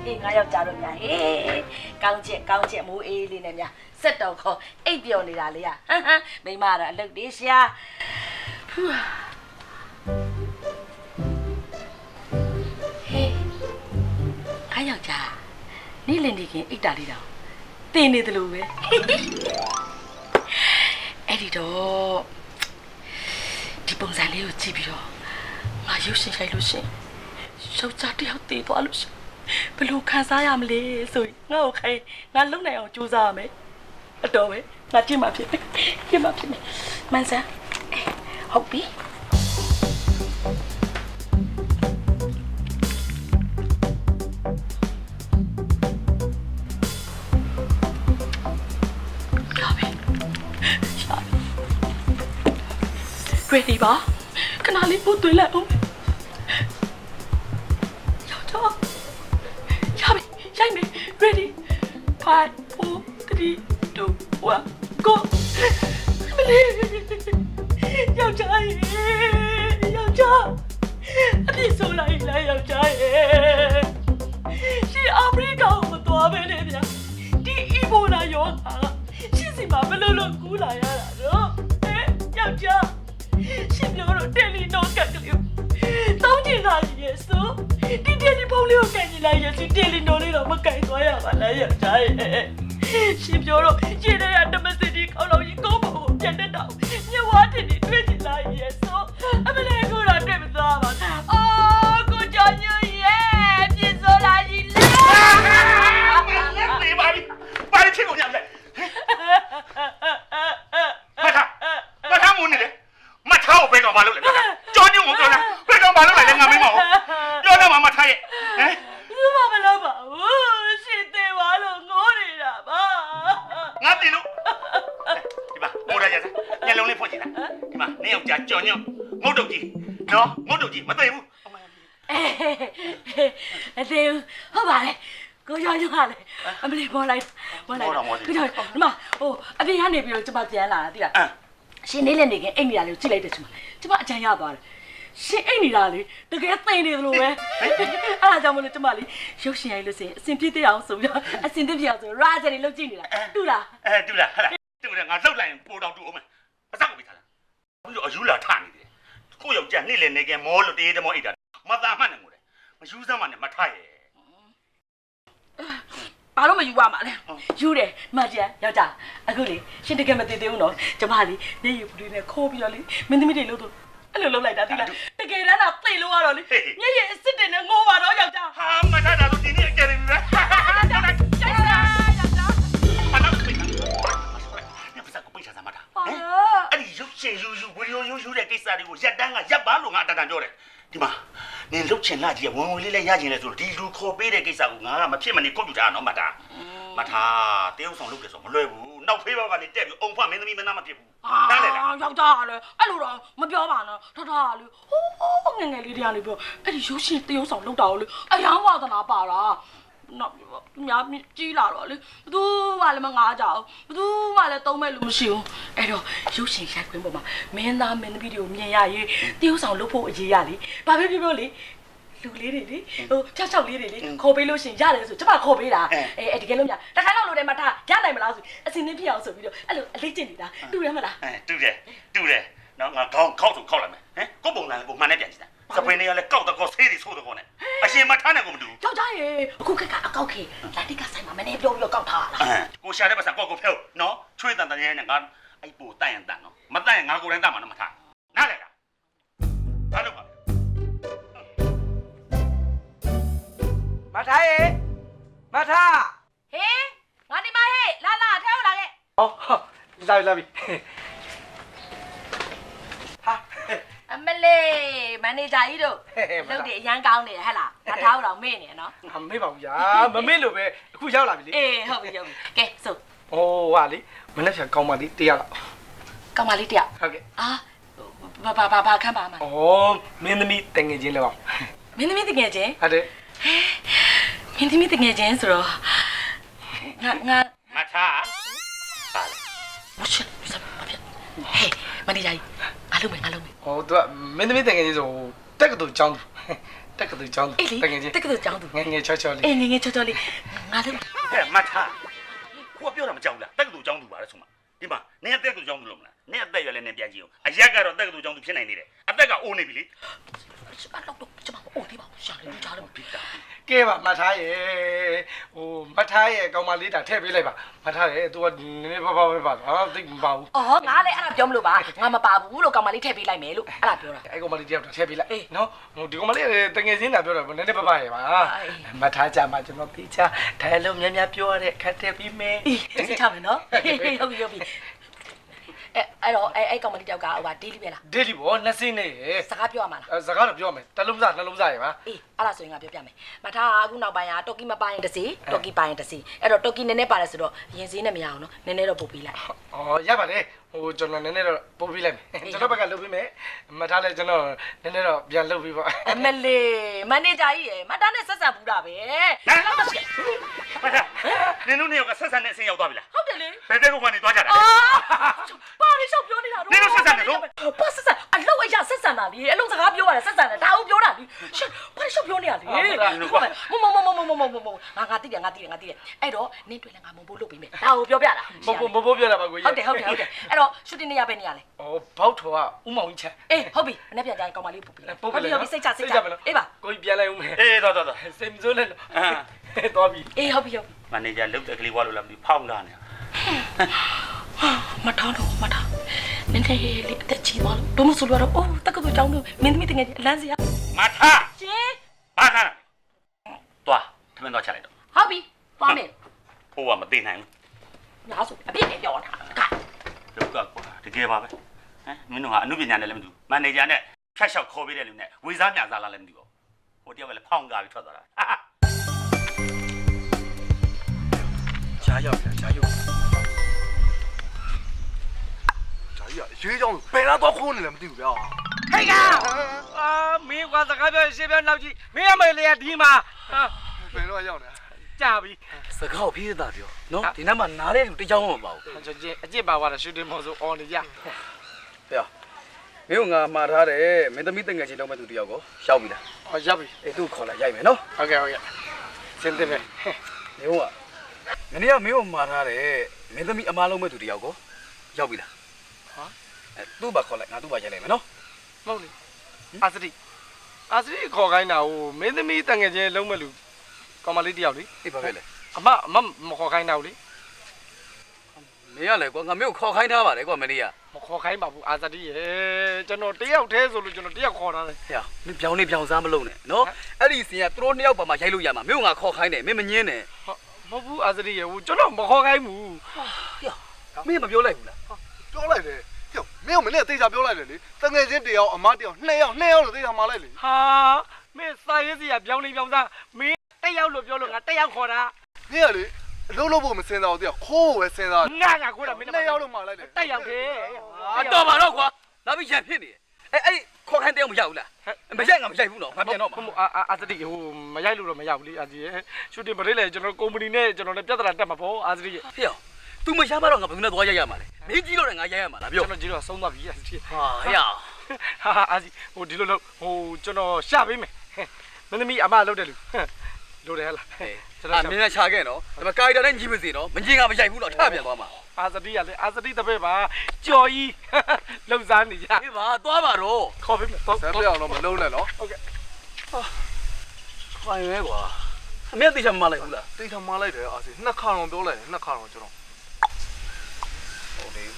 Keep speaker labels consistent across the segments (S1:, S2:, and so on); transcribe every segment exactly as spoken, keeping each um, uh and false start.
S1: ငါယောက်ျားတို့များဟေးကောင်းချက်ကောင်းချက်မိုးအေးလေးနဲ့များစက်တော်ခေါ်အိပ်ပျော်နေတာလေးอ่ะဟမ်ဟမ်မိမတော့အလုပ်လေးရှာဟူးဟေးခါယောက်ျားနေ့လင်ဒီခင်အိတ်တာလေးတော့တင်နေတယ်လို့ပဲအဲ့ဒီတော့ဒီပုံစံလေးကိုကြည့်ပြီးတော့ငါရုပ်ရှင်ရိုက်လို့ရှင်ယောက်ျားတယောက်တည်သွားလို့ရှင်ဘယ်လိုခံစားရမလဲဆိုရင်ငါ့ကိုခိုင်းငါလုံနိုင်အောင်ကြိုးစားရမယ်အတော်ပဲငါကြည့်မှဖြစ်တယ်ကြည့်မှဖြစ်တယ်မန်ဆန်ဟုတ်ပြီready ပါခဏလေးပို့သွင်းလိုက်အောင်ရောက်တော့ရပြီရိုက်မယ် ready five four three two one go မလေးယောက်ျားရေယောက်ျားအပြည့်ဆိုလိုက်လားယောက်ျားရေရှင်အာဖရိကကိုမတော်ပဲနဲ့ဗျာဒီအီဘိုလာရောဟာရှင်စီမှာဘယ်လိုလုပ်ကူးလာရတာတော့ဟဲ့ယောက်ျားရှင်ပြောတော့တယ်လီနောကတ်ကလေးတောင်းကျင်လာရဲ့ဆိုဒီတယ်လီဖုန်းလေးကိုကန်ကြည့်လိုက်ရဲ့ဒီတယ်လီနိုလေးတော့မကန်သွားရပါလားယောက်ျားရဲ့ရှင်ပြောတော့ရှင်တဲ့ရတမစစ်ဒီခေါလို့ကြီးကိုယ့်ဘုံကိုပြန်တက်တော့ညဝါတင်နေတွေ့ကြည့်လိုက်ရဲ့ဆိုအမလေးကိုတော့တွေ့မသွားပါအော်ကိုကြောင်ညရဲ့ပြစ်စိုးလာကြီးလေ
S2: နေပါပြီပါရီဖြစ်ကုန်ရမယ်မထားမထားမူနေတယ်မထားကိုဘယ်ကောင်မလုပ်လဲကြောင်းညုံကိုပြောလားဘယ်ကောင်မလုပ်လဲငါမင်းမဟုတ်ပြောတော့မှမထားရဲ့ဟမ်
S1: ဘူးမမလုပ်ပါဘူးရှင်သေးပါလို့ငိုးနေတာပါ
S2: ငါတင်လို့ဒီမှာမိုးရရစားညလုံးလေးဖွင့်ကြည့်လားဒီမှာနင်းယောက်ျားကြောင်ညုံငုတ်တုတ်ကြီးနော်ငုတ်တုတ်ကြီးမသိဘူး
S1: အသေးဘူးဟုတ်ပါလေကိုကြောင်ညုံကလေအမလေးပေါ်လိုက်ပေါ်လိုက်ကိုကြောင်ဒီမှာဟိုအပြင်ကနေပြီးတော့ကျမပြန်လာတာသိလားရှင်နေလည်းနေခင်အိတ်နေတာလေးကိုကြည့်လိုက်တယ်ကျမကျမအကြံရသွားတယ်ရှင်အိတ်နေတာလေတကယ်သိနေတယ်လို့ပဲအဲ့ဒါကြောင့်မလို့ကျမလေးရုပ်ရှင်ရိုက်လို့ဆိုရင်အစင်ပြည့်တဲ့အောင်ဆိုပြီးတော့အစင်ပြည့်ပြအောင်ဆိုရာဂျယ်လေးလုပ်ကြည့်နေတာတူလား
S2: အဲတူလားဟဲ့တူတယ်ငါလှုပ်လိုက်ရင်ပိုတော်တူအောင်မယ်အစောက်ကိုပြီးထားလားပြီးတော့အယူလာထနေတယ်ကိုယောက်ျားနေလည်းနေခင်မောလို့တေးတမောအိတ်တာမသားမှတ်နေမို့လေမယူစမ်းမှနဲ့မထရဲ့
S1: ဘာလို့မယူရမှာလဲယူတယ်မကြမ်းယောက်ျားအခုလေရှင်တကယ်မသိသေးဘူးနော်ကျမလေးနေယူဘူးလေးနဲ့ခိုးပြီးတော့လေမင်းသမီးတွေလို့တော့အဲ့လိုလုပ်လိုက်တာသိလားတကယ်တမ်းတော့သိလို့ရတော့လေညရဲ့အစ်စ်တင်နဲ့ငိုပါတော့ယောက်ျား
S2: ဟာမထားတာလို့ဒီနေ့ကြတယ်ပြီပဲ
S1: ယောက်ျားယောက်ျား
S2: မနောက်ပိတ်တာညပစကိုပိတ်ချာမှာတာအဲ့ဒီရုပ်ရှင်ယူယူဝီဒီယိုယူယူတဲ့ကိစ္စတွေကိုရက်တန်းကရပ်ပါလို့ငါတန်တန်ပြောတယ်ဒီမှာနင်လုတ်ချင်လာကြီးဝင်ဝင်လေးလေးရချင်လဲဆိုတော့ဒီလူခေါ်ပေးတဲ့ကိစ္စကိုငါကမဖြစ်မနေကွန်ပျူတာနော်မတာမထားတရုပ်ဆောင်လုပ်တယ်ဆိုမလွယ်ဘူးနောက်ဖေးဘောက်ကနေတက်ပြီးအုံဖမင်းသမီးမနာမဖြစ်ဘူးနားလေလား
S1: ယောက်ျားလေအဲ့လိုတော့မပြောပါနဲ့ထထလေဟိုးငငယ်လေးတွေကနေပြောအဲ့ဒီရုပ်ရှင်တရုပ်ဆောင်လုပ်တာကိုလေအယောင်ဝါသနာပါလားနော်များကြီးလာတော့လေဘသူမှလည်းမငားကြအောင်ဘသူမှလည်းတုံးမဲ့လူမရှိဘူးအဲ့တော့ရုပ်ရှင်ရိုက်ခွင့်ပေါ်မှာမင်းသားမင်းသမီးတွေကိုမြင်ရရေးတရုပ်ဆောင်လုပ်ဖို့အရေးရလေဘာပဲပြောပြောလေလူလေးတွေလေဟိုဖြတ်ချောက်လေးတွေလေခေါ်ပေးလို့ရှင်ရတယ်ဆိုကျမခေါ်ပေးတာအဲအဲတကယ်လို့များတခါတော့လို့တယ်မထားရနိုင်မလားဆိုအစင်းင်းဖြစ်အောင်ဆိုပြီးတော့အဲ့လိုအလေးကျင့်နေတာတူရမလား
S2: အဲတူတယ်တူတယ်နော်ငါခေါင်းခောက်ဆိုခောက်လိုက်မယ်ဟမ်ကိုပုံစံကိုမှန်နဲ့ပြန်ကြည့်တာစပင်းတွေကလည်းကောက်တော့ကောက်ဆေးတွေဆိုးတော့ကောနဲ့အရှင်မထားနိုင်ကိုမတူ
S1: ယောက်ျားရေအခုခက်ကအကောက်ခေလာတိကဆိုင်မှာမနေပြောပြီးတော့ကောက်ထားတာ
S2: ကိုရှာတဲ့ပတ်စံကောက်ကိုဖျောက်နော်ချွေးတန်တန်ရဲနဲ့ငါအဲ့ပိုတန့်ရန်တန့်နော်မတန့်ရင်ငါကိုယ်တိုင်တန့်မှာတော့မထားနားလေလားဘာလို့ပါ
S3: မထားရေမထား
S1: ဟေးငါဒီမဟေးလာလာထဲရောက်လာခဲ့
S3: ဟောလာပြီလာပြီဟာ
S1: အမလေးမန်နေဂျာကြီးတို့လုပ်တယ်အရန်ကောင်းနေဟဲ့လားငါထားတော့မေ့နေနော်
S3: မမေ့ပါဘူးညာမမေ့လို့ပဲအခုရောက်လာပြီလေ
S1: အေးဟုတ်ပြီဟုတ်ပြီကဲဆို
S3: ဟိုဟာလေမနေ့ကကောင်းပါလေးတရားလောက်
S1: ကောင်းပါလေးတရား
S3: ဟုတ်ကဲ့
S1: အာဘာဘာဘာဘာခမ်းပါမှာ
S3: ဩမင်းသမီးတငယ်ချင်းလောက်
S1: မင်းသမီးတငယ်ချင်း
S3: ဟုတ်တယ်
S1: မင်းသမီးတငယ်ချင်းဆိုတော့ငါငါ
S2: မထားပါလေ
S1: မချစ်စပ်ပါဗျဟေးမန်နေဂျာကြီးငါလုပ်မယ်ငါလုပ်မယ်
S3: ဟိုသူကမင်းသမီးတငယ်ချင်းဆိုတက်ကတူចောင်းတက်ကတူချောင်းတကယ်ချင်း
S1: တက်ကတူချောင်းသူ
S3: ငယ်ငယ်ချောချောလေး
S1: အေးငယ်ငယ်ချောချောလေးငါလည်း
S2: ဟဲ့မထားကိုကပြောတာမကြောက်လားတက်ကတူចောင်းသူပါလေဆိုမှဒီမှာနင်ကတက်ကတူចောင်းသူလို့မလားနင်အသက်ရွယ်လည်းနင်ပြန်ကြည့်အောင်အရက်ကတော့တက်ကတူចောင်းသူဖြစ်နိုင်နေတယ်အသက်ကအိုးနေပြီလေ
S1: အဲ့တော့ကျွန်မအိုးသေးပါရှာလေကြားလို့ပြီးတာ
S3: ကဲပါမထားရဲ့ဟိုမထားရဲ့ကောင်မလေးတာထည့်ပေးလိုက်ပါမထားရဲ့ तू ကနည်းနည်းပါပါပဲပါဟာသိမပါဘူး
S1: အော်ငါလည်းအဲ့ဒါပြောမလို့ပါငါမပါဘူးလို့ကောင်မလေးထည့်ပေးလိုက်မယ်လို့အဲ့ဒါပြောတာ
S3: အဲ့ကောင်မလေးတယောက်ထည့်ပေးလိုက်နော်ဟိုဒီကောင်မလေးတကယ်ချင်းတာပြောတာနည်းနည်းပါပါရဲ့ပါမထားကြမှာကျွန်တော်သိချထိုင်လို့များများပြောရတဲ့ခက်ထည့်ပြီးမယ်
S1: အေးသိချမယ်နော်ဟုတ်ပြီဟုတ်ပြီအဲ့အဲ့တော့အဲ့အဲ့ကောင်မလေးတယောက်ကဟိုပါဒေးလီပဲလား
S3: ဒေးလီဘောနှစ်စင်းနေရဲ့
S1: စကားပြောရမှာလား
S3: စကားတော့ပြောမယ်တလုံးစားနှလုံးစားရဲ့ပါ
S1: အေးအဲ့ဒါဆိုရင်ငါပြောပြမယ်မထားအခုနောက်ပိုင်းကတော်ကီမပါရင်တစ်စီတော်ကီပါရင်တစ်စီအဲ့တော့တော်ကီနည်းနည်းပါတယ်ဆိုတော့ရင်စည်းနဲ့မရအောင်နော်နည်းနည်းတော့ပို့ပေးလိုက်
S3: အော်ရပါတယ်ဟိုကျွန်တော်နည်းနည်းတော့ပို့ပေးလိုက်မယ်ကျွန်တော်ဘက်ကလုပ်ပေးမယ်မထားလဲကျွန်တော်နည်းနည်းတော့ပြန်လုပ်ပေးပါ
S1: အမလေးမန်နေဂျာကြီးရယ်မတားနဲ့ဆက်ဆံဘူးတာပဲ
S2: ဟမ်မထားနင်တို့နေရောကဆက်ဆံနေအဆင်းရောက်သွားပြီလား
S1: ဟုတ်တယ်လေ
S2: ဘယ်တဲ့ကောင်ကနေသွားကြတာလဲ
S1: အာပါရီရှောက်ပြောနေတာပါဆက်ဆံအလောက်အရာဆက်ဆံတာလေအလုံးစကားပြောရတယ်ဆက်ဆံတယ်ဒါအောင်ပြောတာလေရှက်ပါရီရှောက်ပြောနေတာလေမမမမမမမမငါငါတိတယ်ငါတိတယ်ငါတိတယ်အဲ့တော့နင်းတွေ့လဲငါမုံဖို့လုပ်ပေးမယ်ဒါကိုပြောပြတာ
S3: မဟုတ်မဟုတ်ပြောတာပါကိုကြီး
S1: ဟုတ်တယ်ဟုတ်တယ်ဟုတ်တယ်အဲ့တော့ရှူတင်နေရပဲနေရလဲ
S3: အော်ဘောက်ထော်ကဥမောင်ကြီးချက်
S1: အေးဟုတ်ပြီမနေ့ပြန်ကြရင်ကောင်မလေးပို့ပေးလိုက်ဟုတ်ပြီဟုတ်ပြီစိတ်ချစိတ်ချအေးပါ
S3: ကိုကြီးပြန်လိုက်ဦးမယ်
S2: အေးတော်တော်တော်
S3: စိတ်မစိုးနဲ့တော့ပြီ
S1: အေးဟုတ်ပြီဟုတ်
S2: မန်နေဂျာလုတ်တဲ့ကလေးဘွားလို့လားမသိဖောင်းလာနေ
S1: မထားတော့မထားနင်းလေးလေးအသက်ကြီးသွားလို့တို့မဆိုလို့တော့အိုးတက္ကသိုလ်ကျောင်းလို့မင်းသမီးတကယ်အလန်းစရာ
S2: မထား
S1: ရှင်
S2: ဘာသာသွားထမင်းတော့ချလိုက်တော့
S1: ဟုတ်ပြီသွားမယ်
S2: ဖိုးကမသိနိုင်ဘူး
S1: ငါဆိုအပြည့်နဲ့ပြောတာက
S2: လုတ်ကကွာတကယ်ပါပဲဟမ်မင်းတို့ကအမှုပညာနဲ့လည်းမတူမန်နေဂျာနဲ့ဖြတ်လျှောက်ခေါ်ပေးတဲ့လူနဲ့ဝေစားမြစားလာလည်းမတူဘူးဟိုတယောက်ကလည်းဖောင်းကားပြီးထွက်သွားတာ
S3: ရှားရောက်ရှားရောက်
S4: ရွေးကြောင်းဘယ်လာတော့ခိုးနေလဲမသိဘူးဗျာ
S3: ဟဲ့ကအာမင်းကစကားပြောရှင်းပြနောက်ကြီးမင်းအမေလေးကဒီမှာ
S4: ဘယ်တော့ရောက်နေ
S3: ကြာပြီ
S5: စကားကိုပြေးတာပြောနော်ဒီနောက်မှာနားတဲ့လူတကြောင်မပါဘူး
S3: ကျွန်တော်အစ်စ်ပါသွားတာရှူတင်မော်ဆိုအော်နေကြ
S5: ဖေမင်းကငါမှာထားတယ်မင်းသမီးတငယ်ချင်းတော့မဲ့သူတယောက်ကိုရှောက်ပြီလား
S3: အော်ရပ်ပြီ
S5: အေးသူ့ခေါ်လာရိုက်မယ်နော်
S3: ဟုတ်ကဲ့ဟုတ်ကဲ့စင်တယ်ပဲ
S5: မင်းကမင်းကမင်းကိုမှာထားတယ်မင်းသမီးအမားလုံးမဲ့သူတယောက်ကိုရောက်ပြီလားဟာအဲသူ့ဘာခေါ်လိုက်ငါသူ့ဘာရိုက်လိုက်မယ်နော်
S3: မဟုတ်လေအာစတိအာစတိခေါ်ခိုင်းတာဟိုမင်းသမီးတငယ်ချင်းလုံးမဲ့လူကောင်မလေးတယောက်လေ
S5: အေးဘာဖြစ်လဲ
S3: အမအမမခေါ်ခိုင်းတာဘူးလေ
S5: မင်းရလေကွာငါမင်းကိုခေါ်ခိုင်းထားပါတယ်ကွာမနေ့က
S3: မခေါ်ခိုင်းပါဘူးအာစတိရေကျွန်တော်တယောက်တည်းဆိုလို့ကျွန်တော်တယောက်ခေါ်ထားတယ်
S5: ဟဲ့မင်းပြောင်းနေပြောင်းစားမလုပ်နဲ့နော်အဲ့ဒီစင်ကသူတို့နှစ်ယောက်ပါမှရိုက်လို့ရမှာမင်းကငါခေါ်ခိုင်းတယ်မင်းမငင်းနဲ့
S3: မဟုတ်ဘူးအာစတိရေဟိုကျွန်တော်မခေါ်ခိုင်းဘူး
S5: မင်းမပြောလိုက်ဘူးလား
S4: ပြောလိုက်တယ်ဟဲ့မင်းကမနေ့ကတေချာပြောလိုက်တယ်လေတငယ်ချင်းတယောက်အမတယောက်နှစ်ယောက်နှစ်ယောက်လို့တေချာမှာလိုက်လေ
S3: ဟာမင်းစာရေးစီကပြောင်းနေပြောင်းစားမင်းတယောက်လို့ပြောလို့ငါတယောက်ခေါ်တာ
S4: မင်းကလေအလုပ်လုပ်ဖို့မစင်စားဘူးတယောက်ခိုးဖို့ပဲစင်စား
S3: ငါငါခေါ်တာမင်း
S4: နှစ်ယောက်လို့မှာလိုက်တယ်
S3: တယောက်တည်း
S5: အတော်ပါတော့ကွာလာပြီးရန်ဖြစ်နေတယ်အဲ့အဲ့ခေါ်ခိုင်းတယောက်မရဘူးလားမရိုက်ငါမရိုက်ဘူးနော်ငါပြန်တော့မှာ
S3: အာအာစတိဟိုမရိုက်လို့တော့မရဘူးလေအာစီရေရှူတင်ပရိတ်လေကျွန်တော်ကုမ္ပဏီနဲ့ကျွန်တော်လည်းပြဿနာတက်မှာပေါ့အာစတိရေ
S5: ဖေအောင် तू မရမတော့ငါဘယ်သူနဲ့သွားရိုက်ရမှာလဲမင်းကြီးလို့လည်းငါရိုက်ရမှာလားပြော
S3: ကျွန်တော်ကြီးတော့ဆုံးသွားပြီအာစတိ
S5: ဟာဟဲ့အောင်
S3: ဟာဟာအာစီဟိုဒီလိုလို့ဟိုကျွန်တော်ရှာပေးမယ်မင်းသမီးအမလုပ်တယ်လူလိုတယ်ဟလား
S5: အာမင်းကချခဲ့နော်ဒါပေမဲ့ကာရီတာနဲ့ညီမစီနော်မညီငါမရိုက်ဘူးတော့ထပြန်သွားမှာ
S3: အာစတိရလေအာစတိတပည့်ပါကြော်ကြီးလှုပ်ရှားနေကြ
S5: အေးပါသွားပါတော့
S3: ခေါ်ပေးမယ်တော့
S4: ဆက်ပြအောင်တော့မလုံးနဲ့နော်
S3: ဟုတ်ကဲ့
S5: ခိုင်းရဲကွာအမေတိချာမလိုက်ဘူးလား
S4: တေချာမှာလိုက်တယ်အာစီနှစ်ခါတော့ပြောလိုက်တယ်နှစ်ခါတော့ကျွန်တော်
S5: ဟုတ်တယ်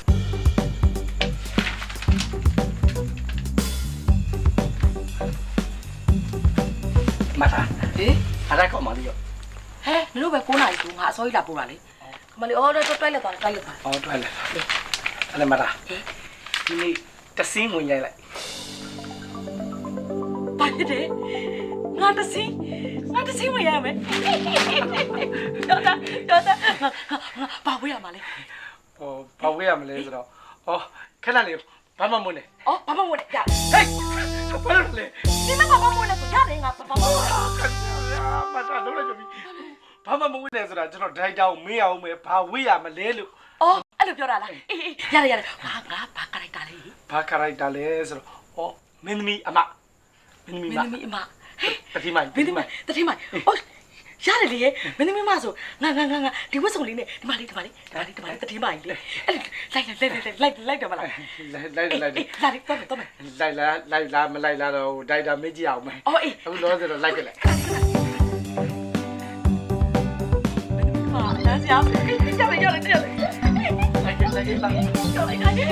S3: မထားဟေးအားရကောက်မှလေးရော
S1: ဟဲနင်တို့ပဲ9နာရီကိုငါအစောကြီးလာပို့တာလေခမလေးအော်တော့တွိုက်လက်သွားတွိုက်လက်သွား
S3: အော်တွဲလေအဲ့လေမထားဒီနေ့တစင်းဝင်ရိုက်လိုက်
S1: ဘာဖြစ်တယ်ငါတစင်းငါတစင်းဝင်ရမယ်တော်တာတော်တာဘာဝေးရမှာလဲ
S3: ဟိုဘာဝေးရမလဲဆိုတော့ဟောခဏလေးဘာမှမဝင်နဲ့
S1: အော်ဘာမှမဝင်ရ
S3: ဟေးဘာလို့လဲ
S1: ဒီမှာဘာမှမဝင်လဲဆိုရတယ်ငါဘာမှမဝင်
S3: မထားလုံးလိုက်ကြပြီဘာမှမဝင်နဲ့ဆိုတာကျွန်တော်ဒိုက်တာကိုမေးအောင်မယ်ဘာဝေးရမလဲလို့
S1: အော်အဲ့လိုပြောတာလားအေးအေးရတယ်ရတယ်ငါငါဘာကာရိုက်တာလဲ
S3: ဘာကာရိုက်တာလဲဆိုတော့ဟောမင်းသမီးအမမင်းသမီး
S1: မ
S3: မ
S1: င်းသမီးအမဟ
S3: တတိမိုင်
S1: မင်းသမီးတတိမိုင်အော်ရတယ်လေမင်းသမီးမဆိုငါငါငါငါဒီဝက်စုံလေးနဲ့ဒီမလေးဒီမလေးဒီမလေးဒီမလေးတတိမိုင်လေးအဲ့လိုက်လိုက်လိုက်လိုက်လိုက်တယ်မလား
S3: လိုက်လိုက်လိုက်
S1: လာတယ်တော့တော့
S3: လိုက်လာလိုက်လာမလိုက်လာတော့ဒိုက်တာမေ့ကြည့်အောင်မယ်
S1: အော်အေး
S3: အခုလောဆိုတော့လိုက်ကြလိုက်
S1: ဟာလာစရာကြောက်လိုက်ကြောက်လိုက်ကြောက်လိုက်လိုက်လိုက်ကြောက်လိုက်လိုက်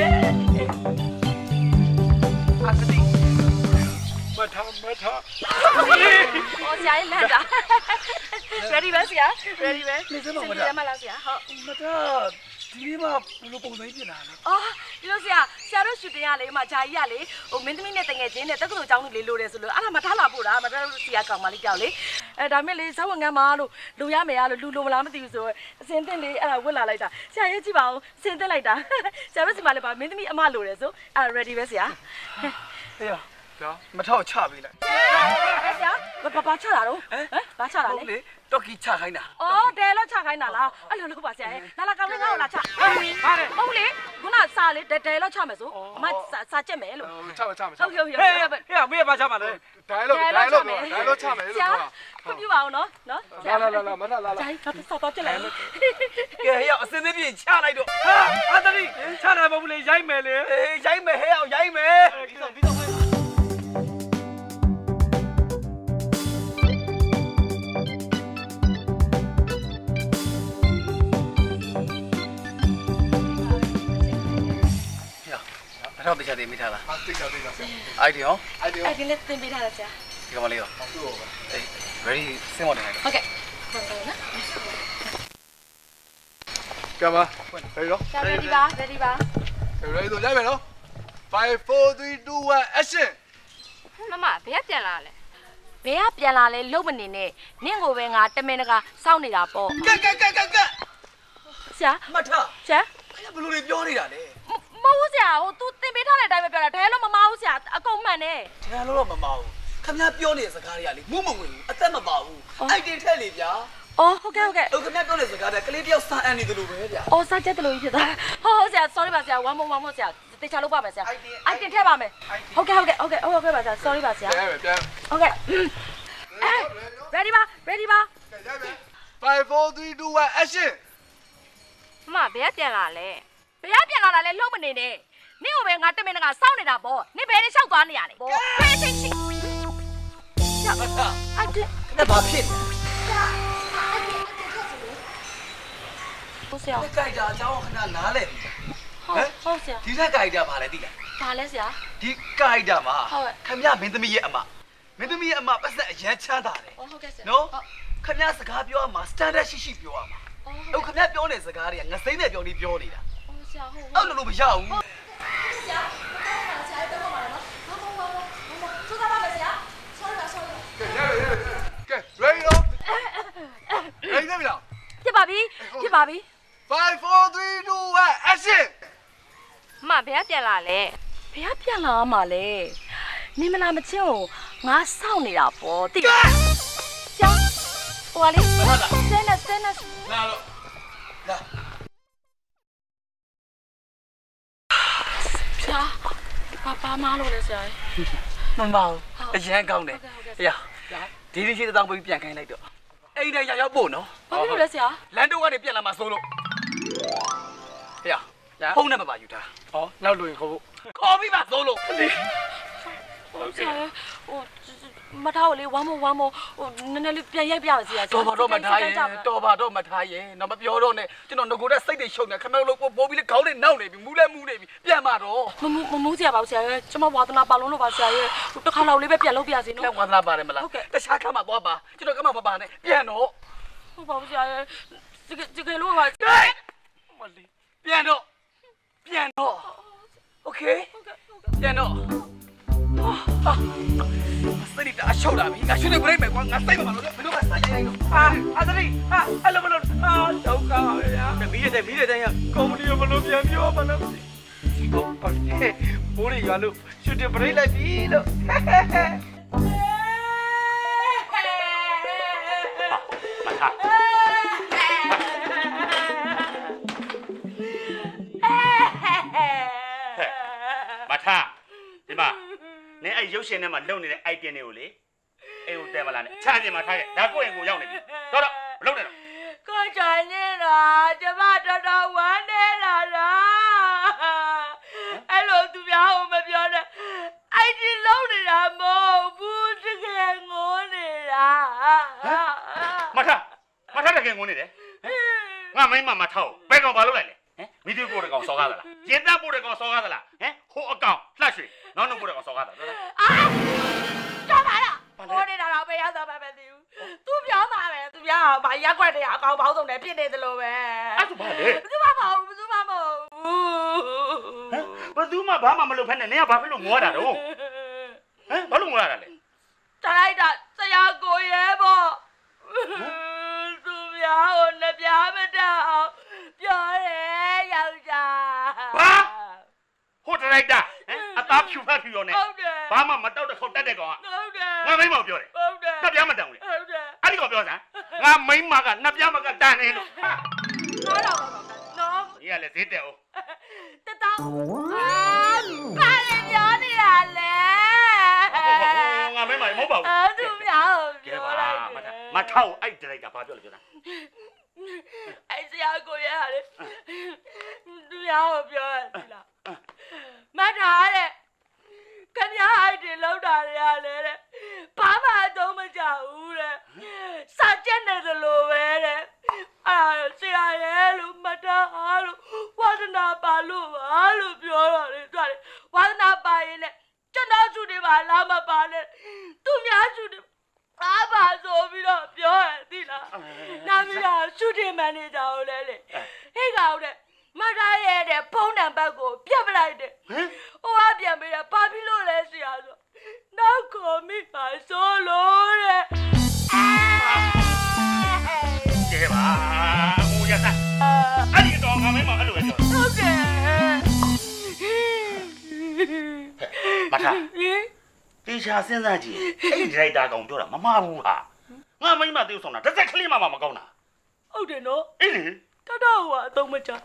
S1: အာသတိ
S3: မထမထ
S1: အော်ဆရာလန့်တာ ready ပဲဆရာ ready ပဲ
S3: နေစမမထ
S1: မလားဆရာဟုတ်
S3: မထဒီလေးမှာဘယ်လိုပုံစံပြင်လာလဲ
S1: အော်ဒီလိုဆရာဆရာတို့ရှူတင်ရလေမှာဂျာကြီးရလေဟိုမင်းသမီးနဲ့တငယ်ချင်းနဲ့တက္ကသိုလ်ကျောင်းလူလေးလိုတယ်ဆိုလို့အဲ့ဒါမထားလာပို့တာမထားဆရာကောင်မလေးကြောက်လေအဲဒါမဲ့လေဇဝန်ငန်းမလို့လူရမယ်ရလို့လူလိုမလားမသိဘူးဆိုအစင်တင်လေးအဲ့ဒါဝစ်လာလိုက်တာဆရာရေးကြည့်ပါဦးစင်တင်လိုက်တာဆရာတို့စီမလေးပါမင်းသမီးအမလိုတယ်ဆိုအဲ့ ready ပဲဆရာ
S3: ဟေးဗျာမထောက်ချပေးလိုက်
S1: အဲ့ဆရာဘာဘာချတာတော့ဟမ်ဘာချတာလဲ
S3: တော်ကီချခိုင်းတာ
S1: အော်တယ်လို့ချခိုင်းတာလားအဲ့လိုလုပ်ပါဆရာလာလာကောင်းလေးငါ့ကိုလာချ
S3: ဟာတယ်
S1: ဟုတ်လေခုနစာလေးတယ်တယ်လို့ချမယ်ဆိုအမစာချက်မယ်လို့
S3: ချမယ်ချမယ်
S1: ဟုတ်ဟုတ်ဟုတ်
S3: ဟေးဟေးမေးပါချမှာလေ
S4: ဒိုင်လို့ဒိုင်လို့ဒိုင်လို့ချမယ်လို့ပြောတာ
S1: ခွင့်ပြုပါအောင်နော်နော်
S4: လာလာလာလာမထလာလာ
S1: ဒိုင်ဖတ်စောတော့ချက်လိုက်က
S3: ဲဟေးအစင်းသေးပြင်ချလိုက်တော့ဟာအာတရီချတာမဟုတ်လေရိုက်မယ်လေအေးရိုက်မယ်ဟေးအောင်ရိုက်မယ်ဒီတော့ဒီတော့တော့တရားတင်မိထားလား
S4: ဟာတိတ်ကြတိတ်ကြဆရာ
S3: အိုက်ဒီရော
S4: အိုက်ဒီရော
S1: အဲ့ဒီလေးတင်ပေးထားတယ်ဆရာ
S3: ဒီကမလေးရော
S4: ဟုတ်တော့ပါ
S3: အေး ready စင်မော်တယ်ဟုတ်
S1: ကဲ့ဟုတ်ကဲ့နော်
S4: ကမ ready ရော
S1: ready ပါ ready ပါ
S4: ready တော့ရိုက်မယ်နော် five four three two one action
S1: မမဘယ်ကပြန်လာလဲဘယ်ကပြန်လာလဲလုံမနေနဲ့နင့်ကိုပဲငါတမင်တကာစောင့်နေတာပေါ့
S3: ကက်ကက်ကက်ကက်က
S1: ဆရာ
S3: မထ
S1: ဆရာ
S3: ဘယ်လိုတွေပြောနေတာလဲ
S1: မဟုတ်ဆရာဟို तू တင်ပေးထားတဲ့အတိုင်းပဲပြောတာဒဲလို့မမဟုတ်ဆရာအကုန်မှန်တယ်
S3: ဒဲလို့တော့မမဟုတ်ခင်ဗျားပြောနေတဲ့စကားတွေကလေမှုမဝင်ဘူးအသက်မပါဘူးအိုက်တင်ထက်လေဗျာ
S1: အော်ဟုတ်ကဲ့ဟုတ်ကဲ့
S3: ဟိုခင်ဗျားပြောနေတဲ့စကားတွေကကလေးတယောက်စာအန်နေတယ်လို့ပဲဗျာ
S1: အော်စာချက်တယ်လို့ဖြစ်သွားဟုတ်ဟုတ်ဆရာ sorry ပါဆရာ one more one more ဆရာတေချာလုပ်ပါမယ်ဆရာအိုက်တင်ထည့်ပါမယ်ဟုတ်ကဲ့ဟုတ်ကဲ့ဟုတ်ကဲ့ဟုတ်ကဲ့ပါဆရာ sorry ပါဆရာ
S4: ပြန်ပြန်
S1: ဟုတ်ကဲ့ ready ပါ ready ပါ
S4: ရိုက်မယ် five four three two one action
S1: မမဘယ်ကပြန်လာလဲဘယ်ကပြန်လာတာလဲလုံးမနေနဲ့နင့်ကိုပဲငါတမင်တကာစောင့်နေတာပေါ့နင့်ဘယ်နဲ့လျှောက်သွားနေရလဲပေါ့ဖဲချင်းချင်း
S3: ရပါသား
S1: အဲ့ဒါ
S3: နဲ့ဘာဖြစ်
S1: လဲဆရာ
S3: ဒီကြိုက်တာအကြောင်းခဏနားလဲ
S1: ဟုတ်ဟုတ်ဆရာ
S3: ဒီလက်ကြိုက်တာဘာလဲသိလား
S1: ဘာလဲဆရာ
S3: ဒီကြိုက်တာမှာခင်ဗျမင်းသမီးရဲ့အမမင်းသမီးရဲ့အမပတ်သက်အရန်ချမ်းသာတယ်
S1: ဟုတ်ကဲ့ဆရာ
S3: နော်ခင်ဗျစကားပြောရမှာ standard ရှိရှိပြောရမှာဟုတ်ခင်ဗျပြောနေတဲ့စကားတွေကငစိမ့်နဲ့ပြောနေပြောနေတာ
S1: ဟုတ်ဆရာဟုတ်
S3: အဲ့လိုလိုမရဘူး
S1: ဆရာဆရာတော့မှာနော်ဘာမှမဟုတ်ဘူးသူကပါမယ်ဆရာ sorry ပါ sorry
S4: ကဲရရရကဲ ready ရော ready ပြီလား
S1: ပြပါပြီပြပါပြီ
S4: five four three two one action
S1: မဘယ်ကပြန်လာလဲဘယ်ကပြန်လာမှာလဲနေမလားမချင်းကိုငါစောင့်နေတာပေါ့တိကျဆရာဟိုလေစနေစနေ
S3: လာတော့လာ
S1: ဆရာဘာဘာမလို့လဲဆရာ
S3: မမအောင်အရန်ကောင်းတယ်အေးဒီဒီရှိတောင်းပြီးပြန်ခိုင်းလိုက်တော့အိမ်ထဲရရောက်ပို့နော်
S1: ဘာလို့လဲဆရာ
S3: လမ်းတော့ကနေပြန်လာမှာစိုးလို့အေးဖုန်းနဲ့မပါယူထား
S4: ဟောနောက်လို့ခေါ်ဖို့
S3: ခေါ်ပြီးပါစိုးလို့
S1: ဟုတ်ဆရာဟိုမထားလေဝမ်းမဝမ်းမဟိုနည်းနည်းလေးပြန်ရိုက်ပြပါဆရာ
S3: တော်ပါတော့မထားရင်တော်ပါတော့မထားရင်တော့မပြောတော့နဲ့ကျွန်တော်ငကိုတဲ့စိတ်တွေရှုံနေခမလို့ပိုးပြီးလေခေါင်းတွေနောက်နေပြီမူးလဲမူးနေပြီပြန်มาတော့
S1: မမမမူးဆရာပါဆရာရဲ့ကျွန်မဝါသနာပါလုံးလို့ပါဆရာရဲ့တစ်ခါလောက်လေးပဲပြန်လုပ်ပြစီနော်
S3: လက်ဝါသနာပါတယ်မလားတခြားခါမှသွားပါကျွန်တော်ကမှမပါနဲ့ပြန်တော့
S1: ဟုတ်ပါဘူးဆရာရဲ့ဒီဒီကလေးကမ
S3: လေးပြန်တော့ပြန်တော့โอเคပြန်တော့ဟာစိတ်တာရှောက်လာပြီငါရှုပ်နေပြိမယ်ကွာငါစိတ်မမလို့ဘယ်လိုမှစိုက်ရိုက်လို့အာအသတိဟာအဲ့လိုမလို့အာဒုက္ခပါပဲဗျာမီးတဲ့မီးတဲ့တိုင်းကုမ္ပဏီကဘလို့ပြန်ပြောမလို့ဟုတ်ပါဘူးဘိုးတွေရွာလို့ရှုပ်တယ်ပြိလိုက်ပြီလို့မထားမထားဒီမှာနင်အဲ့ရုပ်ရှင်ထဲမှာလုံနေတဲ့ item တွေကိုလေ
S2: အေးဦးတဲမလားနဲ့ချမ်းပြင်မှာထားခဲ့ဒါကိုယ့်ရင်ကိုရောက်နေပြီတော်တော့မလုပ်နဲ့တော့
S1: ကိုချာနေတော့ကျမတော်တော်ဝမ်းနေလာလားအဲ့လိုသူများကိုမပြောနဲ့အဲ့ဒီလုံးနေတာမဟုတ်ဘူးတကယ်ငိုနေတာ
S2: မထမထတကယ်ငိုနေတယ်ငါမိမမထောက်ဘယ်ကောင်ဘာလုပ်လိုက်လဲဟမ်မိသူပို့တဲ့ကောင်စော်ကားသလားရင်သားပို့တဲ့ကောင်စော်ကားသလားဟမ်ဟိုအကောင်လှရွှေနောက်နောက်ပို့တဲ့ကောင်စော်ကားသလား
S1: အာတော်ပါလားဟိုနေတာတော့ဘယ်ရောက်တော့မှမသိဘူးသူပြောမှာပဲသူပြောဗာရက်ွက်တဲ့အကောင်ပေါင်းစုံနဲ့ဖြစ်နေသလိုပဲ
S2: အဲ့ဒါဘာလဲ
S1: ဘယ်သူမှမဟုတ်ဘူးဘယ်သူမှမဟုတ်
S2: ဘူးဟမ်ဘယ်သူမှဘာမှမလုပ်ဖက်နဲ့နင်ကဘာဖြစ်လို့ငိုရတာတော့ဟမ်ဘာလို့ငိုရတာလဲ
S1: တလိုက်တာဆရာကိုရဲပေါ့သူပြောကိုနှစ်ပြားမတတ်အောင်ပြောတယ်ယောက်ျား
S2: ဘာဟိုတလိုက်တာဟမ်အသားဖြူဖတ်ဖြူရောနဲ့ဘာမှမတောက်တဲ့ခေါက်တက်တဲ့ကောင်က
S1: ဟုတ်တယ်
S2: ငါမိမောက်ပြောတယ်
S1: ဟုတ်တယ်
S2: နှစ်ပြားမတန်ဘူးလေ
S1: ဟုတ်တယ်
S2: အဲ့ဒီကောင်ပြောစမ်းငါမိမကနှစ်ပြားမကတန်နေလို့
S1: ဟာတော့တော့နော်
S2: ဒီကလည်းဈေးတက်အောင်
S1: တတောင်းအာပါလေပြောနေတာလေ
S2: ငါမိမမဟုတ်ပါဘူး
S1: အဲ့သူများ
S2: ပြောလိုက်မထောက်အဲ့ဒရိုက်တာဘာပြောလဲပြောတာ
S1: အဲ့ဆရာကိုရရတယ်သူများကိုပြောရတယ်လားမထားတဲ့ခင်ဗျားအဲ့ဒီလောက်တာတွေရလေတဲ့ဘာမှအသုံးမကျဘူးတဲ့စာကျက်နေသလိုပဲတဲ့အဲ့ဆရာရဲ့လို့မထားလို့ဝါဒနာပါလို့ပါလို့ပြောတော့လေတွားတယ်ဝါဒနာပါရင်လည်းကျွန်တော်စုတွေပါလာမပါနဲ့သူများစုတွေဘာပါဆိုပြီးတော့ပြောရသည်လားနာမည်ကစုတင်မန်နေဂျာကိုလဲလေဟဲ့ကောင်တဲ့မထားရတဲ့ဖုန်းနံပါတ်ကိုပြတ်ပလိုက်တယ်ဟမ်ဟိုကပြန်ပေးတယ်ဘာဖြစ်လို့လဲဆရာဆိုနောက်ခေါ်မိပါဆိုလို့တဲ့
S2: ကဲပါဟိုရစားအဲ့ဒီတော့ငါမင်းမအဲ့လိုပဲပြော
S1: ဟုတ်တယ်
S2: မထားတေချာစဉ်းစားကြည့်အဲ့ဒီဒရိုက်တာကောင်ပြောတာမမှားဘူးဟာငါမိမတေးဆောင်တာတစ်စက်ကလေးမှမကောင်းတာ
S1: ဟုတ်တယ်နော်
S2: အေးလေ
S1: တတော်ကအသုံးမချ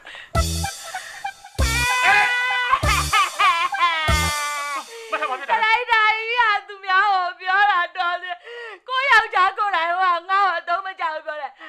S2: မထားပါဘူး
S1: လိုက်တာကြီးကသူများကိုပြောတာတော်တယ်ကိုယောက်ျားကိုယ်တိုင်ကငါ့ကိုအသုံးမချဘူးပြောတယ်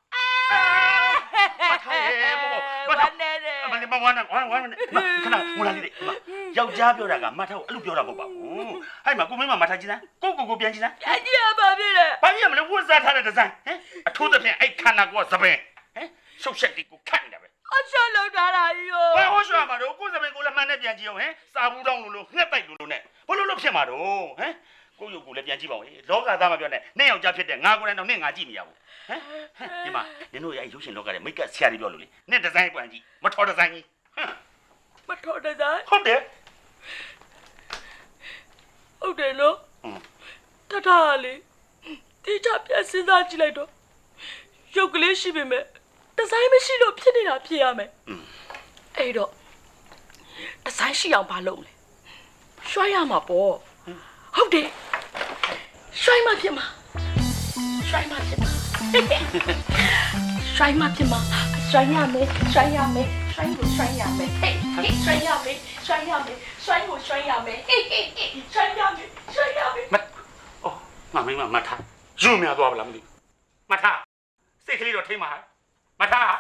S2: မထားရဲမမထား
S1: နေတယ်
S2: မလေးမဝမ်းနဲ့ဝမ်းဝမ်းနဲ့ခဏငိုလာလေးလေးယောက်ျားပြောတာကမထားကိုအဲ့လိုပြောတာမဟုတ်ပါဘူးအဲ့မှာကိုမင်းမမထားကြည့်စမ်းကိုကိုကိုပြန်ကြည့်စမ်း
S1: ပြန်ကြည့်ရပါပြီလေ
S2: ဘာဖြစ်မလဲဝတ်စားထားတဲ့ဒီဇိုင်းဟမ်အထိုးသဖြင့်အဲ့ခန္ဓာကိုယ်ကသပင်ဟမ်ရှုပ်ချက်တွေကိုခတ်နေတာပဲ
S1: အချောလောက်ထားတာကြီးရော
S2: ဘာဟောရှောမှာတော့ကိုယ်သပင်ကိုလည်းမှန်နဲ့ပြန်ကြည့်အောင်ဟမ်စာဘူးတောင်းလို့လို့ငှက်တိုက်လို့လို့နဲ့ဘလို့လို့ဖြစ်မှာတော့ဟမ်ကိုယ့်ရုပ်ကိုလည်းပြန်ကြည့်ပါဦးလောကသားမပြောနဲ့နဲ့ယောက်ျားဖြစ်တဲ့ငါကိုယ်တိုင်တော့နဲ့ငါကြည့်မရဘူးဟမ်ဒီမှာနင်တို့ရဲ့ရုပ်ရှင်လောကရဲ့မိတ်ကဆရာကြီးပြောလို့လေနဲ့ဒီဇိုင်းပွန်ကြည့်မထော်ဒီဇိုင်းကြီး
S1: ဟမ်မထော်ဒီဇိုင်း
S2: ဟုတ်တယ်
S1: ဟုတ်တယ်လို့တထားလေတိကျပြန်စဉ်းစားကြည့်လိုက်တော့ရုပ်ကလေးရှိပေမဲ့ဒီဇိုင်းမရှိလို့ဖြစ်နေတာဖြစ်ရမယ်အဲ့တော့ဒီဇိုင်းရှိအောင်မလုပ်လဲရွှိုင်းရမှာပေါ့ဟုတ်တယ်ရွှိုင်းမှဖြစ်မှာရွှိုင်းမှဖြစ်မှာရွှိုင်းမှဖြစ်မှာရွှိုင်းရမယ်ရွှိုင်းရမယ်ရွှိုင်းကိုရွှိုင်းရမယ်ဟေးဟေးရွှိုင်းရမယ်ရွှိုင်းရမယ်ရွှိုင်းကိုရွှိုင်းရမယ်ဟေးဟေးဟေးရွှိုင်းရမယ်ရွှိုင်းရမယ်
S2: မအော်ငါမင်းမမထားယူမြသွားပါလားမသိမထားစိတ်ကလေးတော့ထိမှာမထား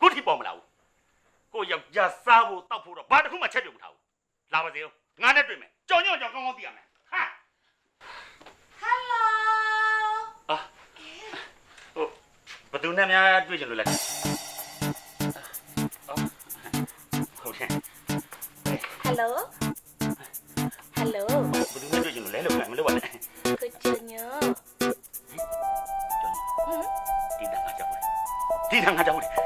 S2: ခုထိပေါ်မလာဘူးကိုယောက်ျားစားဖို့တောက်ဖို့တော့ဘာတစ်ခုမှချက်ပြုတ်မထားဘူးလာပါစေဦးငါနဲ့တွေ့မယ်ကြောင်ညော့ကြောင်ကောင်းကောင်းသိရမယ်ဟာ
S1: Hello
S2: အာဟုတ်ဘယ်သူနဲ့များတွေ့ချင်လို့လဲဟုတ်တယ်
S1: Hello Hello
S2: ဘယ်သူနဲ့တွေ့ချင်လို့လဲလို့မလုပ်ပါနဲ့
S1: ကိုချင်ညော
S2: ဒီတန်းငါကြောက်တယ်ဒီတန်းငါကြောက်တယ်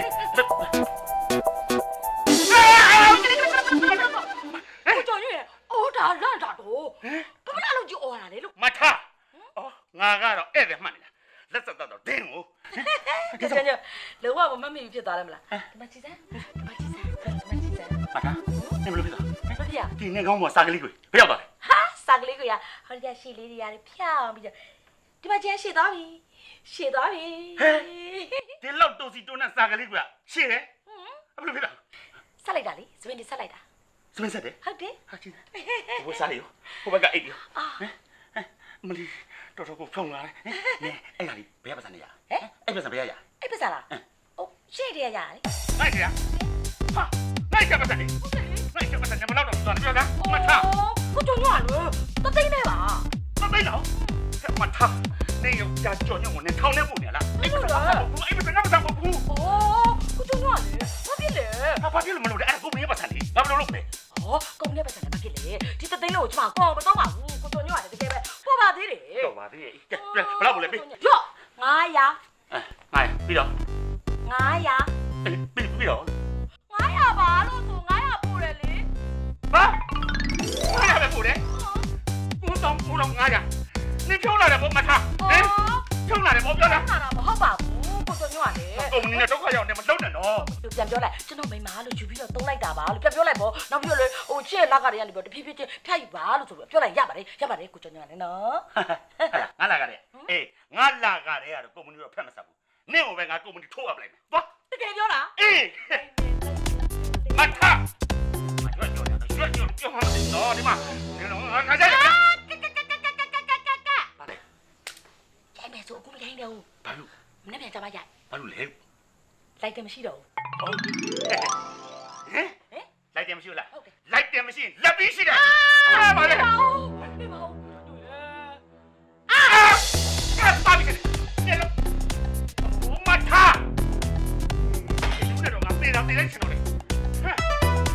S1: ကိုကျော်ရဲ့အော်ဒါလန့်တာတော့ဘာမလားလို့ကြည့်အော်တာလေလို့
S2: မထအော်ငါကတော့ဧည့်သည်မှတ်နေတာလက်ဆက်တော့ဒင်းကို
S1: ကိုကျော်ရဲ့လုံးဝမမတ်မိဖြစ်သွားတယ်မလားဒီမှာကြည့်စမ်းဒီမှာကြည့်စမ်းဒီမှာကြည့်စမ်း
S2: မထနင်ဘယ်လိုဖြစ်သွား
S1: ဘာဖြစ်ရ
S2: ဒီနေကောင်းပေါ်စာကလေးကိုဘယ်ရောက်သွားလဲ
S1: ဟာစာကလေးကိုရဟောဒီကရှီလေးတွေရတယ်ဖြောင်းပြီးတော့ဒီမှာကျန်ရှီသွားပြီရှီသွားပြီ
S2: ဒီလောက်တိုးစီတိုးနဲ့စာကလေးကရှင်းတယ်ဘယ်လိုဖြစ်တာ
S1: ဆက်လိုက်တာလေစပင်းဒီဆက်လိုက်တာ
S2: စမင်းဆက်တယ်
S1: ဟုတ်တယ်
S2: ဟာချင်းဘယ်စားရဟိုဘက်ကအိတ်ရောမလီတော်တော်ကိုဖုံလာတယ်နင်အဲ့ဒါလေးဘယ်ပတ်စံနေရဟမ်အဲ့ပတ်စံဘယ်ရရ
S1: အဲ့ပစားလားအိုးရှေ့တည်းရရတယ်
S2: နိုင်ကြဟာနိုင်ကြပတ်စံနေနိုင်ကြပတ်စံမလောက်တော့သွားတယ်ပြောတာမထ
S1: ကိုကျော်ညွန့်လို့တသိန်းနဲ့ပါ
S2: မသိတော့မထနေရောကြာကြော်ညုံကိုနင်ထောင်းနေပို့နေလားအဲ့ပတ်စံအဲ့ပတ်စံငါပတ်စံမဟုတ်ဘူး
S1: 哦，我就乱嘞，ဘာဖြစ်လဲ
S2: ဘာဘာဖြစ်လို့မလုပ်လဲအဲ့ဒါကိုမင်းပတ်စံလေဘာလို့လုပ်လဲ
S1: 哦，咁呢ပတ်စံဘာဖြစ်လဲဒီတသိန်းလို့ကျမကောမတော့ပါဘူးကိုကျော်ညွန့်ရတယ်တကယ်ပဲပေါ်ပါသေးတယ်
S2: တော့ပါသေးရဲ့ကဲဘယ်လောက်လဲပြီ
S1: ရော့ငါးရာ
S2: အဲငါရပြီးတော့
S1: ငါးရာ
S2: ပြီးပြီးတော့
S1: ငါးရာပါလို့ဆိုငါးရာပို့တယ်လေ
S2: ဟာငါရပဲပို့တယ်ဘူးတော့ဘူးတော့ငါရနင်ဖြုံးလာတယ်ပေါ့မထားဟင်ဖြုံးလာတယ်ပေါ့ပြောတာ
S1: နာတာမဟုတ်ပါဘူးကိုကျော်ညွန့်ရတယ်
S2: ကုမ္ပဏီနဲ့ဒုက္ခရောက်နေမလုပ်နဲ့နော်
S1: ပြန်ပြောလိုက်ကျွန်တော်မိန်းမလို့ယူပြီးတော့တုံးလိုက်တာပါလို့ပြန်ပြောလိုက်ပေါ့နောက်ပြီးတော့လေဟိုချစ်လက်ကတည်းကနေပြီးတော့တဖြည်းဖြည်းချင်းဖြတ်ယူပါလို့ဆိုပြီးပြောလိုက်ရပါတယ်ရပါတယ်ကိုကျော်ညွန့်ရတယ်နော်
S2: ငါလာကြတယ်အေးငါလာကြတယ်ကတော့ကုမ္ပဏီတော့ဖက်မဆက်ဘူးနင့်ကိုပဲငါကုမ္ပဏီထိုးအပ်လိုက်မယ်သွား
S1: တကယ်ပြောတာ
S2: အေးမထားမရွက်ကြော်တယ်ရွက်ကြော်ပြောမှမသိတော့ဒီမှာဒီတော့ငါကြရတယ်ပါလေ
S1: ရိုက်မယ်ဆိုအခုမရိုက်တော့ဘူး
S2: ဘာလို့
S1: မနေ့ပြန်ကြပါရိုက်
S2: ဘာလို့လဲ
S1: လိုက်တယ်မရှိတော့ဘူး
S2: ဟုတ်ဟင်ဟင်လိုက်တယ်မရှိဘူးလား
S1: ဟုတ်တယ်
S2: လိုက်တယ်မရှိလက်ပြီးရှိတယ်အာပါလေ
S1: ဒီမဟုတ်ဒီမဟုတ်
S2: အာပါပြီနေလို့မထားဒီလိုတော့ငါပြေးတော့ပြေးလိုက်ချင်တော့လေဟမ်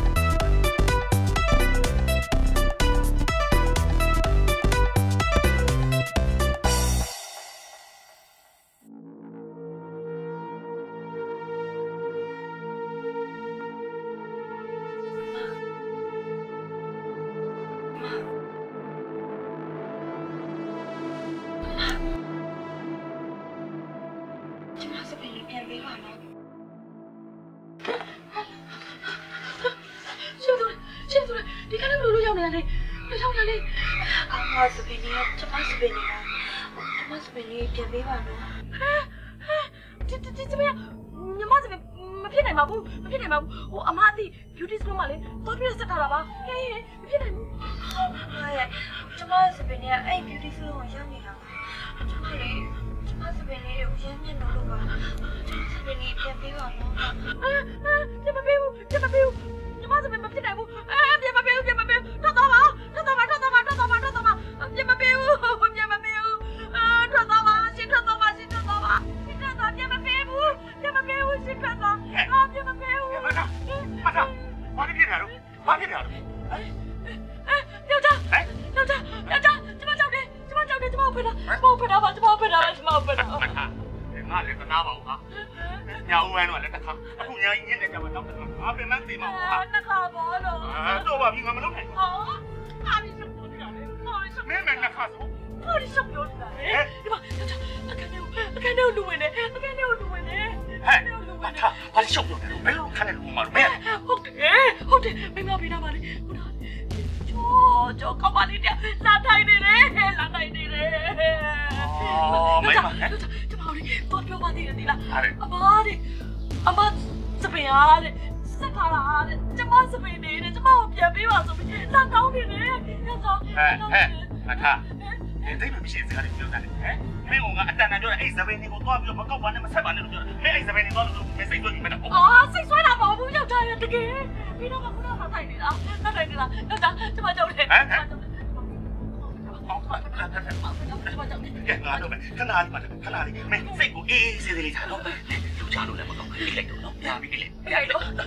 S1: မစပင်းနေကျမစပင်းနေကျမစပင်းနေပြန်ပေးပါနော်ဟမ်ဒီဒီစပင်းညီမစပင်းမဖြစ်နိုင်ပါဘူးမဖြစ်နိုင်ပါဘူးဟိုအမအတီ beauty salon မှာလေတော့ပြစက်ထားတာပါဟေးမဖြစ်နိုင်ဘူးဟာရကျမစပင်းနေအဲ့ beauty salon ကိုရောက်နေတာကျမလေးကျမစပင်းနေကိုရမ်းမြင်လို့ပါကျမစပင်းနေပြန်ပေးပါနော်အာပြန်မပေးဘူးပြန်မပေးဘူးညီမစပင်းမဖြစ်နိုင်ဘူးအာပြန်မပေးဘူးပြန်မပေးဘူးတော့တော့ပါတော့တော့ပါတော့တော့ပါတော့တော့ပါတော့တော့ပါပြန်မပေးဘူးပြန်မပေးဘူးအာတော့တော့ပါရှင်းတော့တော့ပါရှင်းတော့တော့ပါရှင်းတော့တော့ပြန်မပေးဘူးပြန်မပေးဘူးရှင်းတော့တော့အာပြန်မပေးဘူး
S2: မထားမထားဘာဖြစ်နေတာတော့ဘာဖြစ်နေတာတော့
S1: ယောက်ျားဟဲ့ယောက်ျားယောက်ျားကျမကြောက်တယ်ကျမကြောက်တယ်ကျမဖက်တာကျမဖက်တာပါကျမဖက်တာပါကျမဖက်တာ
S2: မထားငါလည်းကနာပါဦးဟာညာဦးဝမ်းတော့လည်းတစ်ခါအခုညာကြီးညက်နေကြမှာတော့ငါပြင်မသိမှာဟာ
S1: နှစ်ခါဘောလို့
S2: အာတော့ပါပြီငါမလုပ်နိုင်
S1: ဟောအားရစပ်လို့ရတယ်ဟောရစပ်
S2: မင်းမနှစ်ခါဆို
S1: ဟောရစပ်လို့ရတယ်ဒီမှာယောက်ျားအခန်းထဲအခန်းထဲလူဝင်နေအခန်းထဲလူဝင်နေ
S2: ဟဲ့မထားဘာရှုပ်လို့လဲဘယ်လိုခနဲ့လူမှာမင်း
S1: ဟုတ်တယ်ဟုတ်တယ်မင်းမပေးတာပါလေဟုတ်တာကျော်ကျော်ကောင်းပါလေတဲ့လာထိုင်နေတယ်လာထိုင်နေတယ်
S2: အော်မင်းမဟဲ့
S1: ကျမတို့တော့ပြောပါသေးတယ်ဒီလားအမတဲ့အမစပင်အားတဲ့စက်ထားတာတဲ့ကျမစပင်နေတဲ့ကျမကိုပြန်ပေးပါဆိုပြီးလာတောင်းနေတယ်ယောက်ျား
S2: ဟဲ့ဟဲ့မထားဒီသိမမရှိစကားတွေပြောတာလေဟဲ့မင်းကငါအတန်တန်ပြောတယ်အဲ့စပင်းတွေကိုသွားပြီးတော့မကောက်ပါနဲ့မဆက်ပါနဲ့လို့ပြောတယ်ဟဲ့အဲ့စပင်းတွေသွားလို့မစိတ်သွင်းမိမယ်တော့
S1: အော်တကယ်ပြီးတော့ကခုနကထိုင်နေတာထိုင်နေတာတော့ဒါကျမကြောက်တယ်ဟမ်ဟမ်ဟောပါခဏခဏကျမကြောက်တယ်ကဲငါတော့မယ်ခဏလေးပါခဏလေးမင်းစိတ်ကိုအေးအေးဆေးဆေးလေးထားတော့လူချလို့လည်းမကောင်းအေးလိုက်တော့နော်ညာပြီလေညာတော့အေး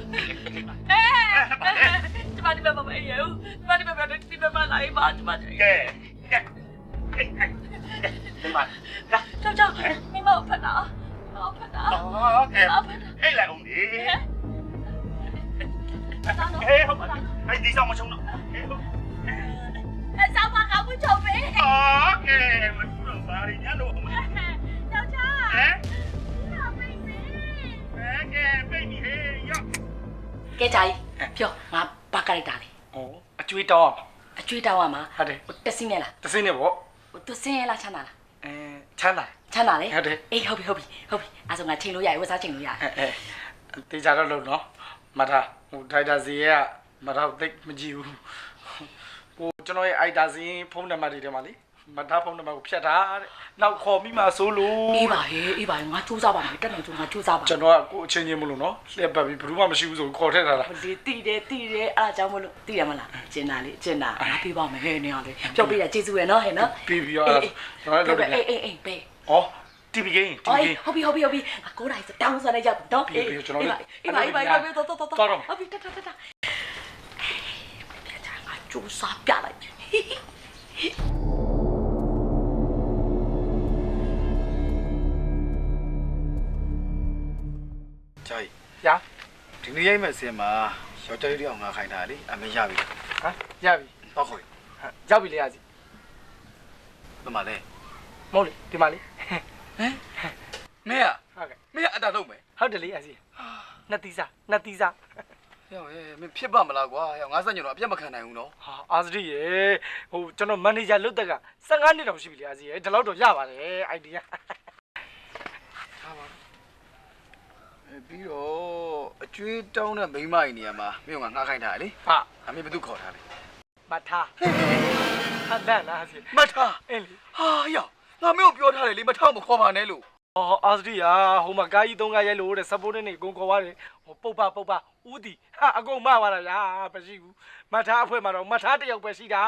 S1: ကျမဒီဘက်မှာအေးရဦးကျမဒီဘက်မှာဒီဘက်မှာလိုက်ပါကျမကဲကဲအေးဒီမှာကြောက်ကြောက်မိမဖတ်တာဖတ်တာအော်ကဲအေးလိုက်အောင်ဒီဟဲ့ဟုတ်ပါလားအဲ့ဒီဆောင်မချုံတော့ဟဲ့ဟုတ်အဲ့ဆောင်မကောင်းဘူးချုံပဲအော်ကဲမထူတော့ပါရညလို့ကြောက်ချာဟဲ့ဟာပိတ်ပြီကဲပိတ်ပြီဟေးရောကဲကြိုင်ပြောငါဘာကြိုက်တာလဲဩအကျွေးတောင်းအကျွေးတောင်းရမှာဟုတ်တယ်တစင်းနဲ့လားတစင်းနဲ့ပေါ့တစင်းရလားချမ်းသာလားအဲချမ်းသာချမ်းသာလေဟုတ်တယ်အေးဟုတ်ပြီဟုတ်ပြီဟုတ်ပြီအဲ့ဆိုငါချိန်လို့ရရဝစားချိန်လို့ရအဲအဲတေးကြတော့လို့နော်မထားဟိုဒိုက်တာစီကမထားသိမကြည့်ဘူးဟိုကျွန်တော်ရဲ့အိုက်တာစီဖုန်းနံပါတ်တွေထဲမှာလေမထားဖုန်းနံပါတ်ကိုဖြတ်ထားတဲ့နောက်ခေါ်ပြီးမှဆိုလို့အေးပါဟေးအေးပါငါစူးစားပါမယ်တက်နိုင်စူးငါစူးစားပါကျွန်တော်ကကိုအချင်းချင်းမလို့နော်လှက်ပတ်ပြီးဘယ်သူမှမရှိဘူးဆိုခေါ်ထည့်ထားတာဒီတီးတယ်တီးတယ်အားကြောင့်မလို့တီးရမလားကျင်တာလေကျင်တာငါပြေးပါမယ်ဟဲ့နေအောင်လေဖြုတ်ပေးရကျေးဇူးရနော်ဟဲ့နော်ပြီးပြီးတော့ကျွန်တော်လည်းလုပ်တယ်အေးအေးအေးပေးဩတီဗီဂိမ်းတီဗီဂိမ်းဟုတ်ပြီဟုတ်ပြီဟုတ်ပြီကိုတိုင်းတောင်းစားလိုက်ရောက်တော့အေးအေးကျွန်တော်လည်းအေးပါအေးပါအေးပါတော့တော့တော့တော့ဟုတ်ပြီတတတတငါကျူစားပြလိုက်
S5: ကြိုက်ရာဒီနေ့ရိုက်မဲ့ဆင်မှာယောက်ျားလေးတယောက်ငါခိုင်းတာလေအမေရပြီဟမ်ရပြီတော့ခေါ်ရောက်ပြီလေရစီဘယ်မှာလဲမဟုတ်လေဒီမှာလေဟမ်မင်းอ่ะဟုတ်ကဲ့မင်းအတားလုံးမယ်ဟုတ်တယ်လေရစီနှစ်တီးစားနှစ်တီးစားယောအေးမင်းဖြစ်ပါမလားကွာယောငါစညွန့်တော့အပြတ်မခံနိုင်ဘူးနော်ဟာအာစတိရေဟိုကျွန်တော်မန်နေဂျာလွတ်တက်ကဆယ်ငါးနှစ်တောင်ရှိပြီလေရစီရေဒီလောက်တော့ရပါတယ်အိုက်ဒီယာဟာပါပြီးတော့အကျွေးတောင်းတဲ့မိန်းမကြီးနေရာမှာမင်းကငှားခိုင်းတာလေဟာအမေဘယ်သူခေါ်ထားလဲမထားဟာလန့်လားစီမထားအင်းလေဟာယောငါမင်းကိုပြောထားတယ်လေမထားမခေါ်ပါနဲ့လို့ဟောအာစတိယာဟိုမှာကားကြီးသုံးကားရိုက်လို့တဲ့စပိုးနေအကုန်ခေါ်သွားတယ်ဟိုပုတ်ပါပုတ်ပါဦးတီဟာအကုန်မသွားတာဗျာမရှိဘူးမထားအဖွဲမှာတော့မထားတယောက်ပဲရှိတာ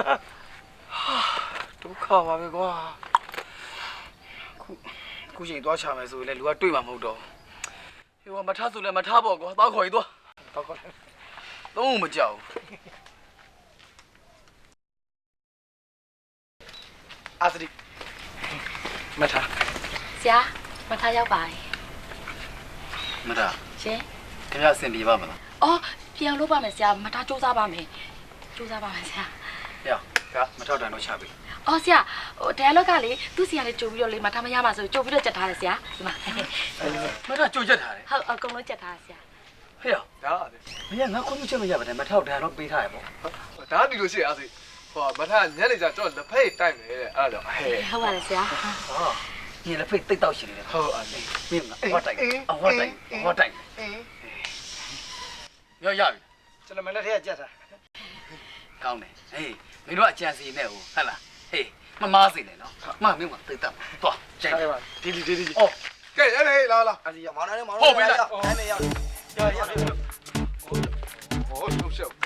S5: ဒုက္ခပါပဲကွာခုခုချိန်သွားချမယ်ဆိုရင်လည်းလူကတွေ့မှာမဟုတ်တော့ဟိုမထားဆိုလည်းမထားပေါ့ကွာတောက်ခေါ်ကြီးသွားတောက်ခေါ်သုံးမကြောက်အာစတိမထားဆရာမထားရောက်ပါရဲ့မထားရှင်ခင်ဗျာအဆင်ပြေပါမလားအော်ပြန်လို့ပါမယ်ဆရာမထားစူးစမ်းပါမယ်စူးစမ်းပါမယ်ဆရာဟဲ့ကမထားတန်တော့ချပြီအော်ဆရာဟို dialogue ကလေသူ့ဆရာလေးကြိုပြီးတော့လေမထားမရပါဆိုကြိုပြီးတော့ကြက်ထားတယ်ဆရာဒီမှာမထားကြိုကြက်ထားတယ်ဟုတ်အကုန်လုံးကြက်ထားတယ်ဆရာဟဲ့ဒါမင်းကငါခွင့်မချက်မရပါနဲ့မထား dialogue ပေးထားရပေါ့ဒါကဒီလိုရှိရအောင်ဟိုမထားညနေကျကျွန်တော်လက်ဖိတ်တိုက်မယ်တဲ့အဲ့ဒါကြောင့်ဟဲ့ဟုတ်ပါတယ်ဆရာဟောညီလက်ဖိတ်တိတ်တော့ရှိနေတယ်ဟုတ်အဲ့မင်းကအဝတ်တိုက်အဝတ်တိုက်အဝတ်တိုက်ရရပြီကျွန်တော်မလက်ထက်ကကြက်ထားကောင်းတယ်ဟေးမင်းတို့အကြံစီနဲ့ဟိုဟုတ်လားဟေးမမားစီနဲ့နော်မမင်းကတိတ်တော့သွားကျိုက်ပါဒီဒီဒီအော်ကဲရလေလာလာအစီမောင်နေမောင်ဟုတ်ပြီလားအဲ့နေရရရဟိုဟိုရှုပ်ရှုပ်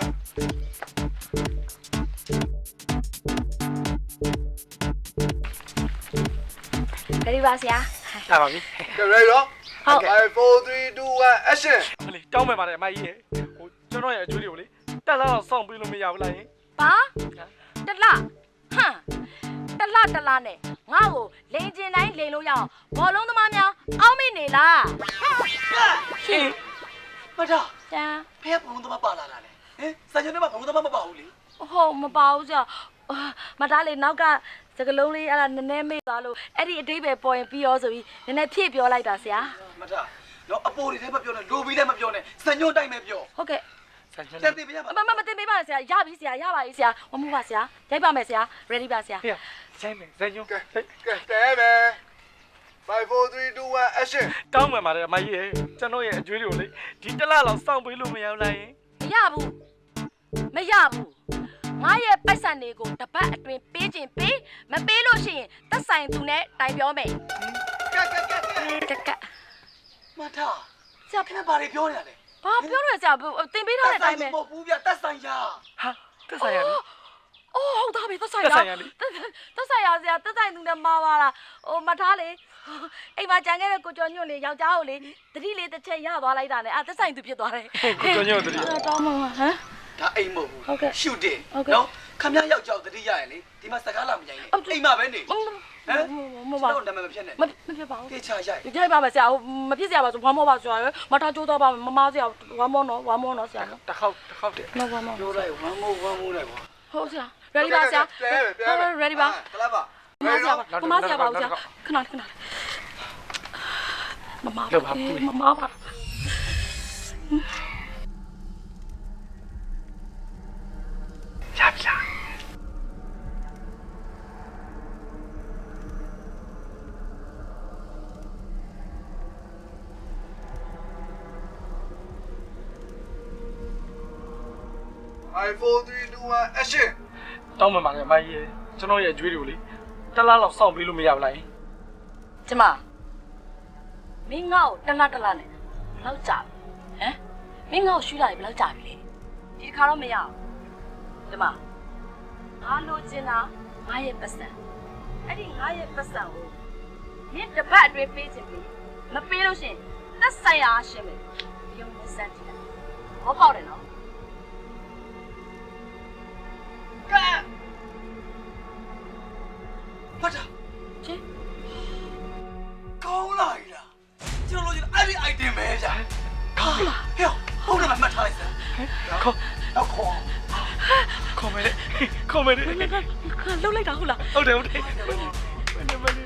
S5: ကြည့်ပါဆရာလာပါပြီကြည့်ရရောဟုတ်five four three two one action ဟလေတောင်းမယ်ပါတယ်အမကြီးရေဟိုကျွန်တော်ရဲ့အကျွေးတွေကိုလေတက်လာတော့စောင့်ပြီးလို့မရဘူးလားယင်ဘာတက်လာဟမ်တက်လာတက်လာနဲ့ငါ့ကိုလိန်ကျင်တိုင်းလိန်လို့ရအောင်ဘောလုံးသမားများအောင်းမိနေလားရှင်မတော်တန်ဖေးဘုံသမားပါလာတာလေဟင်စံချင်ထဲမှာဘုံသမားမပါဘူးလေဟုတ်မပါဘူးဆရာမသားလေနောက်ကစကလုံးလေးအဲ့ဒါနည်းနည်းမေ့သွားလို့အဲ့ဒီအတိတ်ပဲပေါ်ရင်ပြီးရောဆိုပြီးနည်းနည်းဖြည့်ပြောလိုက်တာဆရာမသားတော့အပေါ်တွေထဲမပြောနဲ့လိုပြီးလည်းမပြောနဲ့စံညွန့်တိုက်မယ်ပြောဟုတ်ကဲ့စံညွန့်တင်ပေးရပါမမမတင်ပေးပါနဲ့ဆရာရပြီဆရာရပါပြီဆရာမမှုပါဆရာရိုက်ပါမယ်ဆရာ ready ပါဆရာဟေ့ရိုက်မယ်စံညွန့်ကဲကဲတဲမယ် five four three two one action တောင်းမှန်ပါတယ်အမကြီးရေကျွန်တော်ရဲ့အကျွေးတွေကိုလေဒီတစ်လလောက်စောင့်ပေးလို့မရဘူးလားယင်မရဘူးမရဘူးငါရဲ့ပိုက်ဆံတွေကိုတပတ်အတွင်းပေးခြင်းပေးမပေးလို့ရှိရင်သက်ဆိုင်သူနဲ့တိုင်ပြောမယ်ကက်ကက်ကက်ကက်ကက်ကမထားဆရာခင်ဗျာဘာတွေပြောနေရလဲဟ
S1: ဘာပြောလို့ဆရာတင်ပေးထားတဲ့အတိုင်းပဲ
S3: မဟုတ်ဘူးဗျတက်ဆိုင်ရဟာတက်ဆိုင်ရလေ
S1: အော်ဟုတ်သားပဲတက်ဆိုင်ရတက်ဆိုင်ရဆရာတက်ဆိုင်သူနဲ့မှားပါလားဟိုမထားလေအိမ်မှာကြံခဲ့တဲ့ကိုကျော်ညွန့်လေးယောက်ျားကိုလေတတိလေးတစ်ချက်ရသွားလိုက်တာနဲ့အာတက်ဆိုင်သူဖြစ်သွားတယ်
S3: ကိုကျော်ညွန့်တတိ
S1: တောင်းမှာဟမ်
S3: ဒါအိမ်မဟုတ်ဘူးရှူတင်နော်ခမရယောက်ျားတတိရရင်လေဒီမှာစကားလာမရိုင်းနဲ့အိမ်မှာပဲနေဟမ်မပါဘူးနာမည်မဖြစ်နဲ့
S1: မမဖြစ်ပါဘူး
S3: တေချာရိုက်
S1: ရိုက်ပါမယ်ဆရာမဖြစ်ဆရာပါဆိုဝမ်းမောပါဆရာရမထားကြိုးတော့ပါမမဆရာဝမ်းမောနော်ဝမ်းမောနော်ဆရာနော်
S3: တစ်ခေါက်တစ်ခေါက်တည်း
S1: နော်ဝမ်းမော
S3: ပြောလိုက်ဝမ်းမောဝမ်းမောလိုက်ပါ
S1: ဟုတ်ဆရာ ready ပါဆရာ ready ပါ
S3: ကလာပါ
S1: မမဆရာပါမမဆရာပါဆရာခဏခဏမမ
S3: လောက်ပါ
S1: မမပါ
S3: ရပြီလား
S4: five four three two one action
S5: တောင်းမှမှာမကြီးကျွန်တော်ရဲ့အကျွေးတွေကိုလေတလားလောက်စောင့်ပေးလို့မရဘူးလား
S1: ကျမမင်းငါ့ကိုတလားတလားနဲ့ဘယ်လောက်ကြာဟမ်မင်းငါ့ကိုရှူးလာပြီဘယ်လောက်ကြာပြီလဲဒီတစ်ခါတော့မရဘူးကျမငါလိုချင်တာငါရဲ့ပတ်စံအဲ့ဒီငါရဲ့ပတ်စံကိုမင်းတစ်ပတ်အတွင်းပေးချင်ပြီမပေးလို့ရှင်သက်ဆိုင်ရာရှင်းမယ်ပြုံးနေစမ်းကြည့်တယ်ဟောပေါက်တယ်နော်
S3: ကဲဘာသာ
S1: ချင်း
S3: ကောင်းလာပြီလားကျွန်တော်တို့အဲ့ဒီ item ပဲဗျာကောင်းလာဟဲ့ဟုတ်တယ်မှတ်ထားလိုက်စမ်းခေါ်တော့ခေါ်ခေါ်မယ်ခေါ်မယ်
S1: လှုပ်လိုက်တာဟုတ်လား
S5: ဟုတ်တယ်ဟုတ်တယ်မနေမနေ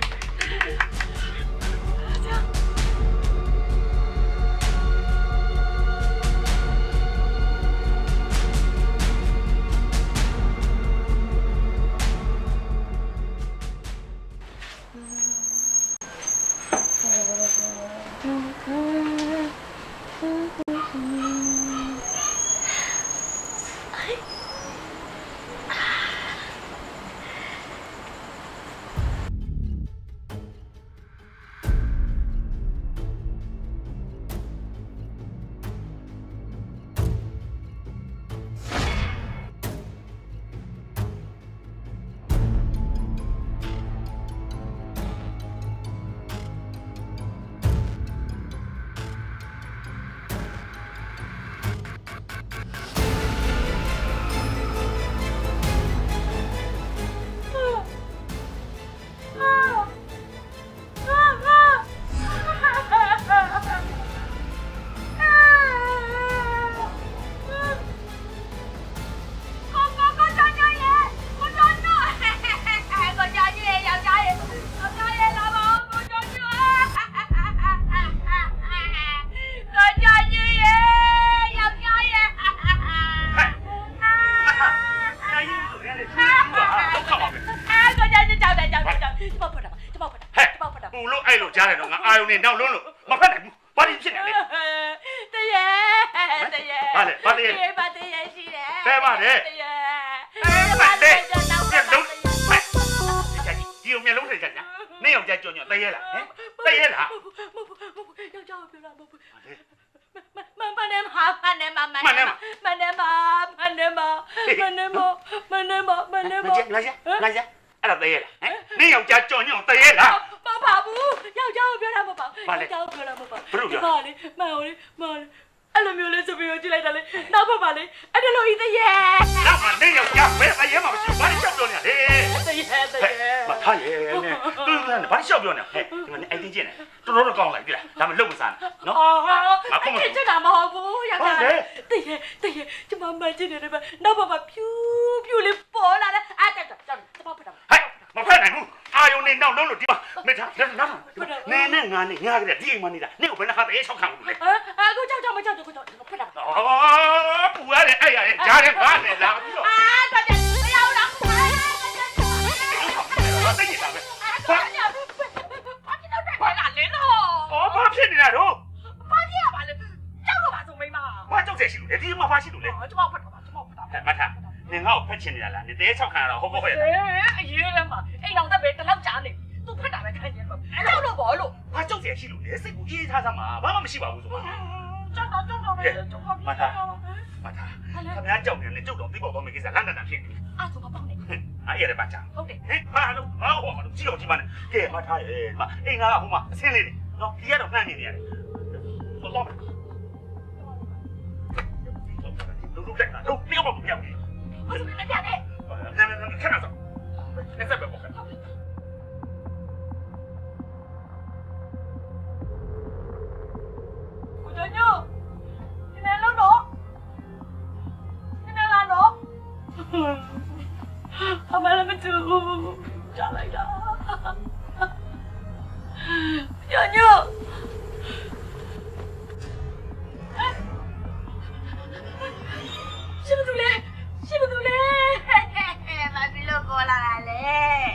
S2: နောက်လုံးလို့မဖတ်နိုင်ဘူးဘာလို့ဖြစ်နေလဲ
S1: တရေတရေ
S2: ဘာလဲဘာလဲ
S1: ဘာတရေရှိတယ်
S2: တဲပါတယ်
S1: တရေ
S2: ဘာလဲနောက်လုံးဒီုံမျက်လုံးထိကြညာနေအောင်ကြကြော်ညောတရေလားဟမ်တရေလား
S1: ယောက်ျားပြောလားမဟုတ်မမနဲ့မမနဲ့မမနဲ့မနဲ့မမနဲ့မမနဲ့မမနဲ့မမနဲ့မ
S2: လာရလာရအဲ့ဒါတရေလားဟမ်နေအောင်ကြကြော်ညောတရေလား
S1: မပါဘူးယောက်ျားကိုပြောတာမပါယောက်ျားကိုပြောတာမပါ
S2: ဘယ်လိုပြော
S1: ပါလေမဟုတ်လေမဟုတ်လေအဲ့လိုမျိုးလေးဆိုပြီးတော့ကြည့်လိုက်တာလေနောက်ဖက်ပါလေအဲ့ဒါလိုဤတရေ
S2: နောက်မှနေယောက်ျားဘယ်အရင်မှမရှိဘာလို့ရှောက်ပြောနေလဲ
S1: တရေတရေ
S2: မထားရဲနဲ့တူတူနဲ့ဘာလို့ရှောက်ပြောနေဟဲ့ဒီမှာနေအိုင်တင်းကျင်နေတော်တော်တော့ကောင်းလိုက်ပြီလားဒါမှလုတ်မစားနဲ့နော်
S1: ငါခုမကျင်တာမဟုတ်ဘူးယောက်ျားတရေတရေကျမမကျင်နေတယ်ပဲနောက်ဖက်ပါဖြူဖြူလေးပေါ်လာတယ်အဲ့ဒါကြောင့်ကျမဖက်တာ
S2: ဟဲ့မဖက်နိုင်ဘူးအာယုန်နေနောက်လုံးလို့ဒီမှာမေထားလက်နောက်နေနဲ့ငါနဲ့ငါကလေးဒီအိမ်မနေတာနေကိုဘယ်နှခါတည်းချောက်ခံဘူးလေ
S1: အခုကြောက်ကြောက်မကြောက်ကြောက်ကြောက်ဖက်တာ
S2: အော်ပူရတယ်အဲ့ရတယ်ကြားတယ်ငါနဲ့လာပြီးတော့
S1: အာတော်တယ်မရဘူးလား
S2: ဘာသိနေတာပဲဘာ
S1: ညာဘာဖြစ်တော့ဘာလာလဲလို့
S2: အော်ဘာဖြစ်နေတာတော့
S1: ဘာဖြစ်ရပါလဲကြောက်တော့ပါဆိုမိမ
S2: ဘာကြောက်တယ်ရှိလို့လေဒီမှာဘာရှိလို့လဲ
S1: ကျမဖက်တာကျမဖက်တာ
S2: ဟဲ့မထားနေငါ့ကိုဖက်ချင်နေတာလားနေတဲချောက်ခံရတာဟုတ်ဟုတ်ရဲ့
S1: အရေးလည်းမအိမ်အောင်တက်ပဲတလောက်ကြားနေသူဖက်တာပဲခံရင်တော့ကြောက်လို့ဘောလို့
S2: ဘာကြောက်တယ်ရှိလို့လေစိတ်ကိုအေးထားစမ်းပါဘာမှမရှိပါဘူးဆိုပါ
S1: ကြောက်တော့ကြောက်တော့ပဲ
S2: မထားမထားခင်ဗျားကြောက်နေတယ်ကြောက်တော့သိပေါ်တော့မယ်ကိစ္စလန့်တန်တန်ဖြစ်နေ
S1: အဲ့ဆိုမပေါ့နဲ့
S2: အဲ့ရတဲ့ပါချာ
S1: ဟုတ်တယ်
S2: ဟင်ဟာလို့ဟာဟောကြည့်တော့ကြည့်မနဲ့ကဲမထားရဲ့မအိမ်ငါကဟိုမှာအဆင်းလေးနေနော်ဒီကတော့နှမ်းနေနေရတယ်တော့တော့လူလူတက်တာတော့ဒီကတော့မပြောင်းဘူး
S1: ဟုတ်တယ်မပြောင်းနဲ့
S2: ခဏတော့နေစပ်ပဲပေါ့
S1: ကိုကျော်ညိုဒီနေ့လုံးတော့ဒီနေ့လာတော့အမလည်းမတူကြားလိုက်တာကျော်ညိုရှိမတူလေရှိမတူလေမဘီလိုကိုလာလေ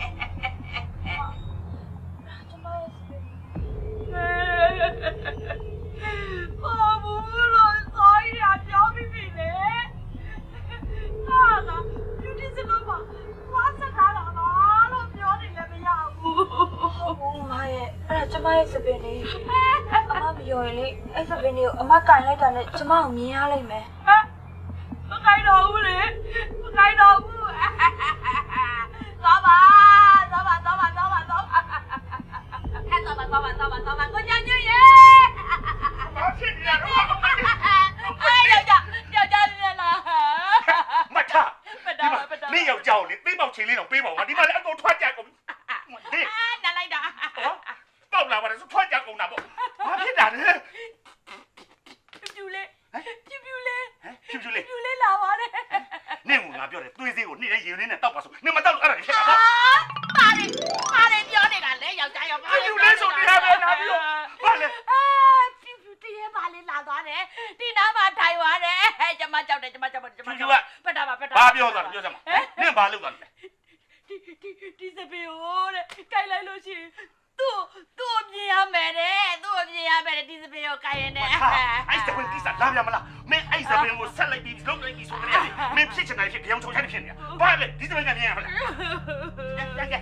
S1: ဘာဘူးလို့ဆိုရပြောပြီးပြီလေဟာကယူဒီစလို့ပါဝါစကားလာလို့ပြောနေလည်းမရဘူး
S5: ဟုတ်မရဲ့အဲ့ဒါကျမရဲ့စပင်းလေးအမမပြောရင်လေအဲ့စပင်းလေးကိုအမကင်လိုက်တာနဲ့ကျမကိုမြင်ရလိမ့်မယ်
S1: မကင်တော့ဘူးလေမကင်တော့ဘူးသွားပါသွားပါသွားပါသွားပါသွားပါအဲ့သွားပါသွားပါသွားပါသွားပါကိုကြညွရေ
S2: ဘာဖြစ်နေရတော့
S1: အဲ့ယောက်ျားယောက်ျားနေလား
S2: မထားမင်းယောက်ျားကိုလေပေးပေါက်ချင်းလေးတော့ပေးပါဦးငါဒီမှာလည်းအကုန်ထွက်ကြကုန်ဒီ
S1: နားလိုက်တာ
S2: ပေါက်လာပါတယ်ဆိုထွက်ကြကုန်တာပေါ့ဘာဖြစ်တာလဲ
S1: ပြူလေပြူပြူလေ
S2: ပြူပြူလေ
S1: ပြူလေလာပါတယ်
S2: နင့်ကငါပြောတယ်သွေးသေးကိုနေ့တိုင်းရေလေးနဲ့တောက်ပါဆိုနင်မတောက်လို့အဲ့ဒါဖြစ်တာ
S1: ပါတယ်ပါတယ်ပြောနေတာလေယောက်ျားယောက်ျား
S2: ပြူလေးဆိုတရားပဲနာပြီးတော့ဘာလဲ
S1: အာပြူပြူတည်းပါလေလာသွားတယ်ဒီနားမှာထိုင်သွားတယ်ကျမကြောက်တယ်ကျမကြောက်တယ်ကျမကြောက်ပတ်တာပါပတ်တာ
S2: ဘာပြောသွားလဲပြောစမ်းပါနင့်ဘာလုပ်သွားလဲ
S1: ဒီဒီဒီစပီဟိုတဲ့ကြိုက်လိုက်လို့ရှိရင်သူ့သူ့အမြင်ရမယ်တဲ့သူ့အမြင်ရမယ်တဲ့ဒီစပီကိုကြိုက်ရင်တဲ့
S2: အဲ့စပင်းကိစ္စလာပြမလားမင်းအဲ့စပင်းကိုဆက်လိုက်ပြီးလုပ်လိုက်ပြီးဆိုကြတယ်မင်းဖြစ်ချင်တယ်ဖြစ်ကြောင်ချုံချိုက်ဖြစ်နေတာဘာလဲဒီစပင်းကမြင်ရမလားကဲကဲ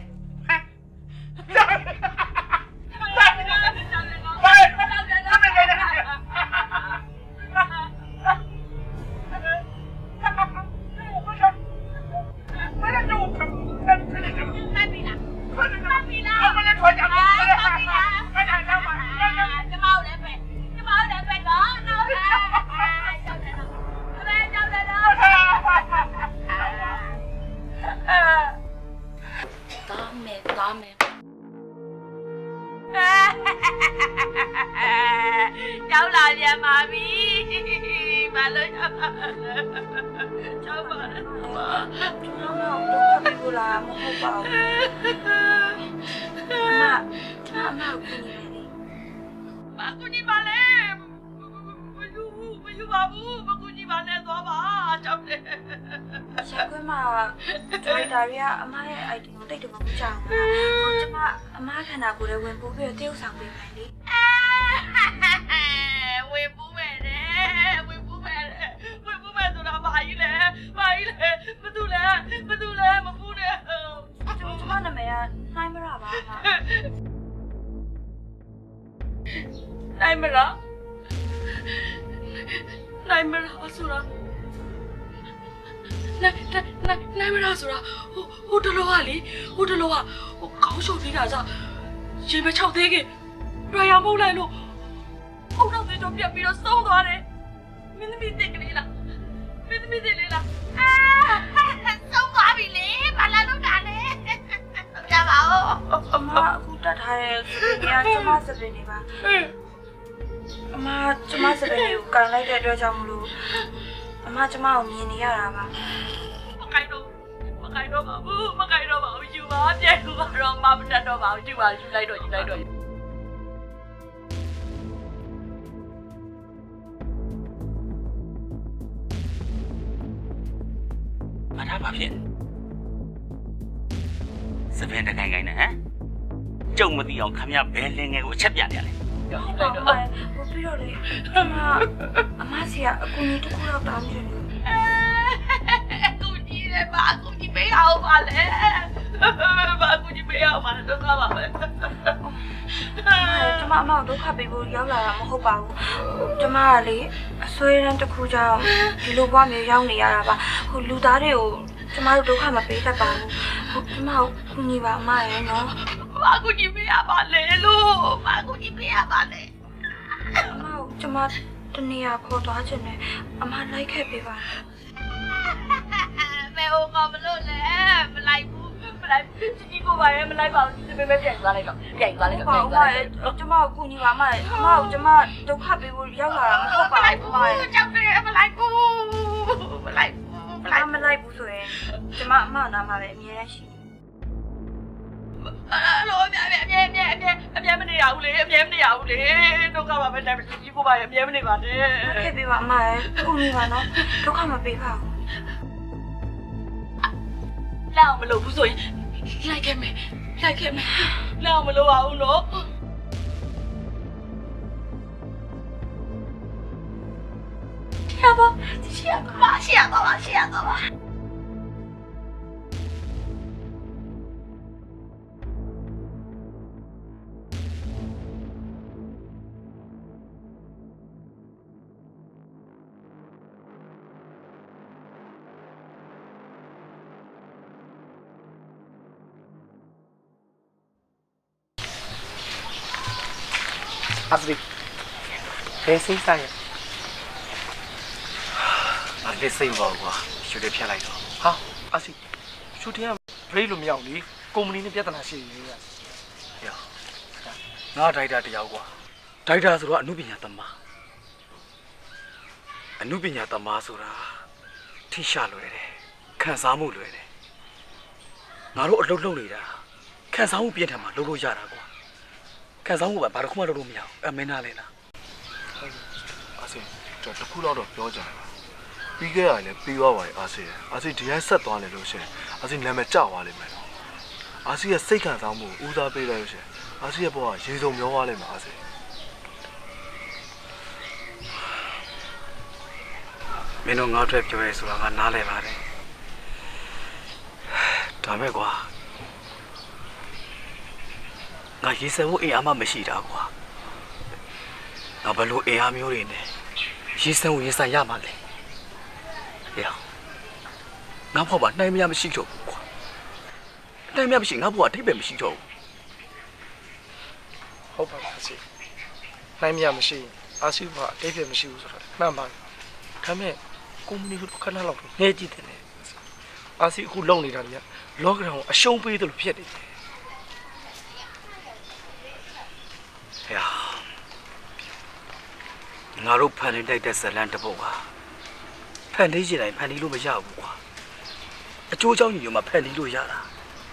S1: ရောက်လာပြန်ပါပြီမလို့ရောက်လာကျောင်းပါလေမ
S5: ကျွန်တော်တော့ဘယ်လိုလာမဟုတ်ပါဘူးအမကျွန်တော်အမကိုနေနေလေ
S1: မကူညီပါလေမယူမယူပါဘူးမကူညီပါနဲ့သွားပါကျောင်းတယ်
S5: ဆက်ကွမှာဒရိုက်တာရီကအမရဲ့ item ကိုတိတ်တော့မကြောက်ဘူးကျွန်မအမခန္ဓာကိုယ်လည်းဝင်ပို့ပြီးတော့တရုပ်ဆောင်ပေးမယ်လေ
S1: ဝင်ပူးမယ်တဲ့ဝင်ပူးမယ်တဲ့ဝင်ပူးမယ်ဆိုတာဘာကြီးလဲဘာကြီးလဲဘာတူလဲဘာတူလဲမပူးနဲ့
S5: ကျွန်တော်နာမည်ကနိုင်မရပါဟာ
S1: နိုင်မရနိုင်မရဆိုတာနိုင်နိုင်နိုင်မရဆိုတာဟိုဟိုတလောကလေဟိုတလောကဟိုကောင်းရှုပ်သေးတာကြောင့်ရေမချောက်သေးခင်ရွာရမုန်းလိုက်လို့ဟုတ်တော့သေးတော့ပြတ်ပြီးတော့ဆုံးသွားတယ်မင်းသမီးသိကလေးလားမင်းသမီးသိလေးလားအာဆုံးသွားပြီလေဘာလာလို့တာလဲကြပါဦး
S5: အမအခုတတ်ထားတဲ့စပင်းကကျမစပင်းနေပါအမကျမစပင်းကိုကန်လိုက်တဲ့အတွက်ကြောင့်မလို့အမကျမကိုမြင်နေရတာပါ
S1: မကိုင်တော့မကိုင်တော့ပါဘူးမကိုင်တော့ပါဘူးယူပါပြန်ယူပါတော့မမတတ်တော့ပါဘူးယူပါယူလိုက်တော့ယူလိုက်တော့
S2: မထားပါဖြစ်စပင်းတခိုင်ခိုင်နဲ့ဟမ်ကြုံမသိအောင်ခမရဘယ်လင်းငယ်ကိုအချက်ပြနေရလဲ
S5: ကြောက်လိုက်တော့ဟိုပြီးတော့လေအမအမစီကအကူကြီးတစ်ခုတော့တောင်းချင်တယ်
S1: အကူကြီးလည်းပါအကူကြီးပေးအောင်ပါလေဘာကူညီပေးရမှာလဲဒုက္ခပါပဲ
S5: ကျမအမေကိုဒုက္ခပေးဖို့ရောက်လာတာမဟုတ်ပါဘူးကျမကလေအဆွေးရန်တစ်ခုကြောင့်ဒီလိုဘဝမျိုးရောက်နေရတာပါဟိုလူသားတွေကိုကျမတို့ဒုက္ခမပေးတတ်ပါဘူးဟိုကျမကိုကူညီပါအမရဲ့နော်
S1: ဘာကူညီပေးရပါလဲလို့ဘာကူညီပေးရပါလဲ
S5: အမကိုကျမတနေရာခေါ်သွားခြင်းနဲ့အမလိုက်ခဲ့ပေးပါ
S1: မဲဟိုကမလို့လဲမလိုက်ဘူးမလိုက်ဘူးကြီးကိုပါရဲ့မလိုက်ပါဘူးဒီပေမဲ့ပြန်သွားလိုက်တော့ပြန်သွားလိုက်တော့ပြန်သွားလိုက်
S5: တော့ကျမကိုကူညီပါအမရဲ့အမကိုကျမဒုက္ခပေးဖို့ရောက်လာတာမဟုတ်ပါဘူးအမရဲ့
S1: ကြောက်တယ်မလိုက်ဘူးမလိုက်ဘူး
S5: မလိုက်မလိုက်ဘူးဆိုရင်ကျမအမနာမှာပဲအမြဲတမ်းရှိ
S1: အဲ့လိုအမြဲအမြဲအမြဲအမြဲအမြဲမနေရဘူးလေအမြဲမနေရဘူးလေဒုက္ခပါပဲဒါပေမဲ့ကြီးကိုပါရဲ့အမြဲမနေပါနဲ့
S5: ခဲ့ပေးပါအမရဲ့ကူညီပါနော်ဒုက္ခမပေးပါဘူး
S1: လောက်မလို့ဘူးဆိုရင်လိုက်ခဲ့မယ်လိုက်ခဲ့မယ်လောက်မလို့အောင်နော်ရပါရှေ့ပါရှေ့ပါရှေ့ပါ
S3: 阿斯利，别生啥呀？啊，别生我哇，兄弟骗来的。好，阿斯利，兄弟啊，赔了苗哩，公民你别在那些人呀。呀，我大家都要过，大家说努比人他妈，努比人他妈说啦，天下来的，看啥木来的，我都老老来的，看啥木变他妈老老家的过。看上我吧，把这空嘛都没有，哎，没拿来了。
S4: 阿叔，这这苦劳都不要讲了。比个啊嘞，比我话阿叔，阿叔第一十段嘞都是，阿叔两百炸话嘞没有。阿叔也谁看上我，乌达贝来就是，阿叔也不话轻松苗话嘞嘛阿叔。
S3: 没弄我这表演说我拿来吧嘞，咱们过。我以前我阿妈没洗澡过，我不如阿妈人呢，以前我以前也嘛嘞，呀，我怕把那面没洗澡过，那面不洗，我怕这边没洗澡。
S6: 好吧，阿叔，那面没洗，阿叔怕这边没洗过，那嘛，他们公民都看那老多，年纪的呢，阿叔胡弄里头呀，老个人啊，兄弟都骗的。
S3: 呀，我都盼你在这山上的不啊，盼你进来，盼你路没下不啊，就叫你有嘛盼你路下啦。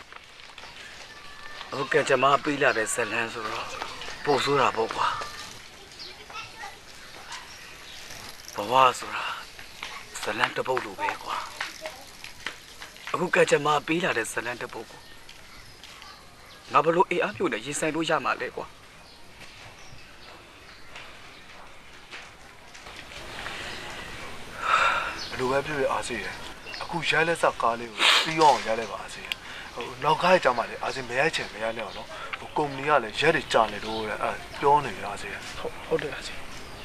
S3: 我跟着妈背来的山上说，不说啥不啊，不话说啦，山上的不路呗quoi。我跟着妈背来的山上的不过，我不路哎阿表的一山路下嘛来过。
S4: လူပဲဖြစ်ဖြစ်အားစေးရအခုရိုက်လက်ဆက်ကားလေးကိုပြီးအောင်ရိုက်လိုက်ပါအားစေးဟိုနောက်ကားကြောင်မှလေအားစေးမရိုက်ချင်မရိုက်နဲ့အောင်နော်ဟိုကုမ္ပဏီကလည်းရက်တွေကြာနေတော့တဲ့အဲပြောနေရအားစေး
S6: ဟုတ်ဟုတ်တယ်အားစေး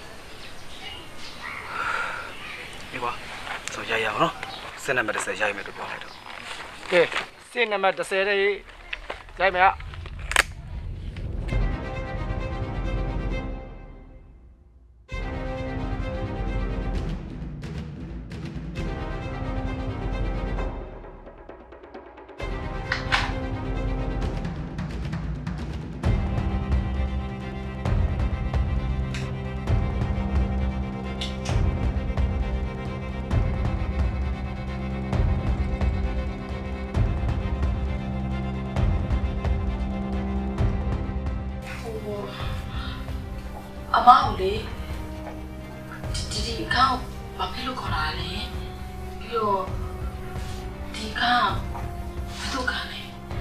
S3: ဒီကွာဆိုရိုက်ရအောင်နော်စနံပါတ်တစ်ဆယ်ရိုက်မယ်လို့ပြောလိုက်တော့
S6: ကဲစနံပါတ်တစ်ဆယ်လေးရိုက်မယ်
S1: အမကိုလေဒီဒီအကောင့်ဘာဖြစ်လို့ခေါ်လာလဲပြီးတော့ဒီအကောင့်ဘယ်သူကလဲ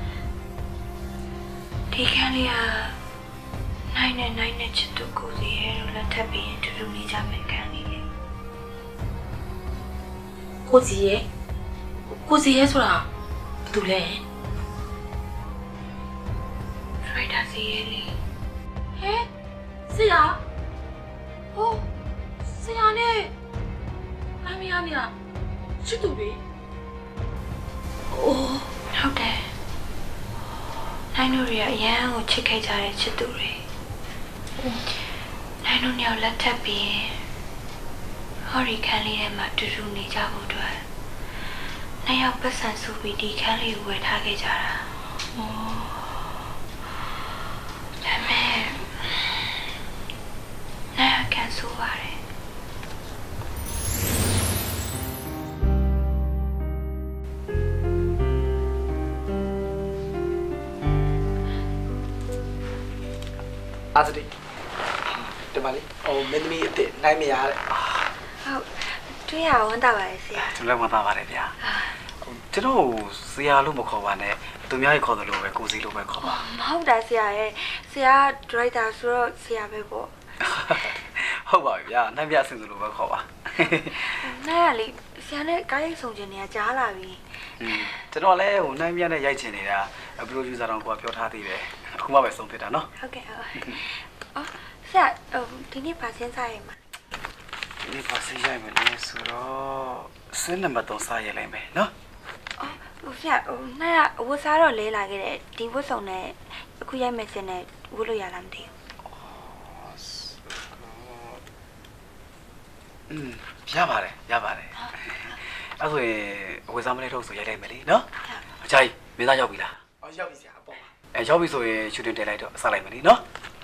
S5: ဒီကနေ့ကနိုင်နဲ့နိုင်နဲ့ချစ်သူကိုစီရဲလို့လက်ထပ်ပြီးတူတူနေကြမယ်ခံနေလေ
S1: ကိုစီရဲကိုစီရဲဆိုတာဘာတူလဲတာစီရဲလေဟဲဆရာဟိုဆရာနဲ့အမေအမေကချစ်သူတွေအိုးဟုတ်တယ်နိုင်တို့တွေကအရန်ကိုချစ်ခဲ့ကြတဲ့ချစ်သူတွေနိုင်တို့ညောင်လက်ထပ်ပြီးဟော်ရီခန်းလေးထဲမှာတူတူနေကြဖို့အတွက်နိုင်ရောက်ပတ်စံစုပြီးဒီခန်းလေးကိုဝယ်ထားခဲ့ကြတာ။အော်ဒါမဲ့နိုင်ကန်ဆိုပါတယ်
S6: အာစတီတမလေးဟိုမင်းသမီးအစ်စ်နိုင်မရတဲ့
S1: ဟုတ်တွေ့ရဝမ်းသာပါတယ်ဆရာ
S3: သူလည်းဝမ်းသာပါတယ်ဗျာကျွန်တော်ဆရာလို့မခေါ်ပါနဲ့သူများကြီးခေါ်တယ်လို့ပဲကိုစီလို့ပဲခေါ်ပါ
S1: မဟုတ်တာဆရာရဲ့ဆရာဒရိုက်တာဆိုတော့ဆရာပဲပေါ့
S3: ဟုတ်ပါပြီဗျာနိုင်ပြအဆင်သူလို့ပဲခေါ်ပါ
S1: နိုင်ရလေဆရာနဲ့ကားရိုက်ဆောင်ခြင်းနေကြားလာပြီ
S3: ကျွန်တော်လည်းဟိုနိုင်ပြနဲ့ရိုက်ချင်နေတာပရိုဂျူဆာတော်ကပြောထားသေးတယ်အခုမှပဲဆုံးဖြစ်တာနော်
S1: ဟုတ်ကဲ့ဟုတ်အော်ဆရာဒီနေ့ပါစင်းစားရမှာ
S3: ဒီနေ့ပါစင်းရိုက်မယ်လေဆိုတော့စင်းနံပါတ်သုံးစားရလိုက်မယ်နော်
S1: အော်ဟိုဆရာဟိုနိုင်ရဝတ်စားတော့လဲလာခဲ့တယ်ဒီဝတ်ဆောင်နဲ့အခုရိုက်မယ်စင်းနဲ့ဝတ်လို့ရလားမသိဘူး
S3: อืมရပါတယ်ရပါတယ်အဲ့ဆိုရင်ဝေစားမလေးထုတ်ဆိုရိုက်လိုက်မယ်လေနော်အချိုင်မင်းသားရောက်ပြီလား
S6: အော်ရောက်ပြီဆရာအပေါ်ပါ
S3: အဲရောက်ပြီဆိုရင်ရှူတင်တင်လိုက်တော့အစားလိုက်မယ်လေနော်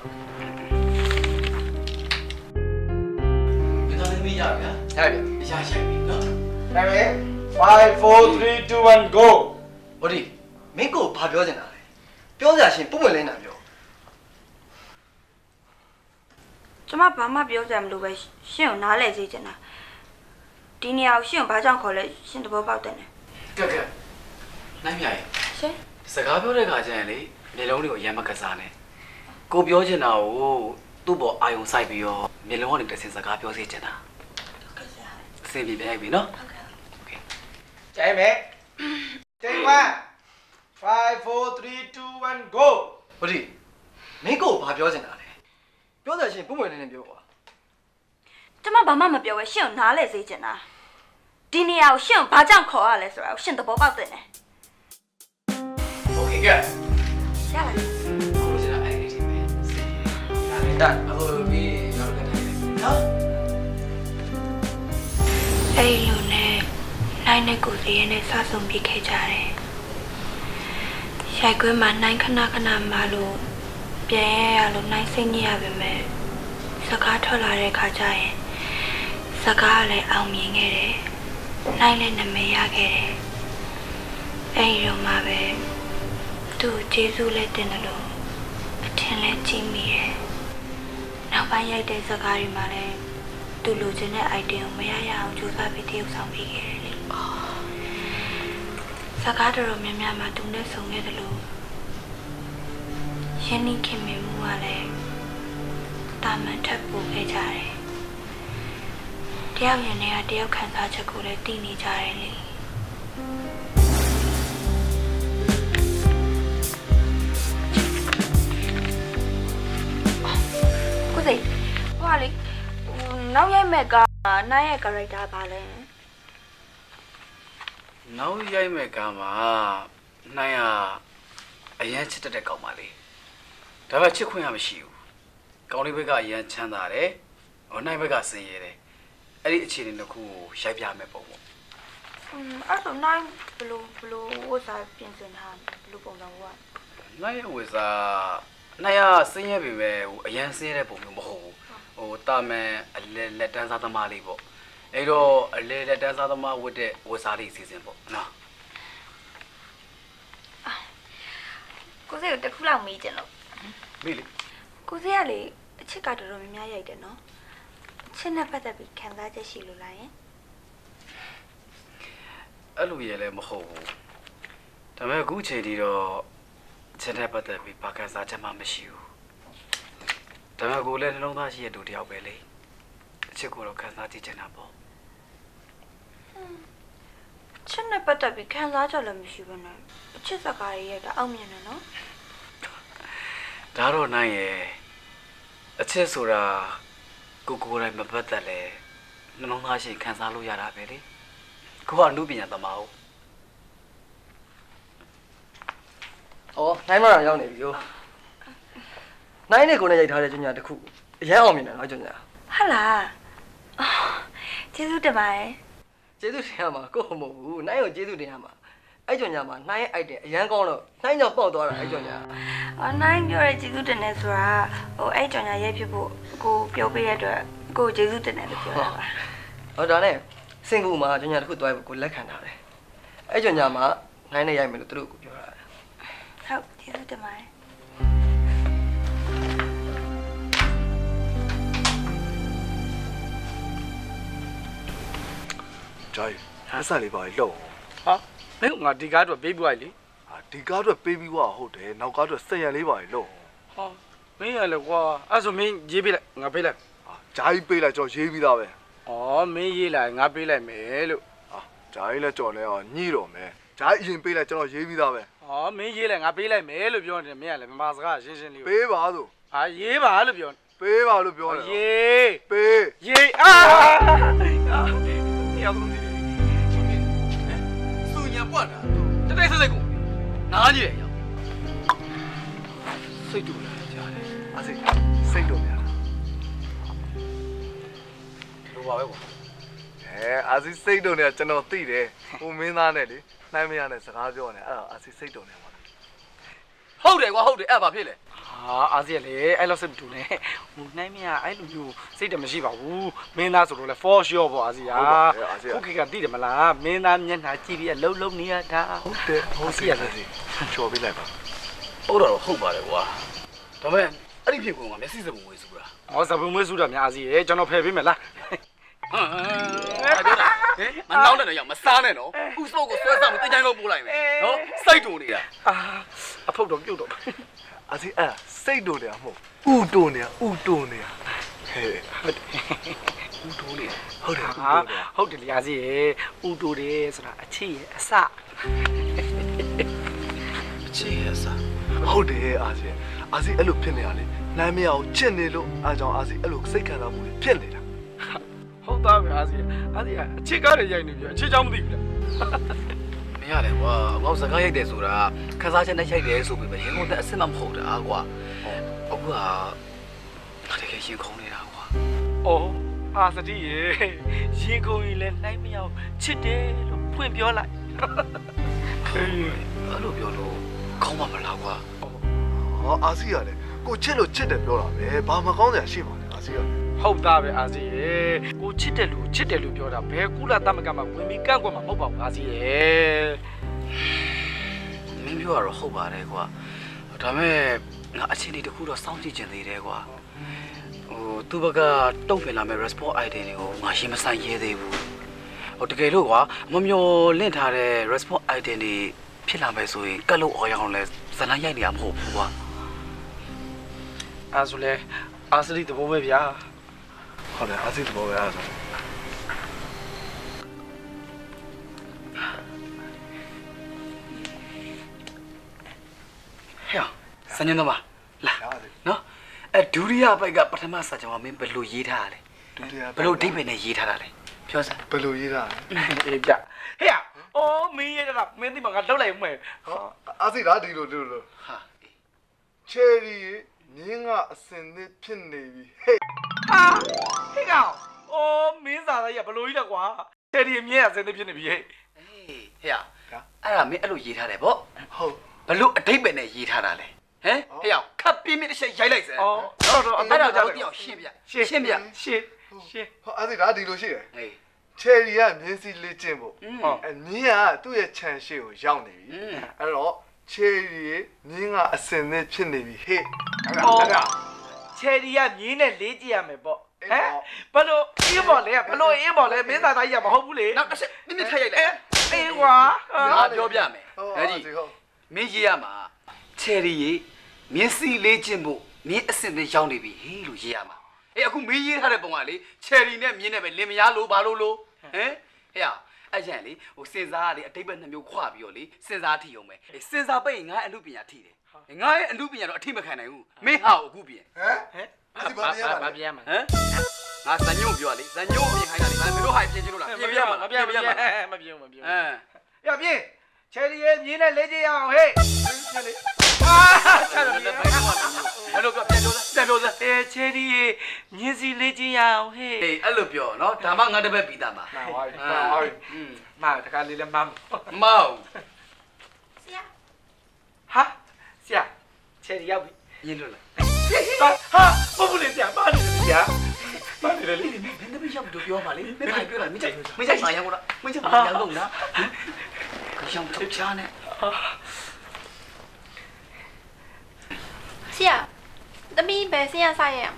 S3: မင်းသားသမီးရပြီလား
S6: ရပြီ
S3: ရရရှိပြီနော်
S6: ဒါပဲfive four three two one go
S5: ဟိုဒီမင်းကိုဘာပြောနေတာလဲပြောစရာရှင်ပုံမလင်းတာပြော
S1: ကျမဘာမှပြောကြမလို့ပဲရှင့်ကိုနားလဲစေချင်တာဒီနေရာကိုရှင့်ကိုဘာကြောင့်ခေါ်လဲရှင့်သဘောပေါက်တယ်နဲ့
S3: ကဲကဲနိုင်မြရဲ့
S1: ရှင်
S3: စကားပြောတဲ့ခါကျရင်လေမျက်လုံးတွေကိုရမ်းမကစားနဲ့ကိုပြောချင်တာကိုသူ့ပေါ်အာယုံစိုက်ပြီးတော့မျက်လုံးကနေတစ်ဆင့်စကားပြောစေချင်တာ
S1: ဟုတ်ကဲ့ဆရာ
S3: အဆင်ပြေပြလိုက်ပြီနော်
S1: ဟုတ်ကဲ့
S3: โอเค
S6: ကြိုင်မယ် take one five four three two one go
S5: ဟိုဒီမင်းကိုဘာပြောချင်တာလဲပြောစရာရှင်ပုံမလင်းနေပြောကွာ
S1: ကျမဘာမှမပြောပဲရှင့်ကိုနားလဲစေချင်တာဒီနေရာကိုရှင့်ကိုဘာကြောင့်ခေါ်ရလဲဆိုတာကိုရှင့်သဘောပေါက်တယ်နဲ့
S3: โอเคကဲ
S1: ရလာပြီ
S3: ကိုကျန်အဲ့ဒီပဲဒါလည်းတအခုပြီးရောက်ကြတယ်နော်
S1: အဲ့လိုနဲ့နိုင်နဲ့ကိုစီရဲ့နဲ့စဆုံပြခဲ့ကြတယ်ရိုက်ကွင်းမှာနိုင်ခဏခဏမှလို့ပြန်ရရလို့နိုင်စိတ်ညစ်ရပါမယ်စကားထွက်လာတဲ့ခါကျရင်စကားလည်းအောင်မြင်ခဲ့တယ်နိုင်လည်းနာမည်ရခဲ့တယ်အဲ့ဒီတော့မှပဲသူ့ကျေးဇူးလည်းတင်တယ်လို့အထင်လည်းကြီးမိတယ်နောက်ပိုင်းရိုက်တဲ့စကားတွေမှာလည်းသူလိုချင်တဲ့ item ကိုမရရအောင်ကြိုးစားပြီးတရုပ်ဆောင်ပေးခဲ့တယ်လေစကားတော်တော်များများမှာသူနဲ့ဆုံခဲ့တယ်လို့ရင်းနှီးခင်မင်မှုကလည်းတာမန်ထပ်ပို့ခဲ့ကြတယ်တယောက်ရင်ထဲကတယောက်ခံစားချက်ကိုလည်းသိနေကြတယ်လေကိုစိဟိုကလေနောက်ရိုက်မဲ့ကနိုင်ရဲ့ character ပါလဲ
S3: နောက်ရိုက်မဲ့ကမှာနိုင်ရအရန်ချစ်တဲ့ကောင်ပါလေဒါပေမဲ့ချစ်ခွင့်ရမရှိဘူးကောင်းလေးဘက်ကအရန်ချမ်းသာတယ်ဟိုနိုင်ဘက်ကစင်ရဲတယ်အဲ့ဒီအခြေအနေတစ်ခုကိုရိုက်ပြမယ်ပုံပေါ့
S1: อืมအဲ့တော့နိုင်ဘလို့ဘလို့ဝတ်စားပြင်ဆင်ထားဘလို့ပုံစံဝတ်
S3: နိုင်ရဲ့ဝတ်စားနိုင်ရစင်ရဲပြီပဲဟိုအရန်စင်ရတဲ့ပုံမျိုးမဟုတ်ဘူးဟိုတာမန်အလဲလက်တန်းစားသမားလေးပေါ့အဲ့တော့အလဲလက်တန်းစားသမားဝတ်တဲ့ဝတ်စားလေးစီစဉ်ပေါ့နော်
S1: ကိုစိတ်ကိုတစ်ခုလောက်မေးကြလို့
S3: မေးလေ
S1: ကိုစိတ်ကလေအချစ်ကတော်တော်များများရိုက်တယ်နော်အချစ်နဲ့ပတ်သက်ပြီးခံစားချက်ရှိလို့လားယင်
S3: အဲ့လိုရလည်းမဟုတ်ဘူးဒါပေမဲ့အခုချိန်ဒီတော့ချစ်တဲ့ပတ်သက်ပြီးဘာခံစားချက်မှမရှိဘူးဒါပေမဲ့ကိုလည်းနှလုံးသားရှိတဲ့သူတယောက်ပဲလေအချစ်ကိုတော့ခံစားကြည့်ချင်တာပေါ့
S1: ချစ်နဲ့ပတ်သက်ပြီးခံစားချက်လည်းမရှိဘူးနဲ့အချစ်စကားတွေရိုက်တာအောင်မြင်တယ်နော်
S3: ဒါတော့နိုင်ရဲ့အချက်ဆိုတာကိုကိုယ်တိုင်မပတ်သက်လဲနှလုံးသားရှင်ခံစားလို့ရတာပဲလေကိုကအမှုပညာသမားဟုတ်
S5: ဩနိုင်မရရောက်နေပြီ哟နိုင်နဲ့ကိုနဲ့ရိုက်ထားတဲ့ကျွညာတစ်ခုအရန်အောင်မြင်တယ်နော်ကျွညာ
S1: ဟုတ်လားကျေးဇူးတင်ပါတယ်
S5: ကျေးဇူးတင်ရမှာကိုမဟုတ်ဘူးနိုင်ကိုကျေးဇူးတင်ရမှာအဲ့ကျွညာမှာနိုင်ရဲ့ item အရန်ကောင်းတော့နိုင်ကြောင့်ပေါက်သွားတာအဲ့ကျွညာ
S1: အော်နိုင်ပြောရဲကျေးဇူးတင်နေဆိုတာဟိုအဲ့ကျွညာရိုက်ဖြစ်ဖို့ကိုပြောပေးရတဲ့အတွက်ကိုကျေးဇူးတင်တယ်လို့ပြောတာပါ
S5: ဟောဒါနဲ့စင်ကူမှာကျွညာတစ်ခုတွားဖို့ကိုလက်ခံထားတယ်အဲ့ကျွညာမှာနိုင်နဲ့ရိုက်မယ်လို့သူတို့ကိုပြောတာ
S1: ဟုတ်ကျေးဇူးတင်ပါတယ်
S4: ဂျိုင်းအဆက်လေးပါလေလှုပ်
S6: ဟာမင်းငါဒီကားတော့ပေးပြီးသွားလေ
S4: ဟာဒီကားတော့ပေးပြီးွားဟုတ်တယ်နောက်ကားတော့ဆက်ရံလေးပါလေလှုပ်
S6: ဟာမင်းရလေကွာအဲ့ဆိုမင်းရေးပေးလိုက်ငါပေးလိုက်
S4: ဟာဂျိုင်းပေးလိုက်ကျွန်တော်ရေးပြီးသားပဲ
S6: ဩမင်းရေးလိုက်ငါပေးလိုက်မယ်လို့
S4: ဟာဂျိုင်းလည်းကြော်လဲအောင်ညှိတော့မယ်ဂျိုင်းအရင်ပေးလိုက်ကျွန်တော်ရေးပြီးသားပဲ
S6: ဟောမင်းရေးလိုက်ငါပေးလိုက်မယ်လို့ပြောနေတယ်မင်းကလည်းမမစကားရှင်းရှင်းလေး
S4: ပေးပါဆို
S6: ဟာရေးပါလို့ပြော
S4: ပေးပါလို့ပြောတယ်
S6: ရေး
S4: ပေး
S6: ရေးအာတရားဘူး
S3: စူညာပွားတာတတိစိတ်စိတ်ကိုနားကြီးရအောင်စိတ်တူလာကြားတယ်
S4: အစိစိတ်တော့များ
S3: လိုပါပဲကွာ
S4: အဲအစိစိတ်တော့เนี่ยကျွန်တော်သိတယ်ဟိုမင်းသားနဲ့လေနှမ်းမရနဲ့စကားပြောနေအဲ့ဒါအစိစိတ်တော့နေပါလား
S3: ဟုတ်တယ်ကွာဟုတ်တယ်အဲ့ဘာဖြစ်လဲ
S6: ဟာအာစီလေအဲ့လိုစိတ်မတူနဲ့ဟိုနှမ်းမရအဲ့လိုမျိုးစိတ်တမရှိပါဘူးမင်းသားဆိုတော့လေ for sure ပေါ့အာစီဟာဟုတ်ကဲ့ကသိတယ်မလားမင်းသားမျက်နှာကြည့်ပြီးအလုံးလုံးနေရတာ
S4: ဟုတ်တယ်ဟုတ်စီရစီချော်ပေးလိုက်ပါ
S3: ဟုတ်တော့ဟုတ်ပါတယ်ကွာဒါပေမဲ့အဲ့ဒီဖြစ်ကုန်ကမျက်စိစပုံဝေးစုတာ
S6: ဟောစပုံဝေးစုတာများအာစီရေကျွန်တော်ဖယ်ပေးမယ်လား
S3: ဟာအဲ့ဒါမနောက်နဲ့တော့ရောက်မစားနဲ့နော်ဥစုပ်ကိုဆွဲစားမှုတင်ချိုင်းလို့ပို့လိုက်မယ်နော်စိတ်တူနေတာ
S6: အာအဖုတ်တော့ပြုတ်တော့
S4: အစီအဲ့စိတ်တူနေမဟုတ်ဥတူနေဥတူနေဟဲ့
S3: ဥတူနေ
S6: ဟုတ်တယ်ဟာဟုတ်တယ်လေအာစီရေဥတူတယ်ဆိုတာအချစ်ရဲ့အစ
S3: အချစ်ရဲ့အစ
S4: ဟုတ်တယ်အာစီအာစီအဲ့လိုဖြစ်နေရလေနိုင်မရအောင်ချစ်နေလို့အားကြောင့်အာစီအဲ့လိုစိတ်ခံစားမှုတွေဖြစ်နေတာ
S6: ဟုတ်သားပဲအာစီအာစီအချစ်ကားတွေရိုက်နေပြီအချစ်ချောင်းမသိဘူးလား
S3: မရတယ်ကွာငါ့စကားရိုက်တယ်ဆိုတာခန်းစားချက်နဲ့ရိုက်တယ်ဆိုပေမဲ့ရင်ကုန်တဲ့အစ်စ်မမဟုတ်တာကွာအခုကတကယ်ရင်ခုန်နေတာကွာ
S6: အော်အာစတိရေရင်ခုန်ရင်လည်းနိုင်မရောက်ချစ်တယ်လို့ဖွင့်ပြောလိုက်
S3: အေးအဲ့လိုပြောလို့ကောင်းပါမလားကွာ
S4: ဟောအာစီကလည်းကိုချစ်လို့ချစ်တယ်ပြောတာပဲဘာမကောင်းစရာရှိမှာလဲအာစီက
S6: ဟုတ်သားပဲအာစီရေကိုချစ်တယ်လို့ချစ်တယ်လို့ပြောတာဘယ်ကုလသမဂ္ဂမှာဝင်ပြီးကန့်ကွက်မှာမဟုတ်ပါဘူးအာစီရေ
S3: မင်းပြောရတော့ဟုတ်ပါတယ်ကွာဒါမဲ့ငါအချင်းလေးတခုတော့စောင့်ကြည့်ချင်သေးတယ်ကွာဟိုသူ့ဘက်ကတုံ့ပြန်လာမဲ့ response item တွေကိုငါရှင်းမဆိုင်ရဲသေးဘူးဟိုတကယ်လို့ကွာမမျောလင့်ထားတဲ့ response item တွေဖြစ်လာမယ်ဆိုရင်ကတ်လို့အော်ရအောင်လဲဇလန်းရိုက်နေရမဟုတ်ဘူးကွာ
S6: အဲ့ဆိုလေအာစရီတဘောပဲဗျာ
S4: ဟုတ်တယ်အာစရီတဘောပဲအဲ့ဆို
S3: ဟဲ့စညင်းတော့ပါလာနော်အဲဒုတိယဘက်ကပထမစာကြောင်းမင်းဘယ်လိုရေးထားရလဲ
S4: ဒုတိယ
S3: ဘယ်လိုဒိတ်ပဲနဲ့ရေးထားတာလဲပြောစမ်း
S4: ဘယ်လိုရေးထားလဲ
S6: အေးပြဟဲ့အော်မင်းရေးတာမင်းဒီမှာငါလောက်လိုက်ဦးမယ်
S4: ဟာအာစရီဒါဒီလိုဒီလိုဟာချယ်ရီမင်းကအစင်နဲ့ဖြစ်နေပြီဟေး
S6: ဟာဟေးကောင်အိုးမင်းစာသားကြီးကဘလို့ကြီးလဲကွာချယ်ရီမြင်းကအစင်နဲ့ဖြစ်နေပြီဟေး
S3: အေးဟေးအဲ့ဒါမင်းအဲ့လိုရေးထားတယ်ဗော
S4: ဟုတ်
S3: ဘလို့အတိတ်ပဲနဲ့ရေးထားတာလဲဟမ်ဟေးအောင်ခပ်ပြင်းပြင်းတစ်ချက်ရိုက်လိုက်စမ်း
S6: အော်တော့တော့
S3: အဲ့ဒါကြောင့်တရားရှင်းပြရှင်းပြ
S6: ရှင်းရှင်း
S4: ဟောအဲ့ဒါဒီလိုရှိတယ်
S3: ဟေး
S4: ချယ်ရီကမြင်းစီလေးကျင့်ဖို့အဲမြင်းကသူ့ရဲ့ခြံရှိကိုရောက်နေပြီအဲ့တော့ချယ်ရီမြင်းကအစင်နဲ့ဖြစ်နေပြီဟေး
S6: အဲ့ဒါချယ်ရီကမြင်းနဲ့လေးကြည့်ရမယ်ပေါ့ဟမ်ဘလို့အေးပေါ်လဲဘလို့အေးပေါ်လဲမင်းသားသားကြီးကမဟုတ်ဘူးလေ
S3: နောက်တစ်ချက်နည်းနည်းထပ်ရိုက်လိုက်
S6: အေးကွာ
S3: ငါပြောပြမယ်ဒါကြီးမင်းရေးရမှာချယ်ရီမြင်းစီလေးကျင့်ဖို့မြင်းအစင်နဲ့ရောက်နေပြီဟေးလို့ရေးရမှာအေးအခုမင်းရေးထားတဲ့ပုံကလေချယ်ရီနဲ့မြင်းနဲ့ပဲလင်မယားလို့ဘာလို့လို့ဟမ်ဟဲ့အဲ့ကျန်လေဟိုစင်စားကလေအတိတ်ဘက်နှစ်မျိုးခွာပြီးတော့လေစင်စားထီအောင်ပဲစင်စားပိတ်ရင်ငါအမှုပညာထီတယ်ငါရဲ့အမှုပညာတော့အထိမခံနိုင်ဘူးမင်းဟာကိုအခုပြင်ဟမ်ဟမ်
S6: ဘာပြရမှာ
S3: ဟမ်ငါဇညုံပြောလေဇညုံပြင်ခိုင်းတာလေငါမင်းတို့ဟာပြင်ချင်လို့လားပြင်ပြရမှာ
S6: မပြင်မပြင်မပြင်မပြင်
S3: ဟမ်
S6: ရပြင်ချယ်ရီရဲ့မြင်းနဲ့လေးကြီးရအောင်ဟေ့လေ
S3: အာဆက်လို့လည်းဘယ်လိုမှမပြောအဲ့လိုပြောပြန်ပြောပြန်ပြောစမ်း
S6: အဲချယ်ရီရဲ့မြင်းစီလေးကြီးရအောင်ဟေ့
S3: အေးအဲ့လိုပြောနော်ဒါမှငါတပည့်ပြီးသားပါ
S6: မှန်ပါပြီမှန်ပါပြီอืมမတခါလေးလည်းမ
S3: မောက်
S1: ဆရာ
S6: ဟာဆရာချယ်ရီရောက်ပြီ
S3: ရင်းလို့လား
S6: ဟာဟာဘုဘူးလေးဆရာပါနေတယ်ဆရာပါနေတယ်လေ
S3: ဘယ်တပည့်ရောက်တို့ပြောပါလေမင်းဘာပြောတာမင်းကြိုက်မင်းကြိုက်ဆိုင်ရောက်လားမင်းကြိုက်ရောက်တော့လားခရှောင်းထုတ်ချားနဲ့
S1: ဆရာသမီးပဲဆရာဆိုင်ရ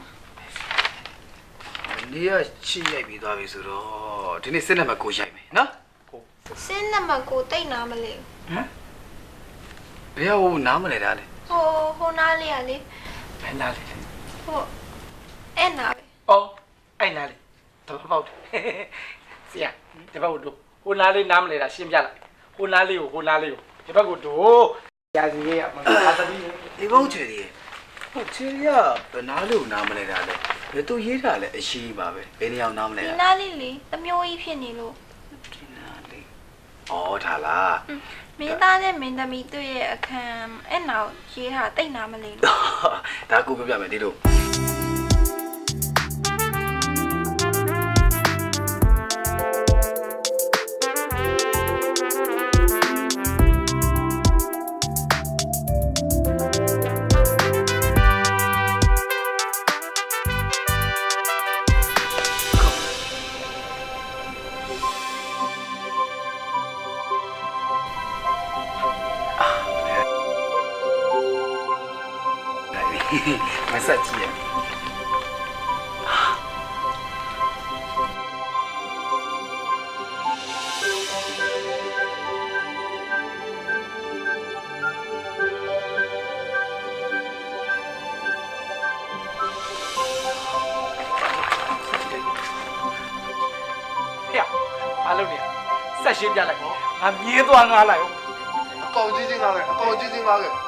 S3: နေရချီရိုက်ပြီးသွားပြီဆိုတော့ဒီနေ့စစ်နံပါတ်ကိုရိုက်မယ်နော်
S1: စင်းနံပါတ်ကိုတိတ်နာမလဲ
S3: ဟမ်ဘယ်ဟိုနားမလဲတာလဲ
S1: ဟိုဟိုနားလေးရလေ
S6: ဘယ်နားလဲ
S1: ဟိုအဲ့နာပဲ
S6: အော်အဲ့နားလေးတပတ်ပေါက်ဆရာတပတ်ကိုတို့ဟိုနားလေးနားမလဲတာရှင်းပြလိုက်ဟိုနားလေးကိုဟိုနားလေးကိုဒီဘက်ကိုတို့ရာစီရဲ့မဟာသမီး
S3: ဒီဘုံချွေကြီးဟုတ်ချေရဘယ်နားလို့နားမလဲတာလဲဘယ်သူရေးတာလဲအရှိပါပဲဘယ်နေအောင်နားမလဲ
S1: ဒီနားလေးလေတမျိုးကြီးဖြစ်နေလို့
S3: ဒီနားလေးအော်ဒါလား
S1: မင်းသားနဲ့မင်းသမီးတို့ရဲ့အခန်းအဲ့နောက်ရေးတာတိတ်နာမလဲလို့
S3: ဒါကိုပြပြမယ်ဒီလိုမဆက်ကြည့်ရ
S6: အားလုံးနေဆက်ရှင်းပြလိုက်ငါမြင်းသွားငားလိုက်
S4: အကောင်ကြီးချင်းငားလိုက်အကောင်ကြီးချင်းငားလိုက်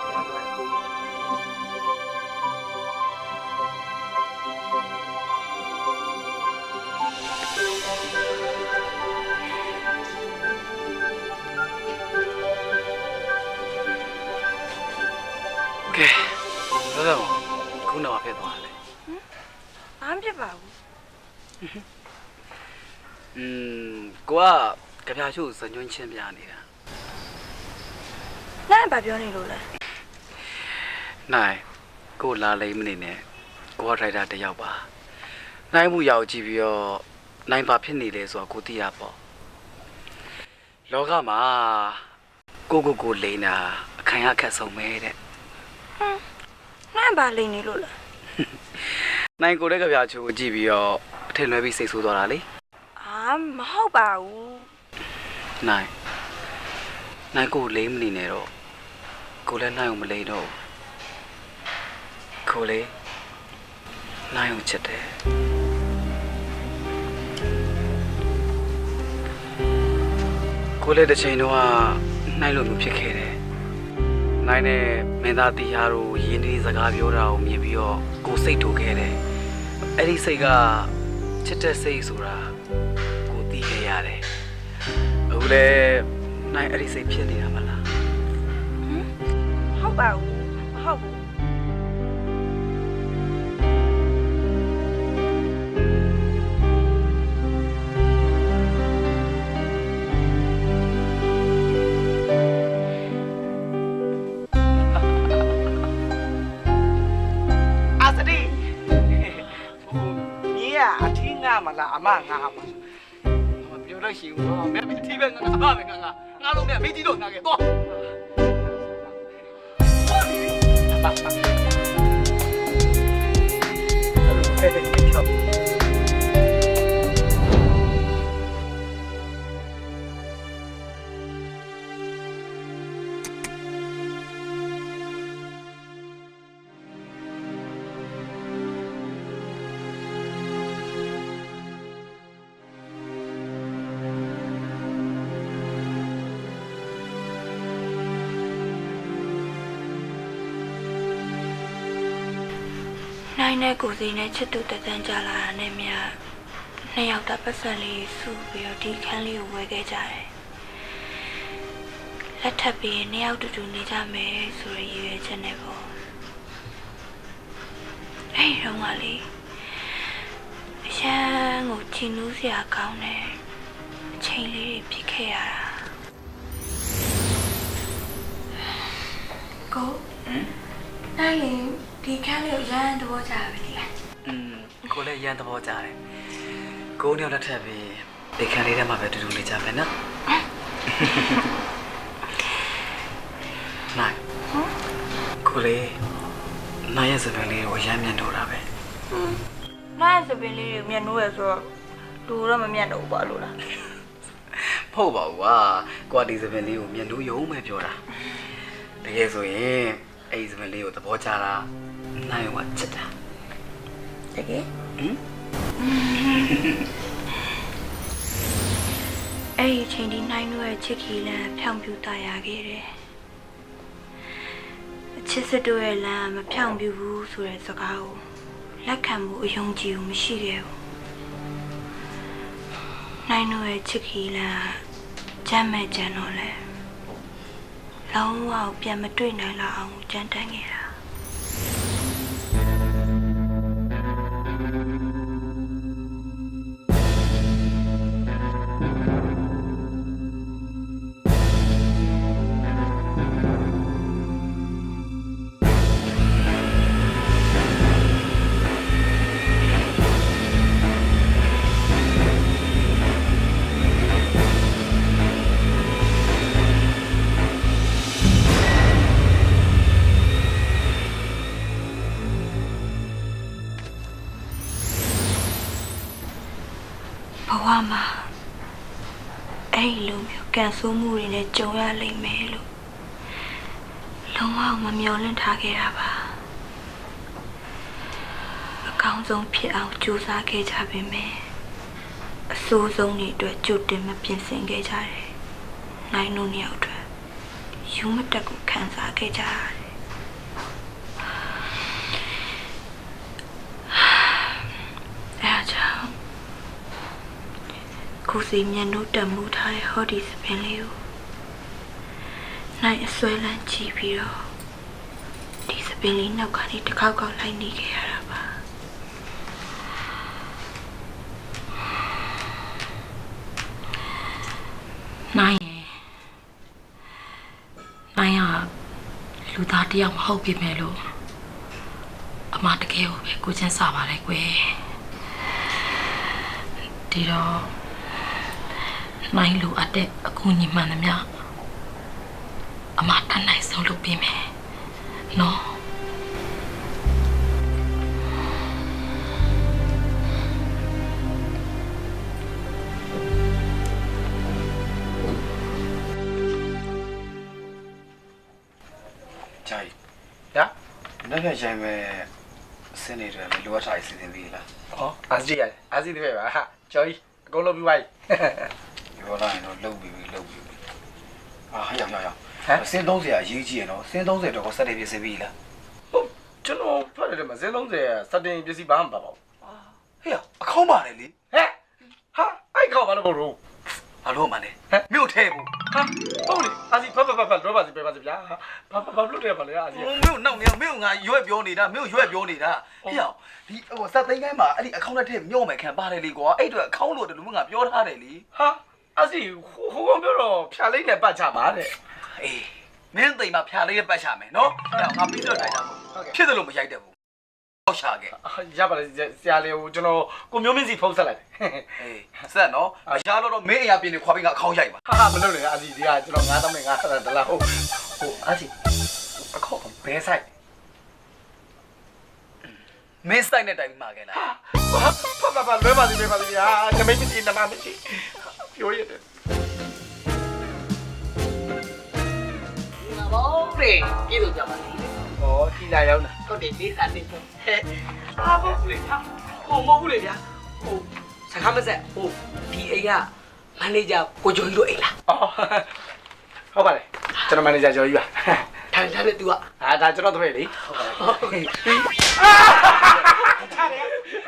S3: ကဲတော့ခုနကဖြစ်သွားတယ်
S1: ဟမ်ဘာမှဖြစ်ပါဘူး
S3: อืมကိုကကြပြချို့စညွှန်းချင်းပြနေတာ
S1: နိုင်ဘာပြောနေလို့လဲ
S3: နိုင်ကိုလာလိမ့်မနေနဲ့ကိုကဒရိုက်တာတယောက်ပါနိုင်မှုရောက်ကြည့်ပြီးတော့နိုင်ဘာဖြစ်နေလဲဆိုတော့ကိုသိရပေါ့လောကမှာကိုကိုကိုလိမ့်တာအခံရခက်ဆုံးပဲတဲ့
S1: ဟမ်နိုင်ဘာလိမ့်နေလို့လဲ
S3: နိုင်ကိုလည်းကြပြချို့ကိုကြည့်ပြီးတော့အထင်လွဲပြီးစိတ်ဆိုးသွားတာလေ
S1: အာမဟုတ်ပါဘူး
S3: နိုင်နိုင်ကိုလိမ့်မနေနဲ့တော့ကိုလည်းနိုင်အောင်မလိမ့်တော့ကိုလည်းနိုင်အောင်ချစ်တယ်ကိုလည်းတစ်ချိန်တော့နိုင်လို့မဖြစ်ခဲ့တယ်နိုင်နဲ့မင်းသားတရားတို့ရင်းနှီးစကားပြောတာကိုမြင်ပြီးတော့ကိုစိတ်ထိုခဲ့တယ်အဲ့ဒီစိတ်ကချစ်တဲ့စိတ်ဆိုတာကိုသိခဲ့ရတယ်အခုလည်းနိုင်အဲ့ဒီစိတ်ဖြစ်နေတာမလား
S1: ဟမ်ဟုတ်ပါဘူးမဟုတ်ဘူး
S6: မလားအမငါမှာ
S3: မပြောတော့ရှိဘူးတော့မင်းတီးပဲငါအမပဲငါငါငါလုံးနဲ့မိတီတော့ငါကဲတော့ပါပါ
S1: နိုင်တဲ့ကိုစီနဲ့ချစ်သူတတန်းကြလာတာနဲ့မြနှစ်ယောက်တပတ်စံလေးစုပြီးတော့ဒီခန်းလေးကိုဝယ်ခဲ့ကြတယ်လက်ထပ်ပြီးနှစ်ယောက်တူတူနေကြမယ်ဆိုရရည်ရွယ်ချက်နဲ့ပေါ့အဲ့ဒီတော့ကလေအရန်ကိုချီနူးစရာကောင်းတယ်အချိန်လေးတွေဖြစ်ခဲ့ရတာကိုနိုင်လေဒီခန်းလေးကိုရန်သဘောကျပါလေ
S3: อืมကိုလည်းရန်သဘောကျတယ်ကိုညောလက်ထပ်ပြီးဒီခန်းလေးထဲမှာပဲတူတူနေကြမယ်နော်နိုင်ကိုလေးနိုင်ရဲ့စပယ်လေးကိုရမ်းမြန်တော့တာပဲ
S1: နိုင်ရဲ့စပယ်လေးကိုမြန်နိုးရဆိုတော့လူတော့မမြန်တော့ဘူးပါလို့လား
S3: မဟုတ်ပါဘူးကွာကွာဒီစပယ်လေးကိုမြန်နိုးရုံပဲပြောတာတကယ်ဆိုရင်အဲ့ဒီစပယ်လေးကိုသဘောကျတာနိုင်ဝချစ်တာ
S1: တကယ်
S3: ဟမ်
S1: အဲ့ဒီချိန်ဒီနိုင်နိုးရဲ့ချစ်ခီလန်ဖြောင်ပြူတာရခဲ့တယ်ချစ်စစ်တို့ရဲ့လမ်းမဖြောင်ပြဘူးဆိုတဲ့စကားကိုလက်ခံမှုအယုံကြည်မှုမရှိခဲ့ဘူးနိုင်တို့ရဲ့ချစ်ခီလမ်းကြမ်းမဲ့ကြမ်းတော့လဲလုံးဝပြန်မတွေ့နိုင်လောက်အောင်ကြမ်းတမ်းခဲ့တာဘဝမှာအဲ့ဒီလိုမျိုးကန်ဆိုးမှုတွေနဲ့ကြုံရလိမ့်မယ်လို့လုံးဝမမျှော်လင့်ထားခဲ့တာပါအကောင်းဆုံးဖြစ်အောင်ကြိုးစားခဲ့ကြပေမယ့်အဆိုးဆုံးတွေအတွက်ကြိုတင်မပြင်ဆင်ခဲ့ကြတယ်နိုင်တို့နှစ်ယောက်အတွက်ယူမတက်ကိုခံစားခဲ့ကြရတယ်အဲ့ဒါကြောင့်ကိုစီမြန်တို့တမှုထားတဲ့ဟောဒီစပင်လေးကိုနိုင်အစွဲလန်းကြည့်ပြီးတော့ဒီစပင်လေးနောက်ကနေတစ်ခေါက်ခေါက်လိုက်နေခဲ့ရတာပါနိုင်ရနိုင်ရလူသားတယောက်မဟုတ်ပြင်မယ်လို့အမတကယ်ကိုပဲကိုချင်းစားပါလေကွယ်ဒီတော့နိုင်လိုအပ်တဲ့အကူအညီမှန်သမျှအမတန်းနိုင်ဆုံးလုပ်ပေးမယ်နော်
S3: ဂျာကြီးရနောက်ရရိုင်မဲ့စင်းနေတယ်လိုအပ်တာစီစဉ်ပြီးလား
S6: ဟောအာစီရတယ်အာစီတပည့်ပါဟာကျော်ကြီးအကုန်လုပ်ပြီးပါပြီ
S3: ပြောလိုက်တော့လှုပ်ပြီးလှုပ်ပြီးအာရောက်ရောက်ရောက်စင်းသုံးဆယ်အရေးကြီးရနော်စင်းသုံးဆယ်တော့စက်တင်ပြစီပြီလား
S6: ဟုတ်ကျွန်တော်ဖတ်တယ်မှာစင်းသုံးဆယ်စက်တင်ပြစီဘာမှမပါပါဘူး
S3: အာဟေ့အခေါင်းပါတယ်လေ
S6: ဟဲ့ဟာအဲ့ခေါင်းဘာလို့မဟုတ်ဘူး
S3: ဘာလို့မှလဲဟမ်မြို့ထဲဘူး
S6: ဟာဟုတ်လေအာစီဖတ်ဖတ်ဖတ်ဖတ်တော့ပါစီပဲပါစီဗျာဘာဘာဘာလို့တယ်ပါလဲအာစီ
S3: မြို့နောက်နေမြို့ငါရွက်ပြောနေတာမြို့ရွက်ပြောနေတာဟေ့ဒီဟိုစက်သိန်းကိုင်းမှာအဲ့ဒီအခေါင်းနဲ့ထဲမြော့မယ်ခံပါတယ်လေကွာအဲ့တော့အခေါင်းလို့တလူငါပြောထားတယ်လေ
S6: ဟာအာစီဟိုကောင်ပြောတော့ဖြာလိမ့်နဲ့ပတ်ချပါတဲ့
S3: အေးမင်းသိမ်မှာဖြာလိမ့်နဲ့ပတ်ချမယ်နော်အဲ့ငါပြီးတော့တိုက်တာပေါ့ဖြစ်တယ်လို့မရိုက်တယ်ဘူးဟောက်ရှာခဲ့
S6: ရပါလေဆရာလေးကိုကျွန်တော်ကိုမျိုးမင်းစီဖုန်းဆက်လိုက်
S3: အေးဆက်နော်မရတော့တော့မင်းအရာပြင်းနေခွာပြီးငါအခေါင်းရိုက်ပါ
S6: ဟာမလုပ်နဲ့အာစီဒီကကျွန်တော်ငါးတောင်းနဲ့ငါးဆက်တယ်လားဟုတ်ဟိုအာစီအခေါ်ဘယ်ဆိုင်
S3: မင်းဆိုင်နဲ့တိုင်ပြီးမှာခဲ့လား
S6: ဟာဘာဘာလွဲပါစီလွဲပါစီဟာနမိတ်မရှိနမမရှိပြောရတယ်
S5: ဘောလေပြည်သူကြပါလေ
S6: ဟောခီလာရောက်လာ
S5: ဟုတ်တယ်လေးစားနေပေါ့ဟဲ့ဟာဘောလေဟာဟိုမဟုတ်ဘူးလေဗျာဟိုစကားမဆက်ဟိုဒီအိမ်ကမန်နေဂျာကိုကျော်ကြီးတို့အိမ်လား
S6: အော်ဟုတ်ပါလေကျွန်တော်မန်နေဂျာကျော်ကြီးပါ
S5: ထိုင်ထားတဲ့သူက
S6: ဟာဒါကျွန်တော်တပည့်လေဟုတ်ပါလေ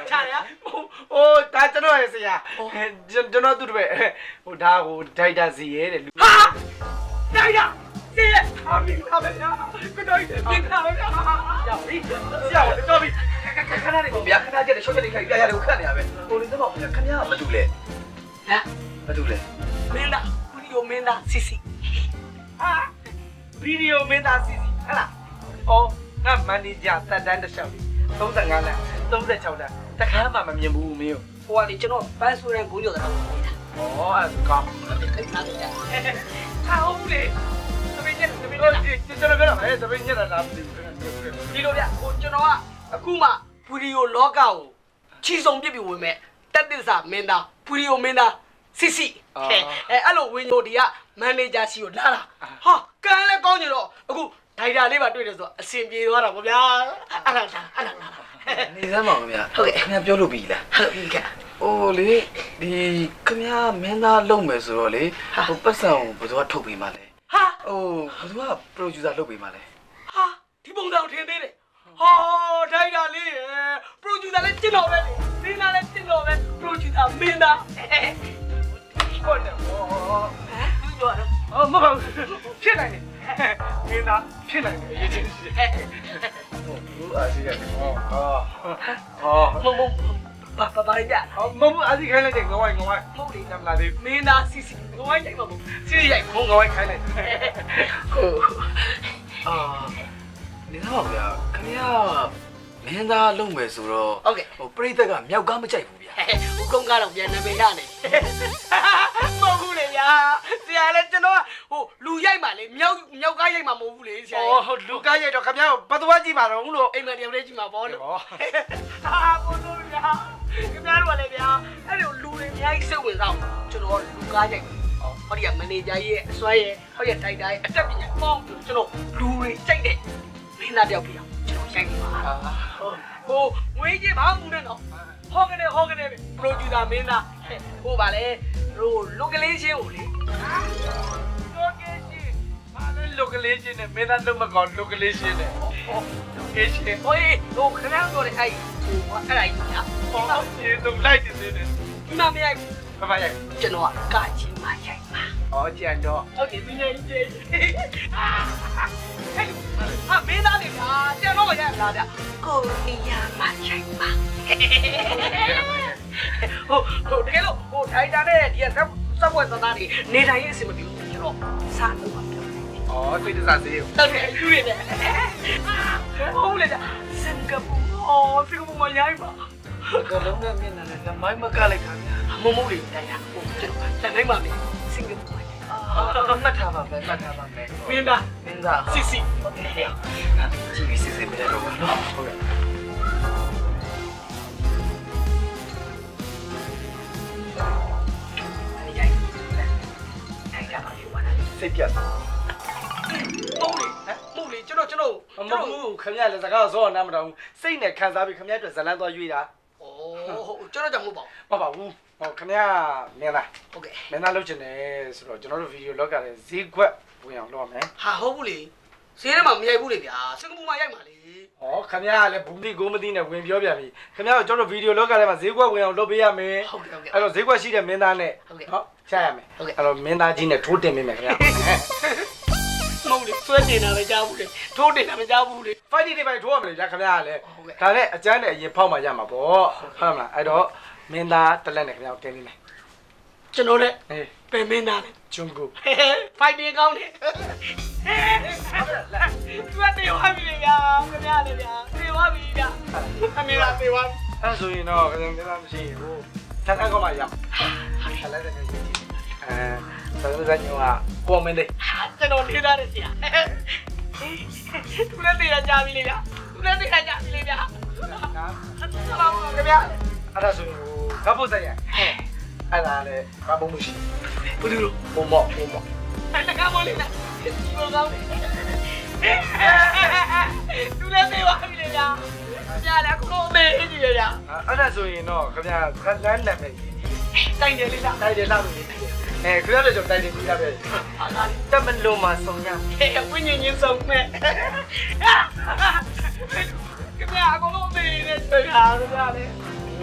S5: ချရဟိုဒါကျွန်တော်ရဲ့ဆရာကျွန်တော်သူ့တပည့်ဟိုဒါဟိုဒိုက်တာစီရဲတဲ့လူဟာဒိုက်တာစီရဲဟာမင်းလာပဲညာကိုတော့ပြင်လာပဲညာရောက်ပြီရောက်တော့ပြီခဏလေးကိုဗျာခဏကျတဲ့ရှော့ချက်လေးခိုင်ပြရတယ်ကိုခတ်နေရပဲဟိုလေးတော့ဗျာခင်ဗျားမတူလဲဟမ်မတူလဲမင်းသားဗီဒီယိုမင်းသားစီစီဟာဗီဒီယိုမင်းသားစီစီဟဲ့လားအော်ငါမန်နေဂျာတက်တန်းတစ်လျှောက်သုံးဆယ်ငါးလမ်းသုံးဆယ်ခြောက်လမ်းတခါမှမမြင်ဘူးမင်းဟိုကလေကျွန်တော်ပန်းဆိုးတဲ့ဂုံးကျော်တာဟုတ်နေတာဩအဲ့ကောင်းအဲ့ဒါလည်းဟာဟုတ်လေတပည့်ညက်တပည့်ညက်ကျွန်တော်ပြောတာဟဲ့တပည့်ညက်တာလားဒီလိုဗျဟိုကျွန်တော်ကအခုမှဗီဒီယိုလောကကိုချီစုံပြစ်ပြီးဝင်မဲ့တက်သစ္စာမင်းသားဗီဒီယိုမင်းသားစီစီအဲအဲ့လိုဝင်လို့ဒီကမန်နေဂျာစီကိုလာတာဟာကံလည်းကောင်းကြတော့အခုဒိုင်တာလေးပါတွေ့တယ်ဆိုတော့အဆင်ပြေသွားတာပေါ့ဗျာအဲ့ဒါအဲ့ဒါနေစမ်းပါဦးဗျာဟုတ်ကဲ့ခင်ဗျာပြောလို့ပြီလားဟုတ်ပြီကဲအိုးလေဒီခင်ဗျာမင်းသားလုပ်မယ်ဆိုတော့လေဟိုပတ်စံကိုဘယ်သူကထုတ်ပေးမှလဲဟာဟိုဘယ်သူက producer လုပ်ပေးမှလဲဟာဒီပုံစံကိုထင်သေးတယ်ဟောဒိုင်တာလေးရယ် producer လည်းကျင်းတော်ပဲလေမင်းသားလည်းကျင်းတော်ပဲ producer မင်းသားဟုတ်တယ်ဟောဟမ်သူပြောတော့အော်မဟုတ်ဖြစ်နိုင်တယ်မင်းသားဖြစ်နိုင်တယ်ရေးချင်းရှိတယ်ဟုတ်အားစီကဟောဟောဟောမမဘာဘာဘာရဟောမမအားစီခိုင်းလိုက်တယ်ငဝိုင်းငဝိုင်းမဟုတ်တယ်နမလာသေးမင်းသားစီစီငဝိုင်းရိုက်မှာမဟုတ်စီစီရိုက်ငဝိုင်းခိုင်းလိုက်ဟုတ်အာနေတော့ဗျာခင်ဗျာမင်းသားလုံမယ်ဆိုတော့ဟုတ်ကဲ့ဟိုပြိသက်ကမြောက်ကားမကြိုက်ဘူးဗျာဟိုကုန်းကားတော့ပြန်နေပေးရနေမဟုတ်ဘူးလေဗျာဆရာလည်းကျွန်တော်ကဟိုလူရိုက်မှလေမြောက်မြောက်ကားရိုက်မှမဟုတ်ဘူးလေဆရာဟိုလူကားရိုက်တော့ခင်ဗျာဘယ်သွားကြည့်ပါတော့လို့အိမ်မတယောက်လေးကြည့်မှာပေါ့လို့ဟာဘုလို့ဗျာခင်ဗျားတို့ကလည်းဗျာအဲ့လိုလူတွေအများကြီးစိတ်ဝင်စားကျွန်တော်လူကားရိုက်ဟောဒီကမန်နေဂျာရဲ့အစွဲရဲ့ဟောရဲ့တိုက်တိုင်းအတက်ပညာပေါင်းကျွန်တော်လူတွေစိတ်တယ်မင်းသားတယောက်ပြအောင်ကျွန်တော်ရိုက်နေပါဟိုငွေကြီးဘာမှမနဲ့တော့ဟောကနေဟောကနေပရိုဂျူဆာမင်းသားဟိုပါလေဟိုလိုကလေးချင်းကိုလေလိုကလေးချင်းဘာလဲလိုကလေးချင်းနဲ့မင်းသားလုံးမကောင်းလိုကလေးချင်းနဲ့လိုကလေးချင်းဟိုဟိုခဏတော့လေအဲ့ဟိုအဲ့ဒါကြီးညာဟောကျေတော့လိုက်တယ်နေဒီမှာမရိုက်ဘာမှရိုက်ကျွန်တော်ကကချင်းမရိုက်ပါဩကြံတော့ဟုတ်တယ်သူညကြီးကြီးဟာမင်းသားလေဗျာကျန်တော့မရိုက်လားဗျကိုနီယာမရိုက်ပါဟိုဟိုတကယ်လို့ဟိုထိုင်တာနဲ့ဒီကစက်ပွဲသားသားတွေနေတိုင်းရေးအစီမပြေဘူးကျွန်တော်စားလို့ပါပြောတယ်။အော်တွေ့တဲ့စားစေးကိုဟုတ်တယ်ယူရတယ်။ဟုတ်လေကြာစင်ကာပူအော်စင်ကာပူမှာရိုက်ပါ။ကလုံးနဲ့မျက်နှာနဲ့လမိုင်းမကလိုက်ခါဗျာ။မမုတ်လေးတိုင်တာဟိုကျွန်တော်တန်တိုင်းပါမယ်စင်ကာပူမှာအာမှတ်ထားပါမယ်မှတ်ထားပါမယ်။မင်းသားမင်းသားစီစီဟုတ်တယ်ကြည့်ပြီးစီစီပြရတော့နော်ဟုတ်ကဲ့စိတ်ပြတ်မဟုတ်လေမဟုတ်လေကျွန်တော်ကျွန်တော်မဟုတ်ဘူးခင်ဗျာလည်းစကားစောနားမတော်ဘူးစိတ်နဲ့ခံစားပြီးခင်ဗျာအတွက်ဇလန်းသွားရွေးတာဩကျွန်တော်ကြောင့်မဟုတ်ပါဘူးမဟုတ်ပါဘူးဟောခင်ဗျာမင်းလားဟုတ်ကဲ့မင်းသားလုပ်ချင်တယ်ဆိုတော့ကျွန်တော်တို့ဗီဒီယိုလောက်ကလည်းဈေးကွက်ဝင်အောင်လုပ်ရမယ်ဟာဟုတ်ဘူးလေဈေးထဲမှာမရိုက်ဘူးလေဗျာစင်ကာပူမှာရိုက်မှာလေဩခင်ဗျာလည်းဘူးတိကိုမသိနဲ့ဝင်ပြောပြန်ပြီခင်ဗျာကျွန်တော်ဗီဒီယိုလောက်ကလည်းမှာဈေးကွက်ဝင်အောင်လုပ်ပေးရမယ်ဟုတ်ကဲ့ဟုတ်ကဲ့အဲ့တော့ဈေးကွက်ရှိတဲ့မင်းသားနဲ့ဟုတ်ကဲ့ဟောချရမယ်ဟုတ်ကဲ့အဲ့တော့မင်းသားကြီးနဲ့ထိုးတင်ပေးမယ်ခင်ဗျာမဟုတ်လေဆွဲတင်တာပဲကြားဘူးလေထိုးတင်တာမကြားဘူးလေဖိုက်တီတွေပဲထိုးရမယ်လေခင်ဗျာလည်းဒါနဲ့အကျန်းနဲ့အရင်ဖောက်မှရမှာပေါ့ဟုတ်မလားအဲ့တော့မင်းသားတစ်လက်နဲ့ခင်ဗျာတင်ပေးမယ်ကျွန်တော်လည်းဟေးပင်မင်းသားလေဂျွန်ကိုဖိုက်တင်ကောင်းတယ်သူကတေဝါပြီဗျာခင်ဗျာလေဗျာတေဝါပြီဗျာအမေကတေဝါအဲ့ဆိုရင်တော့ခင်ဗျာမရှိဘူးထပ်ထပ်ကောင်းမှရခက်လိုက်တဲ့ကြီးအဲဘယ်လိုဇာညောကပေါ်မင်းလေးကျွန်တော်နေသားတယ်ဆရာသူလည်းတေးရကြပြီလေဗျာသူလည်းတေးရကြပြီလေဗျာဆလာမခင်ဗျာအဲ့ဒါဆိုရင်ကပ်ဖို့ဆိုင်ရအဲ့ဒါလေဘာဘုံမရှိဘူးဘူးလို့ဘုံမော့ဘုံမော့အဲ့ဒါကမော်လေးလားဒီလိုကောင်းတယ်သူလည်းတေးသွားပြီလေဗျာဆရာလည်းကိုမေးကြည့်ရဗျာအဲ့ဒါဆိုရင်တော့ခင်ဗျာခလန်းနာမည်တိုင်တယ်လေးလားတိုင်တယ်လားလို့အဲခင်ဗျားတို့ကြောင့်တိုင်တယ်ပြီးသားပဲတက်မလို့မှာစုံရဟဲ့ဝိညာဉ်ချင်းစုံမဲ့ခင်ဗျာအကုန်လုံးမေးနေတယ်ခင်ဗျာခင်ဗျာလေဟို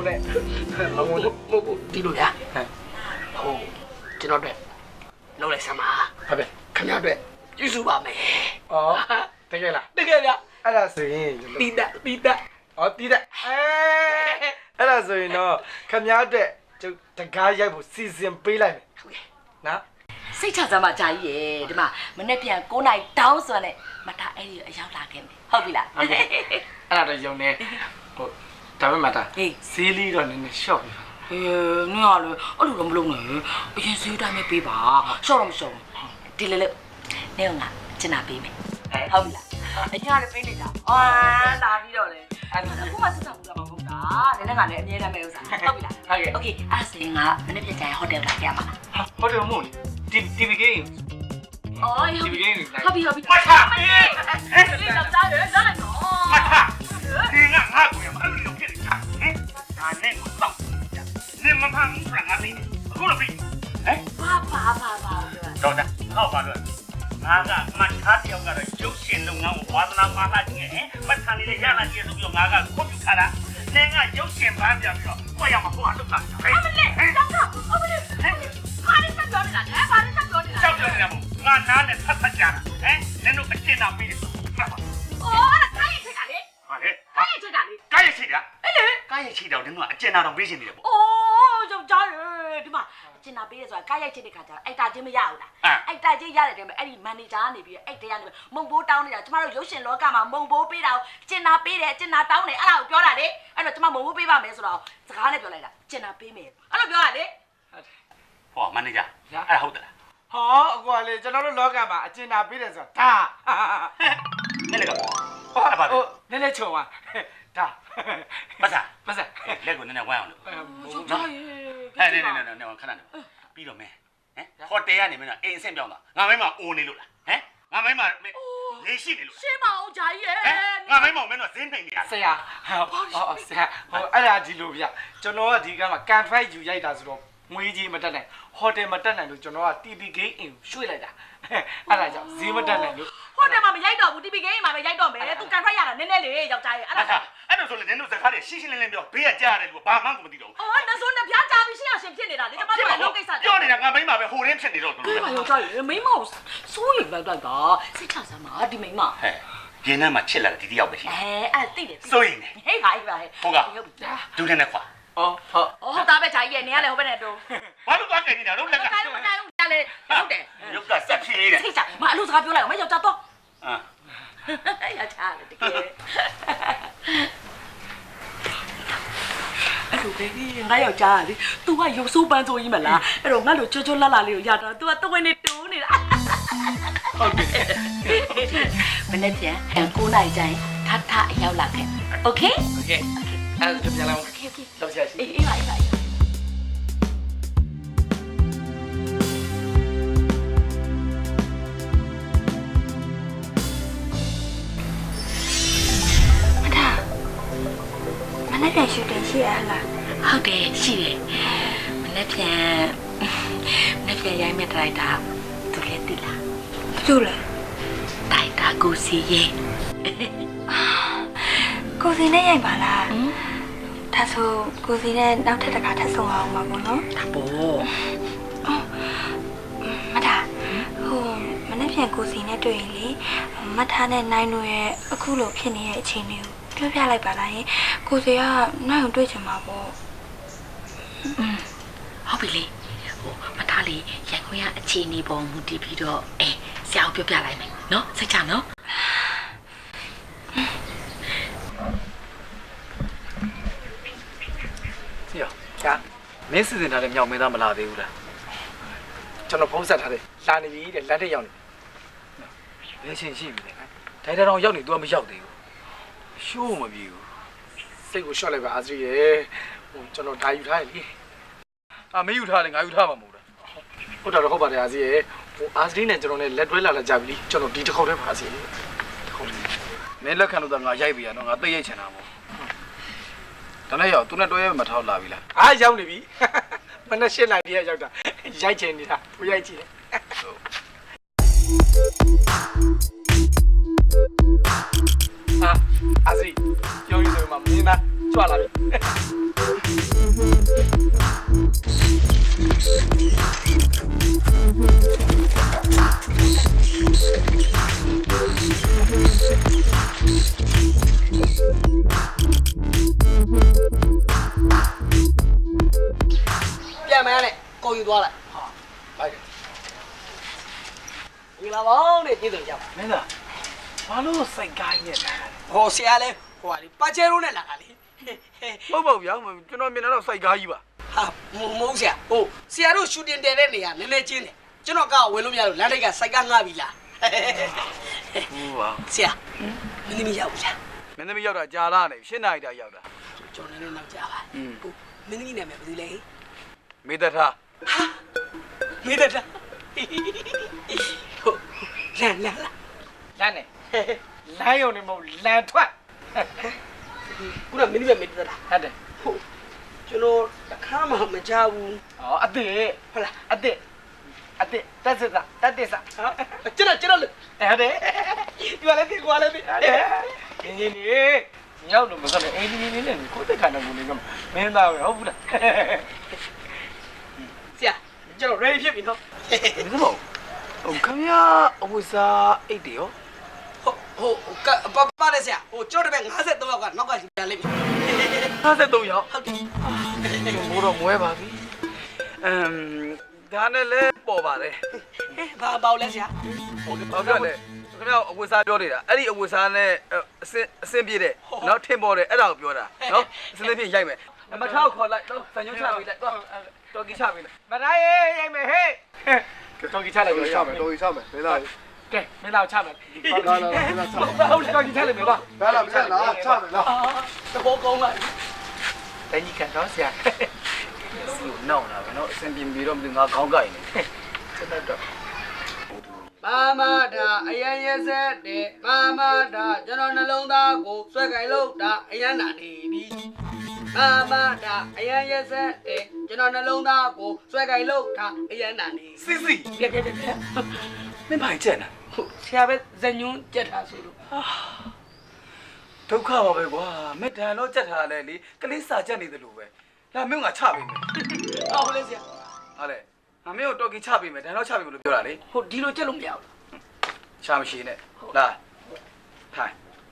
S6: နဲ့မငုံနဲ့မဟုတ်ဒီလိုရဟိုကျွန်တော်တို့လုံးလိုက်စမ်းပါဟုတ်ပဲခင်ဗျားတို့ကျေးဇူးပါမယ်ဩတကယ်လားတကယ်ဗျအဲ့ဒါဆိုရင်တီးတက်တီးတက်ဩတီးတက်အဲအဲ့ဒါဆိုရင်တော့ခင်ဗျားတို့ကျုပ်တကားရိုက်ဖို့စီစဉ်ပေးလိုက်မယ်ဟုတ်ကဲ့နော်
S1: စိတ်ချစမ်းမကြာကြီးရေဒီမှာမနေ့ပြန်၉နိုင်တောင်းဆိုနဲ့မထားအဲ့ဒီအရောက်လာခဲ့မယ်ဟုတ်ပြီလား
S6: အဲ့ဒါတော့ယုံနေဟိုဒါပေမဲ့မထားဈေးလေးတော့နည်းနည်းရှော့ပြီ
S1: အေးနင်ကလေအဲ့လိုတော့မလုပ်နဲ့အရင်ဈေးတိုင်းပဲပေးပါရှော့တော့မရှော့ဒီလေလေနင်ကကျင်နာပေးမယ်ဟုတ်ပြီလားအရင်ကလည်းပေးနေတာအာလာပြီးတော့လေအဲ့ဒါကမှစစဘူးလားမဟုတ်တာနင်ကလည်းအမြဲတမ်းပဲဥစားဟုတ်ပြီလား
S6: ဟုတ်ကဲ့
S1: โอเคအဲ့ဒါဆိုရင်ကမနေ့ပြန်ကျရင်ဟိုတယ်လာကြမှာ
S6: ဟိုတယ်မဟုတ်လေတီတီဗီဂိမ်း
S1: အော်
S6: တီဗီဂိမ်း
S1: ဟုတ်ပြီဟုတ်ပြီ
S2: မထား
S1: ဟဲ့ဒီတော့သားရလာတော့
S2: မထားဒီငါငါ့ကိုရမအဲ့လိုဖြစ်နေတာဟင်ဒါနဲ့ကိုတော့နင်မဖမ်းဘူးဆိုတာငါသိနေအခုတော့ပြီဟမ်
S1: ဘာဘာဘာဘာ
S2: တော့တာဟောပါတော့ငါကမထားတယောက်ကတော့ရုပ်ရှင်လုပ်ငန်းကိုဝါသနာပါလာခြင်းဟဲ့မထန်လေးရလာခြင်းဆိုပြီးတော့ငါကခွင့်ပြုထားတာနင်ကရုပ်ရှင်ပန်းပြပြီးတော့ကိုရမှာဟိုအလုပ်တာဟဲ့
S1: အမလေးတော့တော့အမလေးဟဲ့ဘာလဲဆက်ပြောနေတာလဲဘာလဲဆက်ပြောနေတာ
S2: ကြောက်ကြောက်နေတာမို့ငါနားနဲ့ဆက်ဆက်ကြတာဟမ်နင်တို့အကျဉ်းသားပြီးတယ်မှတ်ပါ
S1: အော်အဲ့ဒါကိုင်းထိတ်တာလေ
S2: ဟာလေ
S1: ကိုင်းထိတ်တာလေ
S2: ကိုင်းထိတ်တာ
S1: အဲ့လေ
S2: ကိုင်းထိတ်တော့နင်တို့အကျဉ်းသားတော့ပေးရှင်နေတယ်ပေါ့
S1: အိုးယောက်ျားရေဒီမှာကျင်နာပေးရဆိုတာကိုင်းရိုက်ချစ်တဲ့ခါကျတော့အဲ့တာချင်းမရဘူးလားအဲ့တာချင်းရတယ်တဲ့အဲ့ဒီမန်နေဂျာကနေပြီးအဲ့တရားနေမုံဘိုးတောင်းနေတာကျမတို့ရုပ်ရှင်လောကမှာမုံဘိုးပေးတာကိုကျင်နာပေးတယ်ကျင်နာတောင်းတယ်အဲ့ဒါကိုပြောတာလေအဲ့တော့ကျမမုံဘိုးပေးပါမယ်ဆိုတော့စကားနဲ့ပြောလိုက်တာကျင်နာပေးမယ်အဲ့လိုပြောတာလေ
S2: ဟောမန်နေဂျာအဲ့ဒါဟုတ်တယ်လား
S6: ဟောအကွာလေကျွန်တော်တို့လောကမှာအကျင်နာပေးတယ်ဆိုတာဒါ
S2: နဲ့လေကဟော
S6: ပါဟိုနည်းနည်းချုံပါဒါ
S2: ပတ်စား
S6: ပတ်စား
S2: လက်ကိုနည်းနည်းဝိုင်းအောင်လို့
S1: နော်
S2: ဟဲ့နေနေနေနေခဏနေပြီးတော့မင်းဟမ်ဟိုတယ်ကနေမင်းကအိမ်အဆင့်ပြောင်းတာငါမင်းမအိုနေလို့လားဟမ်ငါမင်းမနေရှိနေလို့
S1: ရှင်းမအောင်ဂျာကြီးရဲ့
S2: ငါမင်းမမင်းတော့ဇင်းနေနေတာ
S6: ဆရာဟောဆရာဟိုအဲ့ဒါဒီလိုဗျကျွန်တော်ကဒီကမှာကန်ထရိုက်ယူရိုက်တာဆိုတော့ငွေကြီးမတက်နိုင်ဟိုတယ်မတက်နိုင်လို့ကျွန်တော်က တီ ဗီ Game အင်ရွှေ့လိုက်တာအဲ့ဒါကြောင့်ဈေးမတက်နိုင်လို့
S1: ဟိုတယ်မှာမရိုက်တော့ဘူး တီ ဗီ Game မှာပဲရိုက်တော့မယ်သူကန်ထရိုက်ရတာနည်းနည်းလေးယောက်ျားရဲ့အဲ့ဒါ
S2: အဲ့ဒါဆိုလေနင်တို့စကားတွေရှင်းရှင်းလင်းလင်းပြောဘေးကကြားရတယ်လို့ဘာမှကိုမသိတော့ဘူး
S1: အော်နှစိုးနဲ့ပြားကြားပြီးရှင်းရရှင်းဖြစ်နေတာလေကျမတို့ကလုံးကိစ္စ
S2: ပြောနေတာငါမိန်းမပဲဟိုရင်းဖြစ်နေတော့
S1: တို့ဘာယောက်ျားရဲ့မိန်းမကိုစိုးရိမ်လိုက်တော့တာစိတ်ချစမ်းပါဒီမိန်းမ
S2: ဟဲ့ရင်းထဲမှာချစ်လာတဲ့ဒီတယောက်ပဲရှိ
S1: အဲအဲ့သိတယ်
S2: စိုးရိမ်နေ
S1: ဟေးခါကြီးပါဟဲ့
S2: ဟုတ်ကဒူးနဲ့ခွာ
S6: အော်ဟုတ်
S1: ဟုတ်တာပဲဂျာကြီးရဲ့နေရလေဟိုဘက်နဲ့တူ
S2: ဘာလို့သွားကြနေတာတို့လက်က
S1: တိုင်းမတိုင်းဘူးလေဟုတ်တယ်
S2: ရုပ်ကဆက်ဖြေးနေတယ်
S1: စိတ်ချမအလို့စကားပြောလိုက်အောင်မယောက်ျားတော့
S2: အာ
S1: ရချာလေတကယ်အဲ့လိုပဲငါယောက်ျားလေ तू ကရုပ်ဆိုးပန်းဆိုးကြီးမလားအဲ့တော့ငါ့လိုချွတ်ချွတ်လှလှလေးကိုရတော့ तू ကတဝင်းနေတူးနေတာ
S6: ဟုတ်တယ်
S1: မနေ့ပြန်ကိုနိုင်ကြရင်ထထအရောက်လာခဲ့โอเค
S6: โอเคအဲ့ဒါပြန်လာအောင်
S1: โอเคโอเค
S6: လောက်ချာရှိ
S1: အေးအေးပါအေးပါ
S7: မနေ့ပြန်ရှူတင်ရှိရလား
S1: ဟုတ်တယ်ရှိတယ်မနေ့ပြန်မနေ့ပြန်ရိုင်းမဲ့ဒရိုက်တာသူလည်းသိလား
S7: သူ့လဲ
S1: ဒရိုက်တာကိုစီရဲ့
S7: ကိုစီနဲ့ရိုက်ပါလားဒါဆိုကိုစီနဲ့နောက်ထပ်တစ်ခါထပ်ဆုံအောင်ပါဘောနော်
S1: ဒါပေါ့
S7: မထားဟိုမနေ့ပြန်ကိုစီနဲ့တွေ့ရင်လေမထားနဲ့နိုင်တို့ရဲ့အခုလိုဖြစ်နေတဲ့အခြေအနေကိုပြောပြလိုက်ပါလားယင်ကိုစီကနိုင်အောင်တွေ့ချင်မှာပေါ့
S1: ဟုတ်ပြီလေဟိုမထားလေရိုက်ခွင့်ရအခြေအနေပေါ်မူတည်ပြီးတော့အဲဆရာကိုပြောပြလိုက်မယ်နော်စိတ်ချနော်
S6: စီရောကြာမင်းစီစဉ်ထားတဲ့မြောက်မင်းသားမလာသေးဘူးလားကျွန်တော်ဖုန်းဆက်ထားတယ်လာနေပြီတဲ့လမ်းထက်ရောက်နေဘယ်ချင်းရှိပြီလဲဒိုင်တာတောင်ရောက်နေ तू ကမရောက်သေးဘူးရှိုးမပြေဘူးစိတ်ကိုရှော့လိုက်ပါအာဇရီရေဟိုကျွန်တော်ဓာယူထားရလေအာမယူထားလေငါယူထားမှာမဟုတ်လားဟုတ်တယ်ဟုတ်ပါတယ်အာဇရီရေဟိုအာဇရီနဲ့ကျွန်တော်နဲ့လက်တွဲလာလာကြပြီကျွန်တော်ဒီတစ်ခေါက်တည်းပါစီတစ်ခေါက်မင်းလက်ခံလို့တော့ငါရိုက်ပြီရနော်ငါသိရိုက်ချင်တာပေါ့ဒါနဲ့ရောက်သူနဲ့တွဲရမထောက်လာပြီလားအားရောက်နေပြီမနေ့ရှင်းလိုက်တည်းရောက်တာရိုက်ချင်နေတာကိုရိုက်ချင်တယ်
S3: 啊，阿四，有意思嘛？你呢？抓了。
S5: ပြန်မယ်နဲ့ကိုယူသွားလိုက်ဟာဟုတ်တယ်ဒီလာပေါင်းနဲ့ပြည်သူကြောက်မင်းသားဘာလို့စိုက်ကိုင်းနဲ့လာဟောဆရာလဲဟိုကလေပါချဲရိုးနဲ့လာတာလေ
S3: ဟုတ်ပါဗျာကျွန်တော်မြင်တော့စိုက်ကားကြီးပါ
S5: ဟာမမဟုတ်ဆရာဟိုဆရာတို့ရှူတင်တယ်တဲ့နေရာနည်းနည်းချင်းတယ်ကျွန်တော်ကဝင်လို့မရလို့လမ်းထိပ်ကစိုက်ကငှပြီလား
S3: ဟုတ်ပါ
S5: ဆရာမင်းသမီးရောက်ပြီလား
S3: မင်းသမီးရောက်တာကြာလာနေရှင်းနာရီတာရောက်တာ
S5: ကျွန်တော်လည်းနောက်ကြာပါဟုတ်မင်းသမီးနာမည်ဘယ်သူလဲ
S3: မေတ္တာ
S5: မေတ္တာဟုတ်လမ်းလမ်း
S3: လမ်းနေလမ်းရုံနေမဟုတ်လမ်းထွက်
S5: ခုနမင်းသမီးမေတ္တာ
S3: ဟုတ်တယ်
S5: ဟုတ်ကျွန်တော်တခါမှမကြောက်ဘူး
S3: ဩအစ်စ်
S5: ဟုတ်လား
S3: အစ်စ်အစ်စ်တက်စစ်စားတက်တက်စား
S5: ကျွန်တော်ကျွန်တော်
S3: ဟုတ်တယ်
S5: ဒီကလည်းဒီကွာလည်းဒီ
S3: နေနေနေရောက်လို့မစလဲအင်းဒီနေနဲ့ကိုတက်ခါနေကုန်နေကမင်းသားပဲဟုတ်ဘူးလား
S5: ဆရာကျွန်တော် ready ဖြစ်ပြီနော်
S3: ဒီလိုဟိုခင်ဗျာအဝိစားအိတ်တယ်ရော
S5: ဟိုဟိုပပပါလေဆရာဟိုကျော်တပည့်၅၃ယောက်ကနောက်ကပြန်လိမ့်မယ်
S3: ၅၃ယောက်ဟုတ်တယ်မိုးတော့မွဲပါပြီအမ်ဒါနဲ့လဲပေါ်ပါတယ်
S5: ဟဲ့ဘာပေါ့လဲဆရာ
S3: ဟုတ်ကဲ့ဟုတ်ကဲ့လေခင်ဗျာအဝိစားပြောနေတာအဲ့ဒီအဝိစားနဲ့အစင်အစင်ပြည့်တဲ့နော်ထင်ပေါ်တယ်အဲ့ဒါကိုပြောတာနော်အစင်ပြည့်ရိုက်မယ်မထောက်ခေါ်လိုက်တော့စံညွှန်းချပေးလိုက်တော့တော်ကြီးချပေးလိုက်မသားရေးရိုက်မယ်ဟေးတော်ကြီးချလိုက်ပြီ
S4: ချမယ်တော်ကြီးချမယ်မင်းသား
S3: ကဲမင်းသားချမယ်
S4: ဟုတ်လားမင်းသားချမယ်
S3: ဟုတ်တော်ကြီးချလိုက်မယ်ပါ
S4: ဘာလားမင်းသားချမယ်လား
S5: တဘောကောင်းလိုက်
S3: တကြီးကတော့ဆရာစီကိုနောက်လာပဲနော်အစင်ပြင်းပြီးတော့ငါခေါင်းကိုက်နေဆက်တော့
S5: မာမတာအယံရက်ဆက်တဲ့မာမတာကျွန်တော်နှလုံးသားကိုဆွဲကြိုင်လို့တာအယံနာနေပြီမာမတာအယံရက်ဆက်တဲ့ကျွန်တော်နှလုံးသားကိုဆွဲကြိုင်လို့တာအယံနာနေ
S3: စီစီ
S5: ကဲကဲကဲ
S3: မင်းဘာကြက်နေ
S5: ဟုတ်ဆရာပဲဇညွန်းကြက်တာဆိုလို့
S3: ဒုက္ခပါပဲကွာမေတ္တာတော့ကြက်ထားလဲလေကလေးစာကြက်နေတယ်လို့ပဲလာမင်းကချပေးမယ်
S5: ဟုတ်လေဆရာ
S3: ဟုတ်လေငါမင်းကိုတော်ကီချပေးမယ်ဒါတော့ချပေးမလို့ပြောတာလေ
S5: ဟုတ်ဒီလိုကြက်လို့မရဘူး
S3: ချမရှိနဲ့လာထိုင်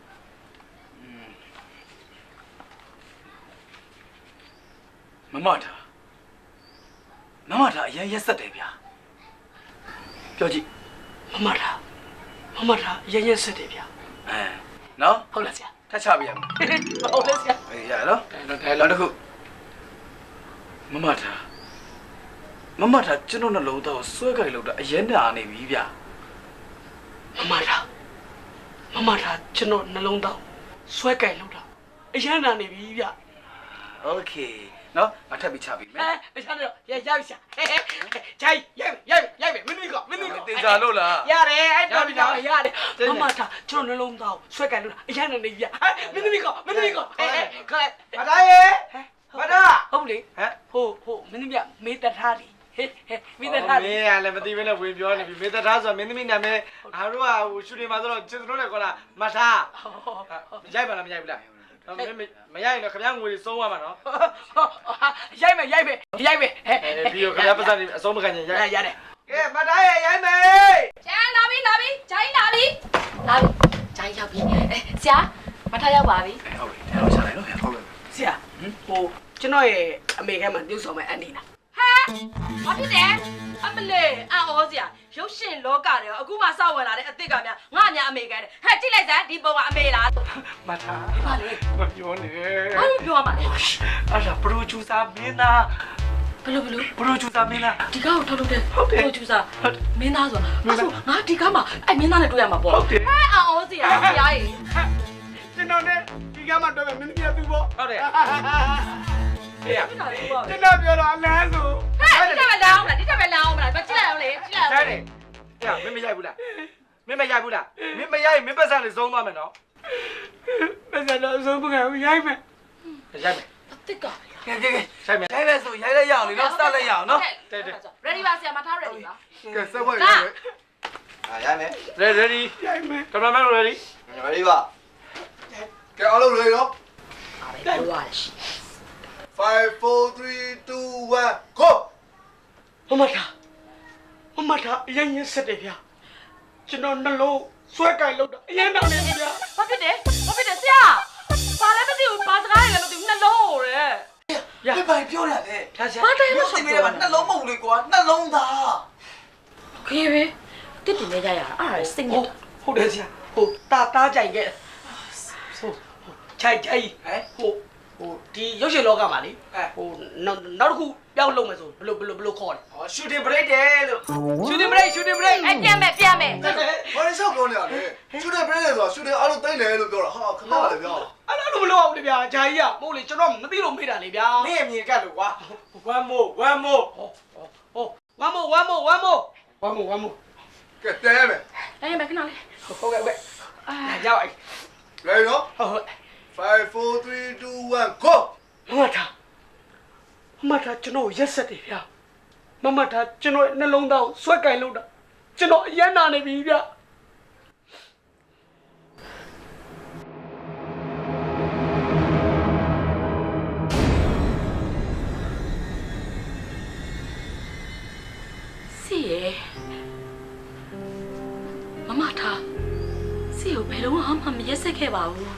S3: မမတာမမတာအရင်ရက်ဆက်တယ်ဗျာပြောကြည့်
S5: မမတာမမတာရရက်ဆက်တယ်ဗျာ
S3: အဲနော်
S5: ဟုတ်လားဆရာ
S3: ထပ်ချပေးရမယ်
S5: ဟုတ်လေဆရာ
S3: အေးရနော်ဒါလည်းတစ်ခုမမတာမမတာကျွန်တော်နှလုံးသားကိုဆွဲကြိုက်လို့တာအရင်နာနေပြီဗျာ
S5: မမတာမမတာကျွန်တော်နှလုံးသားဆွဲကြိုက်လို့တာအရင်နာနေပြီဗျာ
S3: โอเคနော်အထပ်ပြီးချပြီမယ်
S5: အဲချတော့ရရပြီဆရာချိုင်ရိုက်ရိုက်ရိုက်မယ်မင်းကမင်းက
S3: တင်စားလို့လား
S5: ရတယ်အဲ့တော့ပြီတော့ရတယ်မမတာကျွန်တော်နှလုံးသားဆွဲကြိုက်လို့တာအရင်နာနေပြီဗျာမင်းသမီးကမင်းသမီးကအဲခဲ
S3: မသားရေမသား
S5: ဟုတ်လေဟမ်ဟိုဟိုမင်းသမီးကမေတ္တာထားတယ်ဟဲ့ဟဲ့မင်းသား
S3: မင်းကလည်းမသိဘဲနဲ့ဝင်ပြောနေပြီမင်းသားဆိုမင်းသမီးနာမည်အားတို့ကဟိုရှူတင်မှာဆိုတော့ချစ်တို့နဲ့ခေါ်လာမထားရိုက်ပါလားမရိုက်ဘူးလားမင်းမရိုက်ရင်တော့ခင်ဗျားငွေတွေဆုံးသွားမှာနော်
S5: ရိုက်မယ်ရိုက်မယ်ရိုက်မယ်ဟဲ့
S3: ဒီကိုခင်ဗျားပတ်စံနေအဆုံးမခံရင်ရိုက်
S5: ရတယ်
S3: ကဲမသားရဲ့ရိုက်မယ်
S7: ကျန်လာပြီလာပြီဂျိုင်းလာပြီလာပြီဂျိုင်းရောက်ပြီဆရာမထားရောက်ပါပြီ
S3: ဟုတ်ပြီဒါတော့ချလိုက်နော်ဟုတ်ပြီ
S5: ဆရာဟိုကျွန်တော်ရဲ့အမေကမှပြုတ်ဆောင်မဲ့အန်ဒီလား
S7: ဟဲဘာဖြစ်တယ်အမလေးအံ့ဩစရာရုပ်ရှင်လောကတွေအခုမှစောက်ဝင်လာတဲ့အစ်စ်ကများငါများအမေကန်တယ်ဟဲ့ကြည့်လိုက်စမ်းဒီပုံကအမေလား
S3: မထား
S7: ဘာလဲ
S3: မပြောနဲ့
S7: ဘာလို့ပြောမှာလဲ
S3: အဲ့ဒါပရိုဂျူဆာမင်းသား
S7: ဘလို့ဘလို့
S3: ပရိုဂျူဆာမင်းသား
S7: ဒီကောက်ထုတ်ထုတ်တယ်ပရိုဂျူဆာမင်းသားဆိုတာအဲ့ဆိုငါဒီကောက်မှာအဲ့မင်းသားနဲ့တွေ့ရမှာပေါ့
S3: ဟုတ်တယ်ဟဲ့
S7: အံ့ဩစရာဆရာကြီး
S3: ကျွန်တော်နဲ့ဒီကောက်မှာတွေ့မယ်မင်းသမီးကသူ့ပေါ့ဟုတ်တယ်ဟေးကျွန်တော်ပြောတော့အလန်းဆို
S7: ဟဲ့ဒီတက်ပဲလောင်းမလားဒီတက်ပဲလောင်းမလားမကြည့်လိုက်အောင်လေကြည့်လိုက်အောင်
S3: ဟဲ့ဟဲ့မင်းမရိုက်ဘူးလားမင်းမရိုက်ဘူးလားမင်းမရိုက်မင်းပတ်စံလေးဆုံးသွားမယ်နော်ပတ်စံတော့ဆုံးမခံဘူးရိုက်မယ်ရိုက်မယ်
S7: အစ်စ်က
S3: ကဲကဲကဲရိုက်မယ်ရိုက်မယ်ဆိုရိုက်လိုက်ရအောင်လေနော်စလိုက်ရအောင်နော်
S7: တဲ့တဲ့ ready ပါဆရာမထား ready ပါ
S3: ကဲဆက်ဖွဲ့ရိုက်မယ်
S4: အာရိုက်မယ်
S3: ready ready ရိုက်မယ်ကင်မရာမန် ready
S4: ready ပါကဲအားလုံးလေနော်
S1: 来我是。
S4: five four three two one go
S1: မမတာမမတာအရင်ရင်ဆက်တယ်ဗျာကျွန်တော်နှလုံးဆွဲကြိုင်လို့တော့အရင်နောက်နေဗျာဘာဖြစ်တယ်ဘာဖြစ်တယ်ဆရာဘာလဲမသိဘူးဘာစကားလဲမသိဘူးနှလုံးဟိုတဲ့ရဘာပြောရလဲဖြာဆရာဘာတိုင်းမဆိုပြောတာနှလုံးမဟုတ်လေကွာနှလုံးသားခေပဲတစ်တင်နေကြရတာအဲ့ဒါစိတ်ညစ်ဟုတ်တယ်ဆရာဟိုတာတာကြိုင်ခဲ့ဟိုခြိုက်ခြိုက်ဟဲ့ဟိုဟိုဒီရုပ်ရှင်လောကမှာလေဟိုနောက်နောက်တစ်ခုပြောင်းလုပ်မယ်ဆိုဘလို့ဘလို့ဘလို့ခေါ်တယ်ဟော shooting break တယ်လို့ shooting break shooting break အဲ့ပြန်မယ်ပြန်မယ်ဘာလို့ရှောက်ပြောနေရလဲ shooting break လဲဆိုတော့ shooting အားလုံးတိတ်တယ်လို့ပြောတာဟာခဏလေပြောအဲ့လိုမလုပ်အောင်လေဗျာဂျာကြီးကမဟုတ်လေကျွန်တော်မသိလို့မေးတာလေဗျာမင်းအမြင်ကတ်လို့ကွာ one more one more ဟောဟော one more one more one more one more one more ကဲတဲမယ်အဲ့မယ်ခဏလေးဟုတ်ကဲ့ဟုတ်ကဲ့အာရောက်လိုက်လေနော်ဟုတ်ဟုတ်five four three two one go မမတာမမတာကျွန်တော်ရက်ဆက်တယ်ဗျာမမတာကျွန်တော်နှလုံးသားကိုဆွဲကင်လို့တာကျွန်တော်အယမ်းနာနေပြီဗျာစီရဲ့မမတာစီကိုဘယ်တော့မှမရက်ဆက်ခဲ့ပါဘူး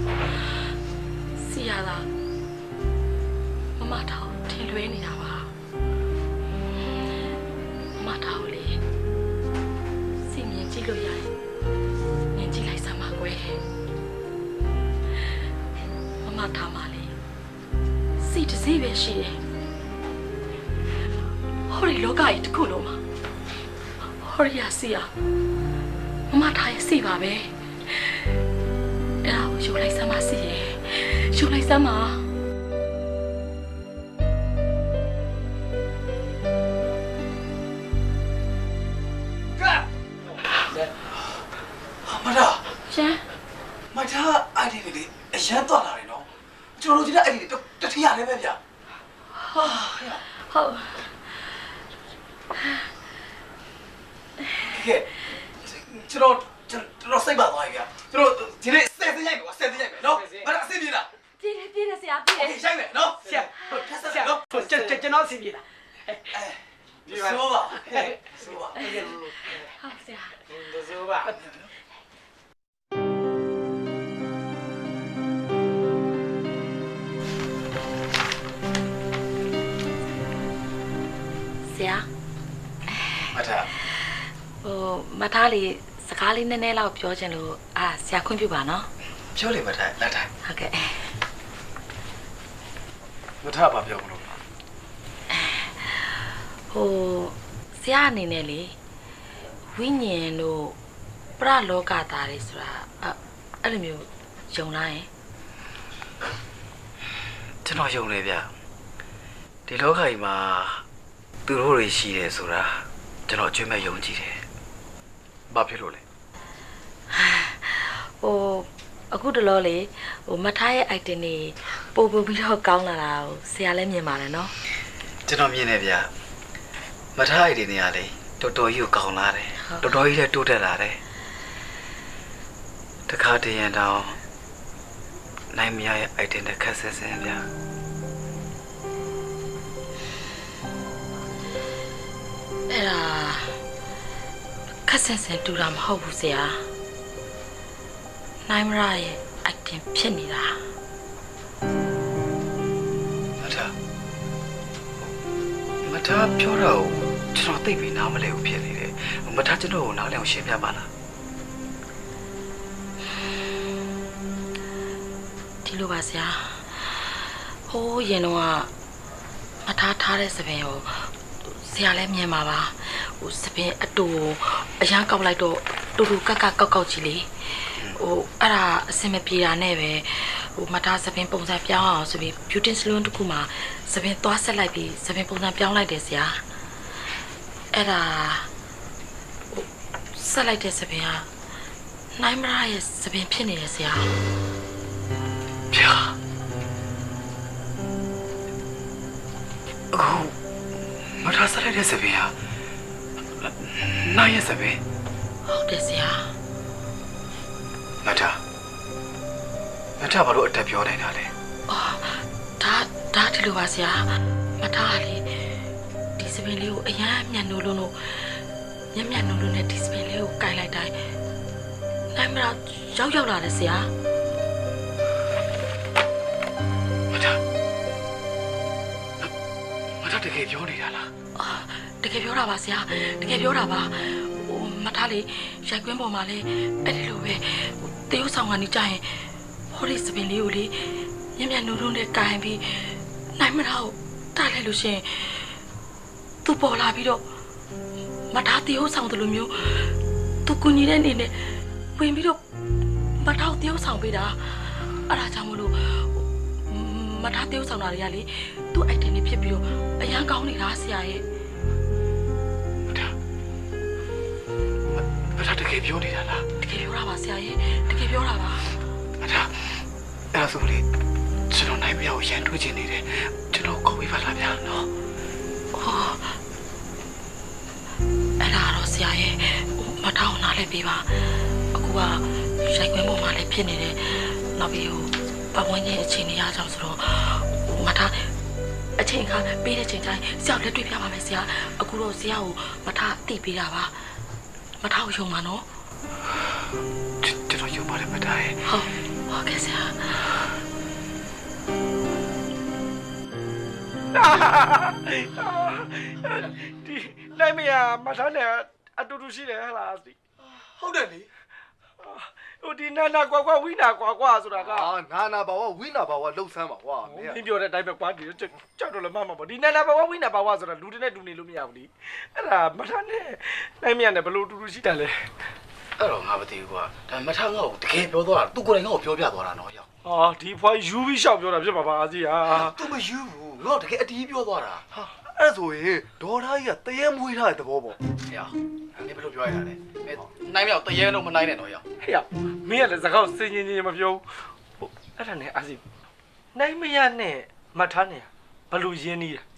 S1: စီရလားမမထောင်ထင်လွဲနေတာပါမမထောင်လေစီမြင်ကြည့်လို့ရရင်မြင်ကြည့်လိုက်စမ်းပါကွယ်မမထောင်ပါလေစီတစ်စီးပဲရှိတယ်ဟောဒီလောကကြီးတစ်ခုလုံးမှာဟောဒီရစီရမမထောင်ရဲ့စီပါပဲအဲ့ဒါကိုယူလိုက်စမ်းပါစီရဲ့ယူလိုက်စမ်းပါမတာရှင်မတာအိုင်ဒီလေးအရန်သွားလာတယ်နော်ကျွန်တော်တို့ဒီအဲ့ဒီတထရလေးပဲဗျာဟာဟုတ်ကဲကျွန်တော်ကျွန်တော်စိတ်ပါသွားပြီဗျာကျွန်တော်ဒီနေ့ဆက်စရိုက်ပါဆက်စရိုက်မယ်နော်မတာအဆင်ပြေလားပြေးတယ်ပြေးတယ်ဆရာပြေးတယ်ရိုက်မယ်နော်ဆရာဟုတ်ထပ်ဆက်နော်ကျွန်တော်ကျွန်တော်အဆင်ပြေလားအဲဒီပါဆိုပါဆိုပါဟုတ်ဆရာဆိုပါဆရာမထားဟိုမထားလေးစကားလေးနည်းနည်းလောက်ပြောချင်လို့အာဆရာခွင့်ပြုပါနော်ပြောလေမထားလက်ထားဟုတ်ကဲ့မထားပါပြောမလို့ဟိုဆရာအနေနဲ့လေဝိညာဉ်တို့ပရလောကသားတွေဆိုတာအဲ့လိုမျိုးယုံလားယင်ကျွန်တော်ယုံနေဗျဒီလောကကြီးမှာသူတို့တွေရှိတယ်ဆိုတာကျွန်တော်အကျွမ်းမဲ့ယုံကြည်တယ်ဘာဖြစ်လို့လဲဟိုအခုတလောလေဟိုမထားရဲ့ item တွေပို့ပို့ပြီးတော့ကောင်းလာတာကိုဆရာလည်းမြင်ပါတယ်နော်ကျွန်တော်မြင်နေဗျမထား item တွေကလေတော်တော်ကြီးကိုကောင်းလာတယ်တော်တော်ကြီးလည်းတိုးတက်လာတယ်တခါတည်းရန်တော့နိုင်မရရဲ့ item တွေခက်ဆဲဆဲဗျအဲ့ဒါခက်ဆဲဆဲတူတာမဟုတ်ဘူးဆရာနိုင်မရရဲ့ item ဖြစ်နေတာမထားမထားပြောတော့ကျွန်တော်သိပြီနားမလဲဘူးဖြစ်နေတယ်မထားကျွန်တော်ကိုနားလဲအောင်ရှင်းပြပါလားဒီလိုပါဆရာဟိုးရင်တော့မထားထားတဲ့စပင်ကိုဆရာလည်းမြင်ပါပါဟိုစပင်အတူအရန်ကောက်လိုက်တော့တူတူကက်ကကောက်ကောက်ကြီးလေဟိုအဲ့ဒါအစင်မပြေတာနဲ့ပဲဟိုမထားစပင်ပုံစံပြောင်းအောင်ဆိုပြီး beauty salon တစ်ခုမှာစပင်သွားဆက်လိုက်ပြီးစပင်ပုံစံပြောင်းလိုက်တယ်ဆရာအဲ့ဒါဆက်လိုက်တဲ့စပင်ကနိုင်မရရဲ့စပင်ဖြစ်နေတယ်ဆရာဗျာအခုမထားဆက်လိုက်တဲ့စပင်ကနိုင်ရဲ့စပင်ဟုတ်တယ်ဆရာမထား
S3: မထဘာလို့အတက်ပြောနေတာလဲ
S1: အော်ဒါဒါဒီလိုပါဆရာမထားလေဒီစပင်လေးကိုအရန်မြန်နိုးလို့လို့ညံ့ညံ့နိုးလို့နဲ့ဒီစပင်လေးကိုကင်လိုက်တိုင်းနိုင်မလားရောက်ရောက်လာတယ်ဆရာ
S3: မထမထတကယ်ပြောနေတာလား
S1: အာတကယ်ပြောတာပါဆရာတကယ်ပြောတာပါဟိုမထားလေရိုက်ကွင်းပေါ်မှာလေအဲ့ဒီလိုပဲတရုတ်ဆောင်ကနေကြရင်ဟိုဒီစပင်လေးကိုလေညံ့ညံ့နိုးနိုးနဲ့ကင်ပြီးနိုင်မလားတိုက်လိုက်လို့ရှင်သူပေါ်လာပြီးတော့မထားတရုတ်ဆောင်တယ်လို့မျိုးသူကူညီတဲ့အနေနဲ့ဝင်ပြီးတော့မထားတရုတ်ဆောင်ပေးတာအဲ့ဒါကြောင့်မလို့မထားတရုတ်ဆောင်တာတွေကလေသူ့အိုက်တင်နေဖြစ်ပြီးတော့အရန်ကောင်းနေတာဆရာရဲ့
S3: မထားမထားတကယ်ပြောနေတာလား
S1: တကယ်ပြောတာပါဆရာရဲ့တကယ်ပြောတာပါ
S3: မထားအဲ့ဒါဆိုလေကျွန်တော်နိုင်မရကိုရန်တွေ့ချင်နေတယ်ကျွန်တော်ခေါ်ပေးပါလားဗျာနော်
S1: အော်အဲ့ဒါတော့ဆရာရဲ့မထားအောင်နားလဲပေးပါအခုကရိုက်ခွင်းပေါ်မှာလည်းဖြစ်နေတယ်နောက်ပြီးဟိုပတ်ဝန်းကျင်အခြေအနေအားကြောင့်ဆိုတော့မထားအချိန်ခါပေးတဲ့ချိန်တိုင်းဆရာလက်တွေ့ပြပါမယ်ဆရာအခုတော့ဆရာကိုမထားအသိပေးတာပါမထားကိုယုံပါနော်
S3: ကျွန်တော်ယုံပါတယ်မထားရဲ့
S1: ဟုတ်ဟုတ်ကဲ့ဆရာ
S6: ဒီနိုင်မရမထားနဲ့အတူတူရှိတယ်ဟလား
S3: ဟုတ်တယ်လေ
S6: ဟိုဒီနာနာကွာကွာဝိနာကွာကွာဆိုတာက
S4: အာနာနာဘာဝဝိနာဘာဝလှုပ်ဆန်းပါကွာ
S6: မင်းပြောတဲ့အတိုင်းပဲကွာဒီကြောက်တော့လည်းမမပေါ့ဒီနာနာဘာဝဝိနာဘာဝဆိုတာလူတွေနဲ့တူနေလို့မရဘူးလေအဲ့ဒါမထားနဲ့နိုင်မရနဲ့ဘလို့တူတူရှိတယ်လဲ
S3: အဲ့တော့ငါမသိဘူးကွာဒါမထားငါ့ကိုတကယ်ပြောသွားတာသူကိုယ်တိုင်ငါ့ကိုပြောပြသွားတာနော်ရောက်
S6: ဟာဒီဖွားယူပြီးရှောက်ပြောတာဖြစ်ပါပါအာစီဟာ
S3: သူမယူဘူးငါ့တကယ်အတီးပြောသွားတာ
S4: ဟာအဲ့ဆိုရင်ဒေါ်သားကြီးကတရေမွေးထားတဲ့သဘောပေါ့
S3: ရောက်နေဘယ်လိုပြောရတာလဲနိုင်မြောက်တရေလုံးမနိုင်နဲ့တော့ရောက်
S6: ဟဲ့ရောက်မင်းကလည်းစကားစင်ချင်းချင်းမပြောဘူးအဲ့ဒါနဲ့အာစီနိုင်မရနဲ့မထားနဲ့ဘလို့ရင်းနေတယ်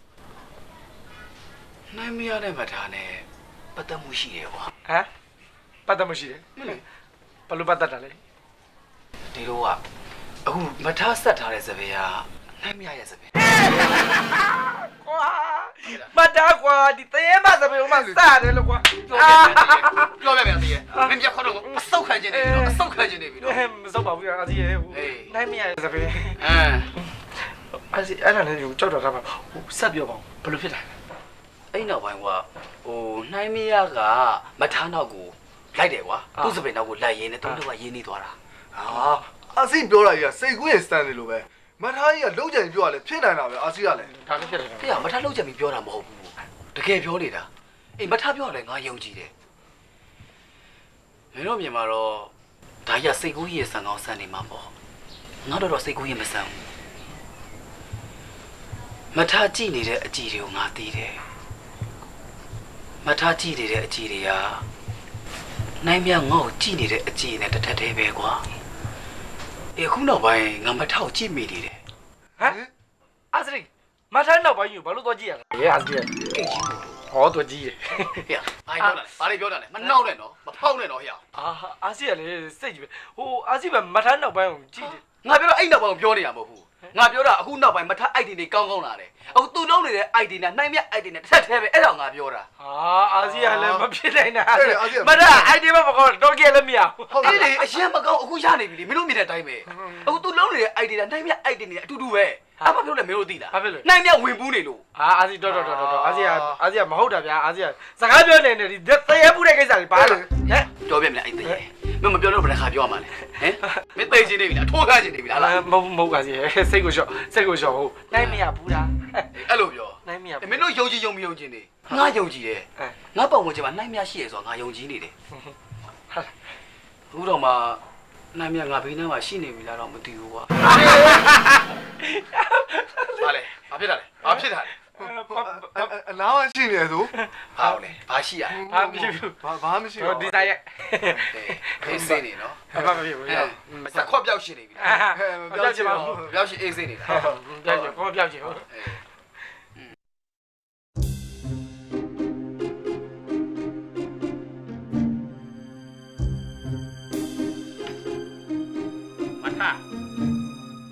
S3: နိုင်မရနဲ့မထားနဲ့ပတ်သက်မှုရှိတယ်ကွာ
S6: ဟမ်ပတ်သက်မှုရှိတယ်ဘလို့ပတ်သက်တာလဲ
S3: ဒီလိုကအခုမထားဆက်ထားတဲ့စပယ်ကနိုင်မရရဲ့စပယ်
S6: ကွာမတားကွာဒီတဲမစပယ်ဥမစတယ်လို့ကွာ
S3: ပြောပြပြန်တည်းမင်းပြခေါ်တော့အဆုတ်ခံခြင်းနေပြီနော်အဆုတ်ခံခြင်းနေပြီနော်
S6: မဆုတ်ပါဘူးအာစီရဲ့ဟိုနိုင်မရရဲ့စပယ်အဲအာစီအဲ့ဒါလည်းကြောက်တော့တာပါဟိုဆက်ပြောပါဦးဘယ်လိုဖြစ်တာ
S3: အဲ့နောက်ပိုင်းကဟိုနိုင်မရကမထားနောက်ကိုလိုက်တယ်ကွာသူ့စပယ်နောက်ကိုလိုက်ရင်းနဲ့တုံးတော့ရင်းနေသွားတာ
S4: ဟာအာစီပြောတာကြီးကစိတ်ကူးရဲ့စတန်နေလို့ပဲမထားကြီးကလုံးကြံပြောရလဲဖြစ်နိုင်တာပဲအာစီကလည်း
S6: ဒါလည်းဖြစ်တယ်
S3: ဖေမထားလုံးကြံပြီးပြောတာမဟုတ်ဘူးတကယ်ပြောနေတာအေးမထားပြောရလဲငါယုံကြည်တယ်မင်းတို့မြင်မှာတော့ဒါကြီးကစိတ်ကူးရဲ့ဆန်ကောင်းဆန်နေမှာပေါ့ငါတို့တော့စိတ်ကူးရဲ့မဆန်ဘူးမထားကြည့်နေတဲ့အကြည့်တွေကိုငါသိတယ်မထားကြည့်နေတဲ့အကြည့်တွေကနိုင်မြငါ့ကိုကြည့်နေတဲ့အကြည့်နဲ့တထက်တည်းပဲကွာအေးခုနောက်ပိုင်းငါမထောက်ကြည့်မိနေတယ်
S6: ဟမ်အာစရီမထားနောက်ပိုင်းယူဘာလို့တော့ကြည့်ရလဲအေးအာစရီကိတ်ကြီးဟောတော့ကြည့်ရ
S3: ဟေ့ဘာပြောတာလဲဘာတွေပြောတာလဲမနှောက်နဲ့နော်မဖောက်နဲ့နော်ဟေ့
S6: အာအာစရီကလည်းစိတ်ကြီးပဲဟိုအာစရီပဲမထားနောက်ပိုင်းကိုကြည့်တယ်
S3: ငါပြောတော့အဲ့နောက်ပိုင်းကိုပြောနေတာမဟုတ်ဘူးငါပြောတာအခုနောက်ပိုင်းမထား အိုက် ဒီ တွေကောင်းကောင်းလာတယ်အခုသူလုံးနေတဲ့ အိုက် ဒီ နဲ့နိုင်မြ အိုက် ဒီ နဲ့တစ်ဆက်တည်းပဲအဲ့တော့ငါပြောတာ
S6: ဟာအာစီကလည်းမဖြစ်နိုင်တာမထား အိုက် ဒီ မမကောင်းတော့ကြည့်လည်းမရဘူး
S3: ဟုတ်တယ်အရင်မကောင်းအခုရနေပြီလေမင်းတို့မြင်တဲ့အတိုင်းပဲအခုသူလုံးနေတဲ့ အိုက် ဒီ နဲ့နိုင်မြ အိုက် ဒီ နဲ့အတူတူပဲအမပြောတယ်မင်းတို့သိလားနိုင်မြဝင်ဘူးနေလို့
S6: ဟာအာစီတော်တော်တော်တော်အာစီကအာစီကမဟုတ်တာဗျာအာစီကစကားပြောနေတယ်ဒီတရေပူတဲ့ကိစ္စတွေပါလားဟမ်
S3: ပြောပြမလားအဲ့တရေမင်းမပြောတော့ဘယ်ခါပြောရမှာလဲဟမ်မင်းသိချင်နေပြီလားထိုးခါချင်နေပြီလား
S6: မဟုတ်မဟုတ်အာစီစိတ်ကိုလျှော့စိတ်ကိုလျှော့ဟုတ်နိုင်မရဘူးလား
S3: အဲ့လိုပြော
S6: နိုင်မရ
S3: မင်းတို့ယုံကြည်ယုံမယုံကြည်နေငါယုံကြည်တယ်ငါပတ်ဝန်းကျင်မှာနိုင်မြရှိရဆိုတော့ငါယုံကြည်နေတယ်ဟာအခုတော့မှနိုင်မြငါဘေးနားမှာရှိနေပြီလားတော့မသိဘူးကွာဘာလဲဘာဖြစ်တာလဲဘာဖြစ်တာလဲ
S4: အနားရှိနေဆို
S3: ဘာလဲဘာရှိရ
S6: ဘာမရှိဘူး
S4: ဘာဘာမရှိဘူး
S6: ဒီတိုင်းရဲ့
S3: အေးစိနေနော်
S6: ဘာမဖြစ်ဘူး
S3: စခွက်ပြောက်ရှင်နေပြီ
S6: ပြောက်ချင်ပါဘူး
S3: ပြောက်ရှင်အေးစိနေတာ
S6: ပြောက်ချင်ကိုပြောက်ချင်ဟုတ်
S2: မထား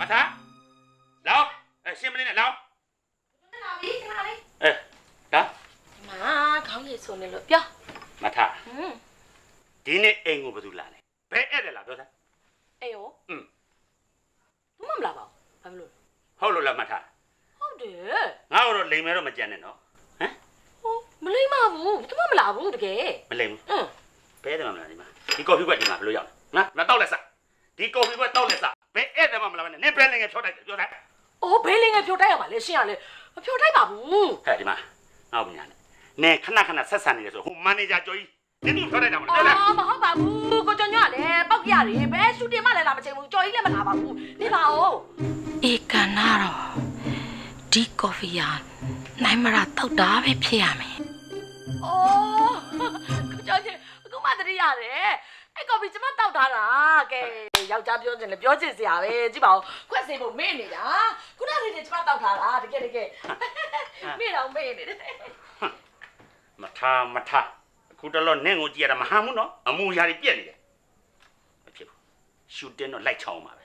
S2: 他，老，哎，先不来老。
S1: 哪里？哪里？
S2: 哎，老。
S1: 妈，刚也说你了，表。
S2: 马他。
S1: 嗯。
S2: 今天哎我不都来了，别爱的啦，表他。
S1: 哎呦。
S2: 嗯。
S1: 怎么不来吧？还不来。
S2: 好了啦，马他。
S1: 好的。
S2: 我说来没了没见呢喏。嗯。
S1: 哦，没来嘛不？怎么没来不？这个。
S2: 没来吗？
S1: 嗯。
S2: 别的嘛没来嘛，你高飞过你嘛不要了，啊，那到了啥？你高飞过到了啥？别爱的嘛没来嘛，你别人家票台票台。
S1: 哦，别人家票台嘛，来先来，票台嘛不？
S2: 哎，你嘛，我不讲了，你看那看那十三年的时候，我妈那家交易，你都票台干嘛？
S1: 啊，嘛好吧不，我叫你来，包家哩，别兄弟嘛来那么钱，交易来嘛拿吧不？你吧哦。
S7: 一干那咯，这咖啡呀，乃么啦到达被骗没？
S1: 哦，我叫你。我妈的呀嘞，哎，高比怎么到他啦？给要家表情了，表情下呗，只把快些不美你啊！我哪里的怎么到他啦？这个这个，美了美你的。
S2: 哼，马他马他，古得了那我接的马哈木喏，阿木家里变的，没骗我，修电脑来敲嘛呗。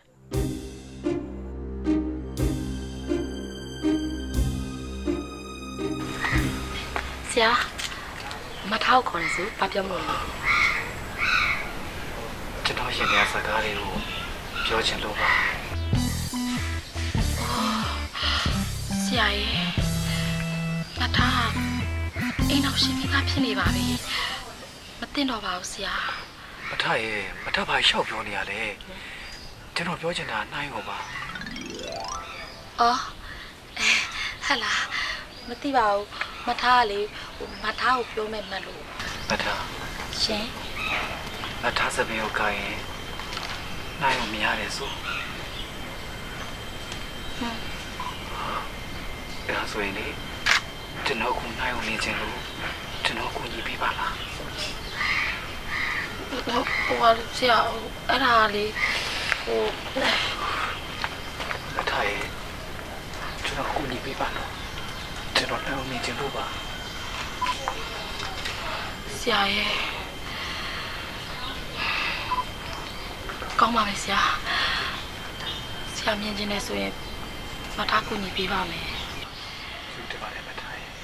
S7: 是啊。မထောက်ခေါ်နေစို့ဘာပြောမလို့လဲ
S4: ကျွန်တော်ရှင်တဲ့စကားလေးကိုပြောချင်လို့ပါ
S7: ဆရာရဲ့မထားအိမ်နောက်ရှင်မိသားဖြစ်နေပါပြီမသိတော့ပါဘူးဆရာ
S4: မထားရဲ့မထားဘာရှောက်ပြောနေရလဲကျွန်တော်ပြောချင်တာနှိုင်းကိုပါ
S7: အော်ဟဲ့လားမသိပါဘူးမထားလေမထားကိုပြောမယ်မလို့
S4: မထား
S7: ရှင်
S4: မထားစပင်းကိုကိုင်းရင်နိုင်ကိုမရတယ်ဆို
S7: ဟွန်း
S4: အဲ့ဒါဆိုရင်လေကျွန်တော်ကနိုင်ကိုမြင်ချင်လို့ကျွန်တော်ကိုညီပေးပါလား
S7: ဟိုဟာဆရာအဲ့ဒါလေဟို
S4: မထားရဲ့ကျွန်တော်ကိုညီပေးပါလားကျွန်တော်လည်းမြင်ချင်လို့ပါ
S7: ဆရာရဲ့ကောင်းပါပြီဆရာဆရာမြင်ချင်တယ်ဆိုရင်မထားကူညီပေးပါမယ်
S4: ယူတယ်ပါတယ်မထားရဲ့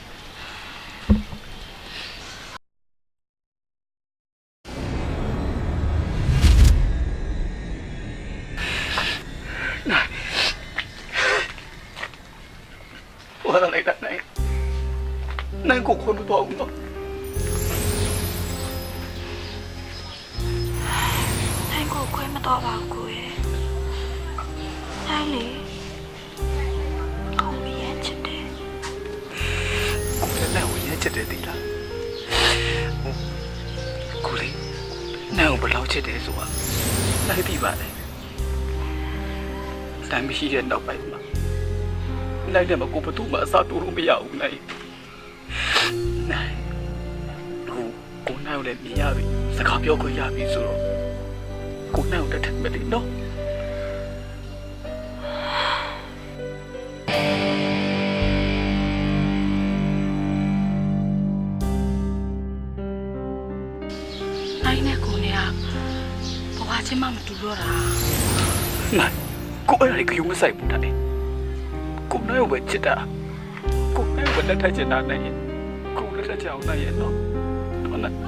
S4: နိုင်ဝါလာလိုက်တာနိုင်နိုင်ကိုခွန်တော့အောင်တော့
S7: နိုင်ကိုခွဲမတော့ပါဘူးကိုရဲ့နိုင်လေကိုမရဲ့ချစ်တယ်
S4: ကိုလည်းနိုင်ကိုရဲ့ချစ်တယ်ဒီလားကိုလေးနိုင်ကိုဘယ်လောက်ချစ်တယ်ဆိုတာနိုင်ပြီပါလေနိုင်မရှိတဲ့နောက်ပိုင်းမှာနိုင်တယ်မကိုဘသူမှအစားတိုးလို့မရဘူးနိုင်နိုင်ကိုကိုနိုင်လည်းမြင်ရပြီစကားပြောခွင့်ရပြီဆိုတော့ကိုနိုင်ကိုတက်ထက်မသိနော်
S7: နိုင်နဲ့ကိုနဲ့ကဘဝချင်းမှမတူတော့တာ
S4: နိုင်ကိုအဲ့ဒါလေးကယူမဆိုင်ဘူးနိုင်ကိုနိုင်ကိုပဲချစ်တာကိုနိုင်ကိုလက်ထက်ချင်တာနိုင်ရင်ကိုလက်ထက်ချအောင်နိုင်ရင်နော်ဟုတ်လား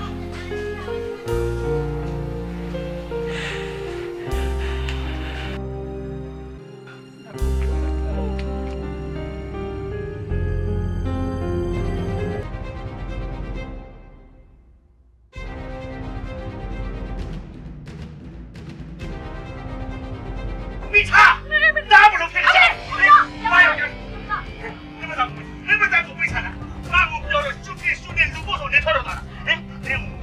S2: 你查，拿不拢天下。妈呀！你们咋，你们咋不背惨了？那我不要兄弟兄弟，如果说你操着他，哎，你。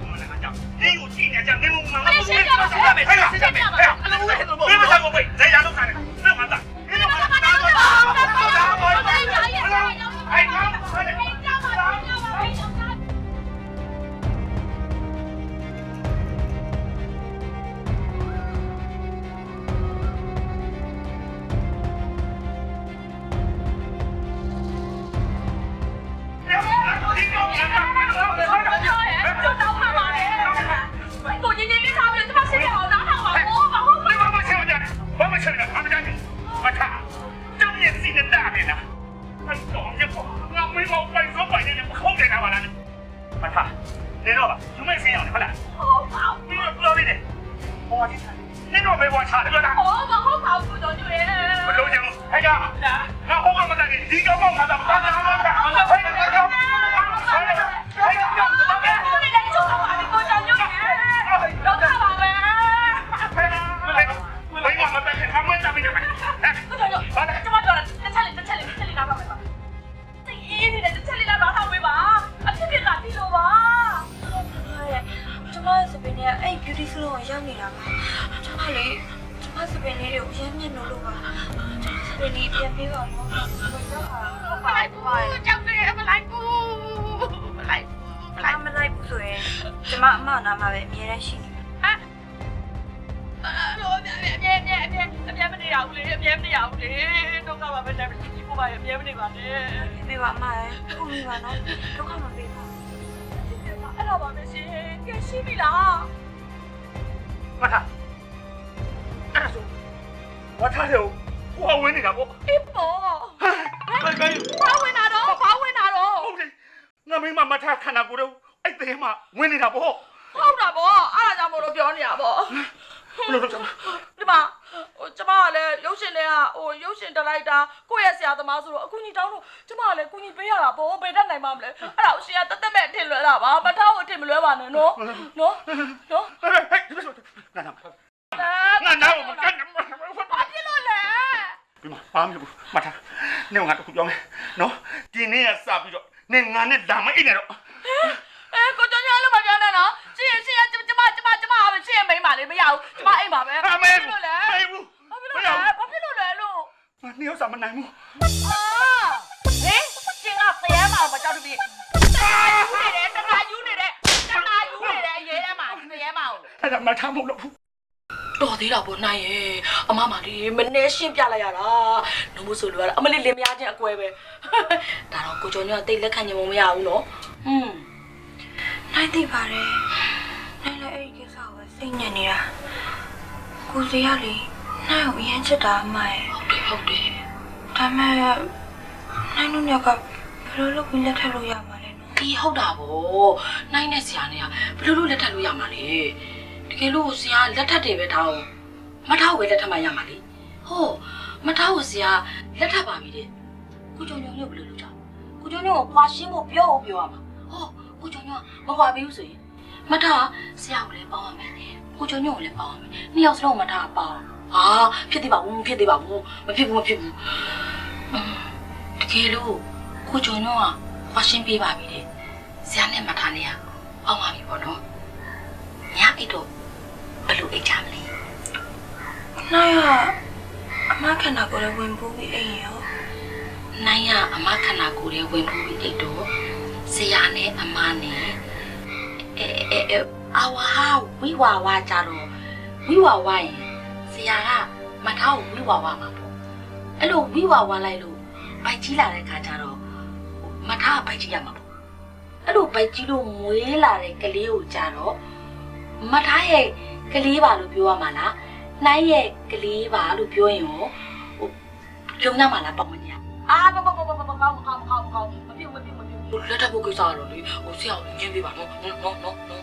S2: 你知道吧？有没有信仰的？快来！好跑，不要不要你的，我去查，你怎么没我查的？不要打！
S1: 我我好跑不着就耶！
S2: 我刘景，哎呀，那我干嘛在你？你干嘛在那？干嘛干嘛干嘛？哎呀，哎呀，哎呀，我你来就干嘛？你给我讲究点，要干嘛呗？哎呀，我我我们在他们那边就哎，不讲究，这么多了，这车里这车里这里拿吧，这一你的这车里拿拿他回吧，啊，这边拿地了吧？
S7: 哎，ကျမစပင်းနဲ့အဲ့ beauty salon ကိုရောက်နေတာပါကျမလေကျမစပင်းလေးတွေကိုရမ်းမြင်လို့လို့ပါကျမစပင်းလေးပြန်ပေးပါတော့ဘယ်တော့မှမလိုက်ဘူးကြောက်တယ်မလိုက်ဘူးမလိုက်ဘူးမလိုက်မလိုက်ဘူးဆိုရင်ကျမအမနာမှာပဲအမြဲတမ်းရှိနေမှာဟမ်
S1: တော့အမြဲအမြဲအမြဲအမြဲအမြဲမနေရဘူးလေအမြဲမနေရဘူးလေဒုက္ခပါပဲလက်ပြီးကိုပါရအမြဲမနေပါနဲ့
S7: ပေးပါအမရဲ့ခုမိပါနော်ဒုက္ခမပေးပါ
S1: အဲ့တော့ပါမယ်ရှင်ကဲရှိပြီလား
S2: မထားအဲ့ဒါဆိုဝါထားတယ်ဟိုဝင်နေတာပေါ့
S1: အေးပေါ့
S2: ဟဲ့ဘယ်ဘယ်
S1: ဘာဝင်တာတော့ဘာဝင်တာတော့
S2: ဟုတ်တယ်ငါမင်းမမထားခန္ဓာကိုယ်တော့အဲ့တဲ့မှာဝင်နေတာပေါ့
S1: ဟုတ်တာပေါ့အဲ့ဒါကြောင့်မို့လို့ပြောနေတာပေါ့
S2: ဘလို့တော့
S1: ဒီမှာဟိုကျမကလည်းရုပ်ရှင်တွေကဟိုရုပ်ရှင်တလိုက်တာကိုယ့်ရဲ့ဆရာသမားဆိုတော့အကူကြီးတောင်းလို့ကျမကလည်းအကူကြီးပေးရတာပေါ့ဘယ်တတ်နိုင်မှမလဲအဲ့ဒါကိုရှင်ကတက်တက်မဲ့အထင်လွဲတာပါမထားကိုအထင်မလွဲပါနဲ့နော်နော်နော်
S2: ဟဲ့ဟဲ့ဒီလိုငါနာငါနာမကန်
S1: ဘာဖြစ်လို့လဲ
S2: ဒီမှာဘာမှမဟုတ်ဘူးမထားနေငါတခုပြောမယ်နော်ဒီနေ့ကစပြီးတော့နေငါနဲ့လာမအိတ်နဲ့တော့
S1: အဲကိုကျော်ကျော်လည်းမပြောနဲ့နော်ရှင်ရှင်ကျမကျမကျမကျမပဲရှင်မိမပါလေမရဘူးကျမအိမ်ပါပဲ
S2: ဘာဖြစ်လို့လဲမဖြစ်ဘူး
S1: ဘာဖြစ်လို့လဲဘာဖြစ်လို့လဲလို့
S2: ငါနေဥစားမနိုင်ဘူး
S1: အာဟင်ရှင်ကဖျဲမအောင်မကြောက်တပြီတာယူနေတယ်တာယူနေတယ်တာယူနေတယ်အရေးထဲမှာဖျဲမအောင်
S2: အဲ့ဒါမထားမို့လို့
S1: တော်သေးတာပေါ့နိုင်ရဲ့အမမလေးမနေရှင်းပြလိုက်ရတာနှမို့ဆိုလို့ရတာအမလေးလင်မယားချင်းအကွဲပဲဒါတော့ကိုကျော်ညောတိတ်လက်ခံညင်မမရဘူးနော်ဟွန်း
S7: နိုင်သိပါတယ်နိုင်လည်းအဲ့ဒီကိစ္စကိုစိတ်ညစ်နေတာကိုစီကလေနိုင်ကိုအရင်ချစ်တာအမရဲ့
S1: ဟုတ်တယ်ဟုတ်တယ်
S7: ဒါမဲ့နိုင်တို့ညကဘယ်လိုလုပ်ပြီးလက်ထပ်လို့ရမှာလဲနော်
S1: ဒီဟုတ်တာဗောနိုင်နဲ့ဆရာနဲ့ကဘယ်လိုလုပ်လက်ထပ်လို့ရမှာလဲတကယ်လို့ဆရာလက်ထပ်တယ်ပဲထားအောင်မထားဘူးပဲလက်ထပ်မှရမှာလေဟောမထားဘူးဆရာလက်ထပ်ပါပြီတဲ့ကိုကျော်ညောညဘယ်လိုလုပ်ကြကိုကျော်ညောကိုခွာရှင်းဖို့ပြောဖို့ပြောရမှာဟောကိုကျော်ညောမခွာပေးဘူးဆိုရင်မထားဆရာကိုလည်းပေါင်းရမယ်ကိုကျော်ညောကိုလည်းပေါင်းရမယ်နှစ်ယောက်စလုံးမထားပေါင်းဟာဖြစ်သေးပါဘူးဖြစ်သေးပါဘူးမဖြစ်ဘူးမဖြစ်ဘူးတကယ်လို့ကိုကျော်ညောကခွာရှင်းပေးပါပြီတဲ့ဆရာနဲ့မထားနေရပေါင်းပါပြီပေါ့နော်ညအိတ်တော့ဘယ်လိုအိတ်ချမလဲ
S7: နိုင်ရအမခန္ဓာကိုယ်လည်းဝင်ပူးပြီးအိမ်ရော
S1: နိုင်ရအမခန္ဓာကိုယ်လည်းဝင်ပူးပြီးအိတ်တော့ဆရာနဲ့အမနဲ့အဲအဲအဝါဝိဝါဝါကြတော့ဝိဝါဝါရင်ဆရာကမထားကိုဝိဝါဝါမှာပေါ့အဲ့လိုဝိဝါဝါလိုက်လို့ဘိုက်ကြီးလာတဲ့ခါကျတော့မထားဘိုက်ကြီးရမှာပေါ့အဲ့လိုဘိုက်ကြီးလို့မွေးလာတဲ့ကလေးကိုကြတော့မထားရဲ့ကလေးပါလို့ပြောရမှာလားနိုင်ရဲ့ကလေးပါလို့ပြောရင်ရောဟိုကျုံရမှာလားပေါ့မညာအာဘာဘာဘာဘာဘာကောင်းကောင်းကောင်းကောင်းမပြုတ်မပြုတ်မပြုတ်လက်ထပ်ဖို့ကိစ္စတော့လေဟိုဆရာကိုညင်းပေးပါနော်နော်နော်နော်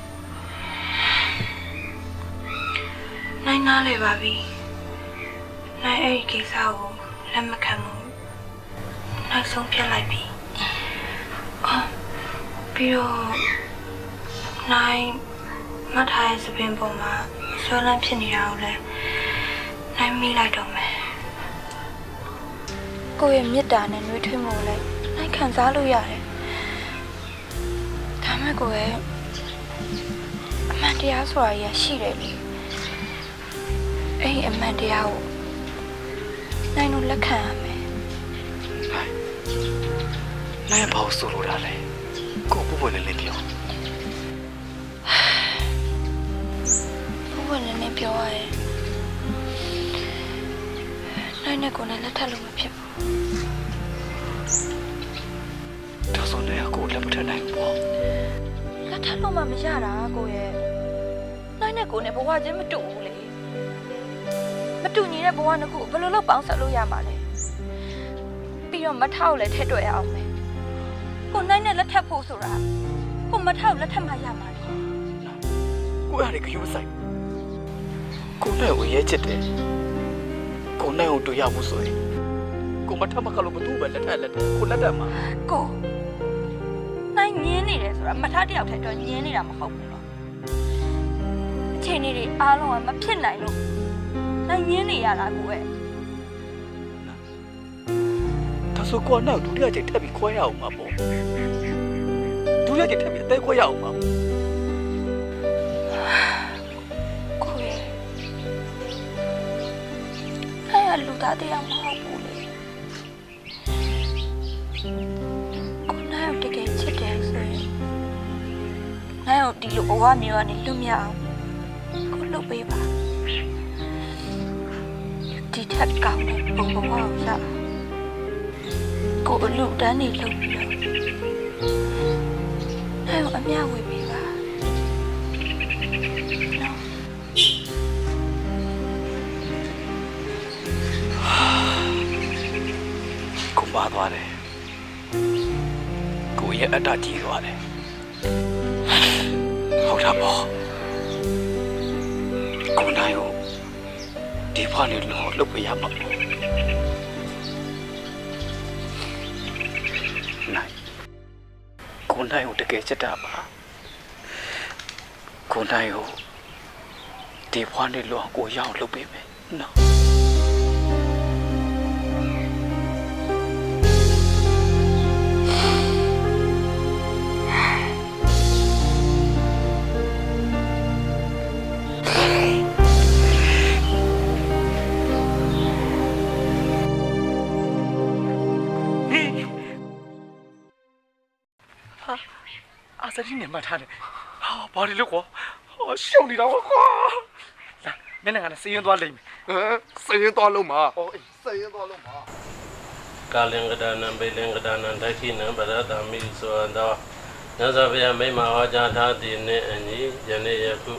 S7: နိုင်နာလေပါပြီနိုင်အဲ့ဒီကိစ္စကိုလက်မခံဘူးနောက်ဆုံးပြလိုက်ပြီအော်ပြီးတော့နိုင်မထားရဲ့စပင်ပေါ်မှာဆွဲလန်းဖြစ်နေတာကိုလည်းနိုင်မိလိုက်တော့မယ်ကိုယ့်ရဲ့မေတ္တာနဲ့နှွေးထွေးမှုကိုလည်းနိုင်ခံစားလို့ရတယ်ဒါမှကိုယ့်ရဲ့အမှန်တရားဆိုတာကြီးရှိတယ်လေအဲ့ဒီအမှန်တရားကိုနိုင်တို့လက်ခံရမယ်
S4: နိုင်နိုင်ဘာလို့ဆိုလိုတာလဲကိုပူပူလေးလေးပြော
S7: ဘယ်နဲ့နဲ့ပြောရဲနိုင်နဲ့ကိုနဲ့လက်ထပ်လို့မဖြစ်ဘူး
S4: ဒါဆိုလည်းကိုလက်မထပ်နိုင်ဘူးပေါ့
S7: လက်ထပ်လို့မှမရတာကိုရဲ့နိုင်နဲ့ကိုနဲ့ဘဝချင်းမတူဘူးလေမတူညီတဲ့ဘဝနှစ်ခုဘယ်လိုလုပ်ပေါင်းဆက်လို့ရမှာလဲပြီးတော့မထောက်လည်းထည့်တွေ့ရအောင်မယ်ကိုနိုင်နဲ့လက်ထပ်ဖို့ဆိုတာကိုမထောက်လက်ထက်မှရမှာလေ
S3: ကိုရတယ်ခရုမဆိုင်ကိုနိုင်ကိုရဲချစ်တယ်ကိုနိုင်ကိုတွေ့ရဖို့ဆိုရင်ကိုမထမကလို့မတူပဲလက်ထက်လက်ထက်ကိုလက်ထက်မှာ
S7: ကိုနိုင်ညင်းနေတယ်ဆိုတာမထားတယောက်တည်းတော့ညင်းနေတာမဟုတ်ဘူးနော်အချိန်လေးတွေအားလုံးကမဖြစ်နိုင်လို့နိုင်ညင်းနေရတာကိုပဲ
S3: ဒါဆိုကိုနိုင်ဒုတိယချိန်ထပ်ပြီးခွဲရအောင်မှာပေါ့ဒုတိယချိန်ထပ်ပြီးအသေးခွဲရအောင်မှာ
S7: ကိုရဲ့အဲ့လူသားတရားမဟုတ်ဘူးလေကိုနိုင်တကယ်ချစ်တယ်ဆိုရင်နိုင်ကိုဒီလိုအဝမျိုးကနေလွတ်မြောက်အောင်ကိုလုပ်ပေးပါဒီထက်ကောင်းတဲ့ဘုံဘဝကိုရကိုအလူတန်းနေလုပ်ပြီးတော့နိုင်ကိုအမြဝေပေးပါ
S3: ကိုပါသွားတယ်ကိုရဲ့အတ္တကြီးသွားတယ်ဟုတ်တာပေါ့ကိုနိုင်ကိုဒီဖွားနေလို့လုပ်ပေးရမှာပေါ့နိုင်ကိုနိုင်ကိုတကယ်ချစ်တာပါကိုနိုင်ကိုဒီဖွားနေလို့ကိုရအောင်လုပ်ပေးမယ်နော်အာစတိနဲ့မှတ်ထားတယ်ဟာဘာလို့လဲကွာဟောရှုံနေတာကွာလာမင်းကလည်းစည်ရင်သွားလိမ့်မယ်
S4: ဟမ်စည်ရင်သွားလုံးမှာဟောအေးစည်ရင်သွားလုံးမှာ
S8: ကာလင်္ဂဒနံဘေလင်္ဂဒနံဒက္ခိနံပရတမိဆိုသောမြတ်စွာဘုရားမိန့်မှာဟောကြားထားသည့်နေ့အညီယနေ့ယခု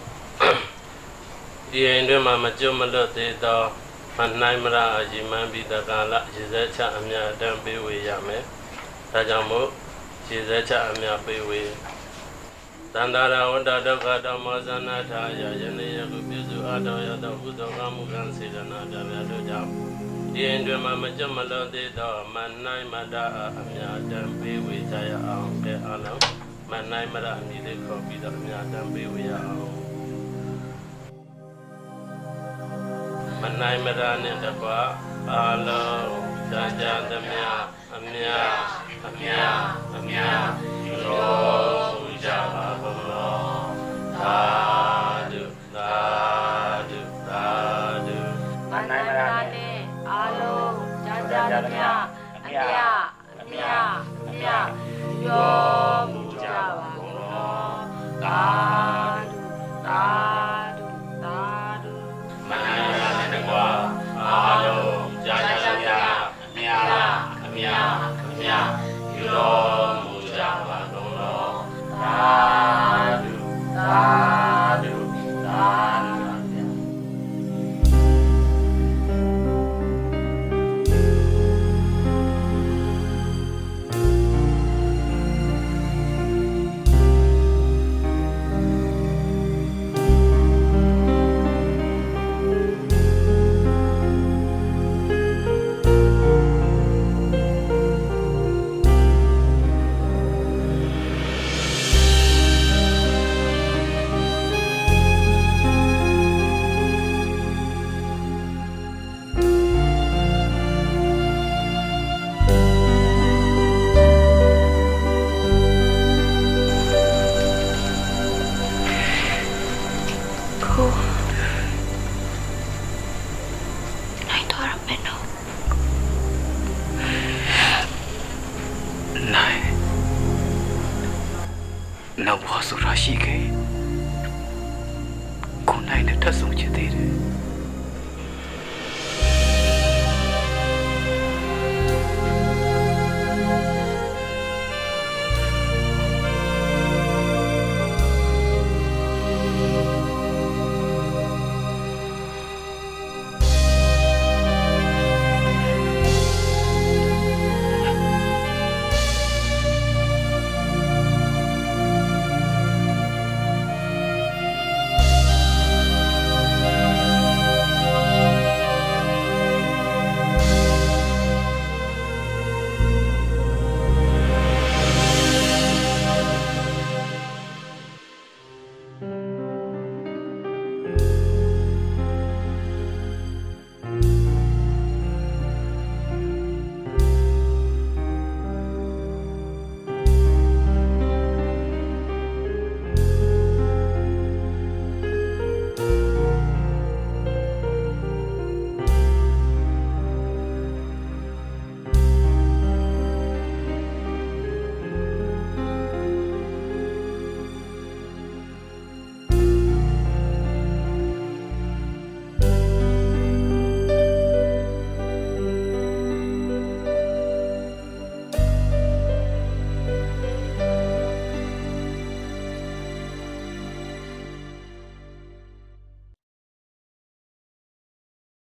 S8: ဒီအိမ်တွင်မှမကျွတ်မလွတ်သေးသောမနိုင်မရအကြီးမှန်ပြီးတကာလရေစက်ချအမြတ်တမ်းပေးဝေရမယ်ဒါကြောင့်မို့ရေစက်ချအမြတ်ပေးဝေသန္တာရဝတ္တဒုက္ခဓမ္မဇနာထာယယနေ့ယခုပြုစုအထောက်ရသောဘုဒ္ဓကမှုကံစေတနာတရားများတို့ကြောင့်ဒီအိမ်တွင်မှမကျွတ်မလွတ်သေးသောမနိုင်မရအမြတ်တမ်းပေးဝေကြရအောင်ကဲအားလုံးမနိုင်မရအမည်လေးခေါ်ပြီးတော့အမြတ်တမ်းပေးဝေရအောင်မနိုင်မရနဲ့တကွာအားလုံးကြာကြာသမျှအမြတ်အမြတ်အမြတ်ရောကြပါဘုရားသာဓုသာဓုသာဓု
S9: မနိုင်မရနဲ့အားလုံးကြာကြာသမျှအမြတ်အမြတ်အမြတ်ရောမူကြပါဘုရားသာဓုသာဓုသာဓု
S8: မနိုင်မရနဲ့တကွာအားလုံးကြာကြာသမျှအမြတ်အမြတ်အမြတ်ရောမူကြပါဘုရားသာဓုသာဓုသာဓု
S3: နောက်ဘဝဆိုတာရှိခဲ့ကိုနိုင်နဲ့ထပ်ဆုံချင်